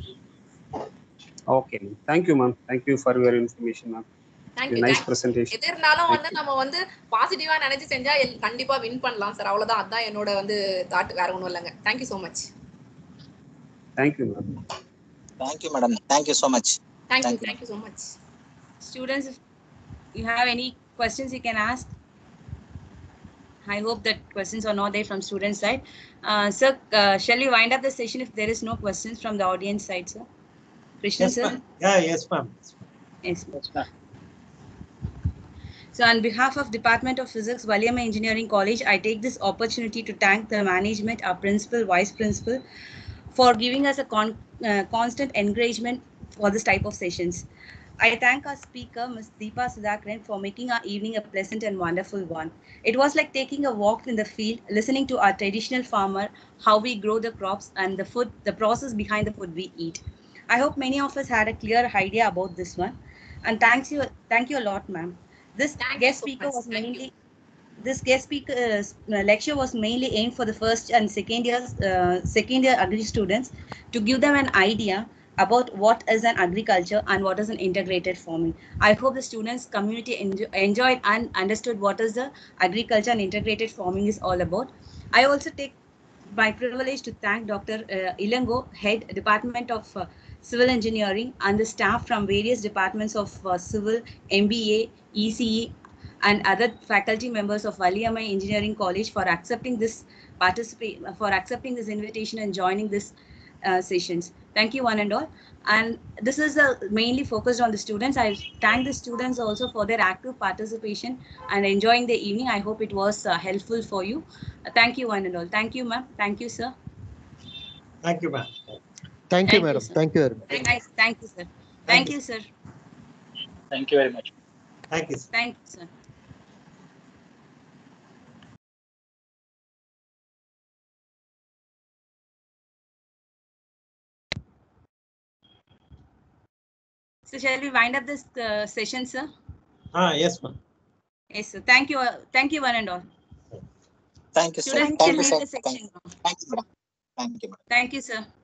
okay ma'am. Thank you ma'am. Thank you for your information ma'am. Nice presentation. எது இருந்தாலும் வந்து நம்ம வந்து பாசிட்டிவா நினைச்சு செஞ்சா கண்டிப்பா வின் பண்ணலாம் சார். அவ்வளவுதான். அதான் என்னோட வந்து தாட். வேற ஒண்ணும் இல்லைங்க. Thank you so much. Thank you ma'am. Thank you madam. Thank you so much. Thank you so much. Students, if you have any questions you can ask. I hope that questions are not there from student side. Sir, shall we wind up the session if there is no questions from the audience side, sir? Krishnan, Yes, sir? ma'am. Yeah, yes, ma'am. Yes, ma'am. So on behalf of Department of Physics, Valiamma Engineering College, I take this opportunity to thank the management, our principal, vice principal, for giving us a constant encouragement for this type of sessions. I thank our speaker, Ms. Deepa Sudhakaran, for making our evening a pleasant and wonderful one. It was like taking a walk in the field, listening to our traditional farmer, how we grow the crops and the food, the process behind the food we eat. I hope many of us had a clear idea about this one. And thank you a lot, ma'am. This guest speaker was mainly this guest speaker lecture was mainly aimed for the first and second year agri students to give them an idea about what is an agriculture and what is an integrated farming. I hope the students community enjoyed and understood what is the agriculture and integrated farming is all about. I also take my privilege to thank Dr. Ilango, Head Department of Civil Engineering, and the staff from various departments of Civil, MBA, ECE, and other faculty members of Valiamma Engineering College for accepting this invitation and joining this sessions. Thank you, one and all. And this is mainly focused on the students. I thank the students also for their active participation and enjoying the evening. I hope it was helpful for you. Thank you, one and all. Thank you, ma'am. Thank you, sir. Thank you, ma'am. Thank you, madam. Thank you very much. Thank you, sir. Thank you, sir. Thank you very much. Thank you, sir. Thank you, sir. So shall we wind up this session, sir? Yes, ma'am. Yes, sir. Thank you, one and all. Thank you, sir. Students Thank can you, leave sir. the section now. Thank you, madam. Thank you, madam. Thank you, sir.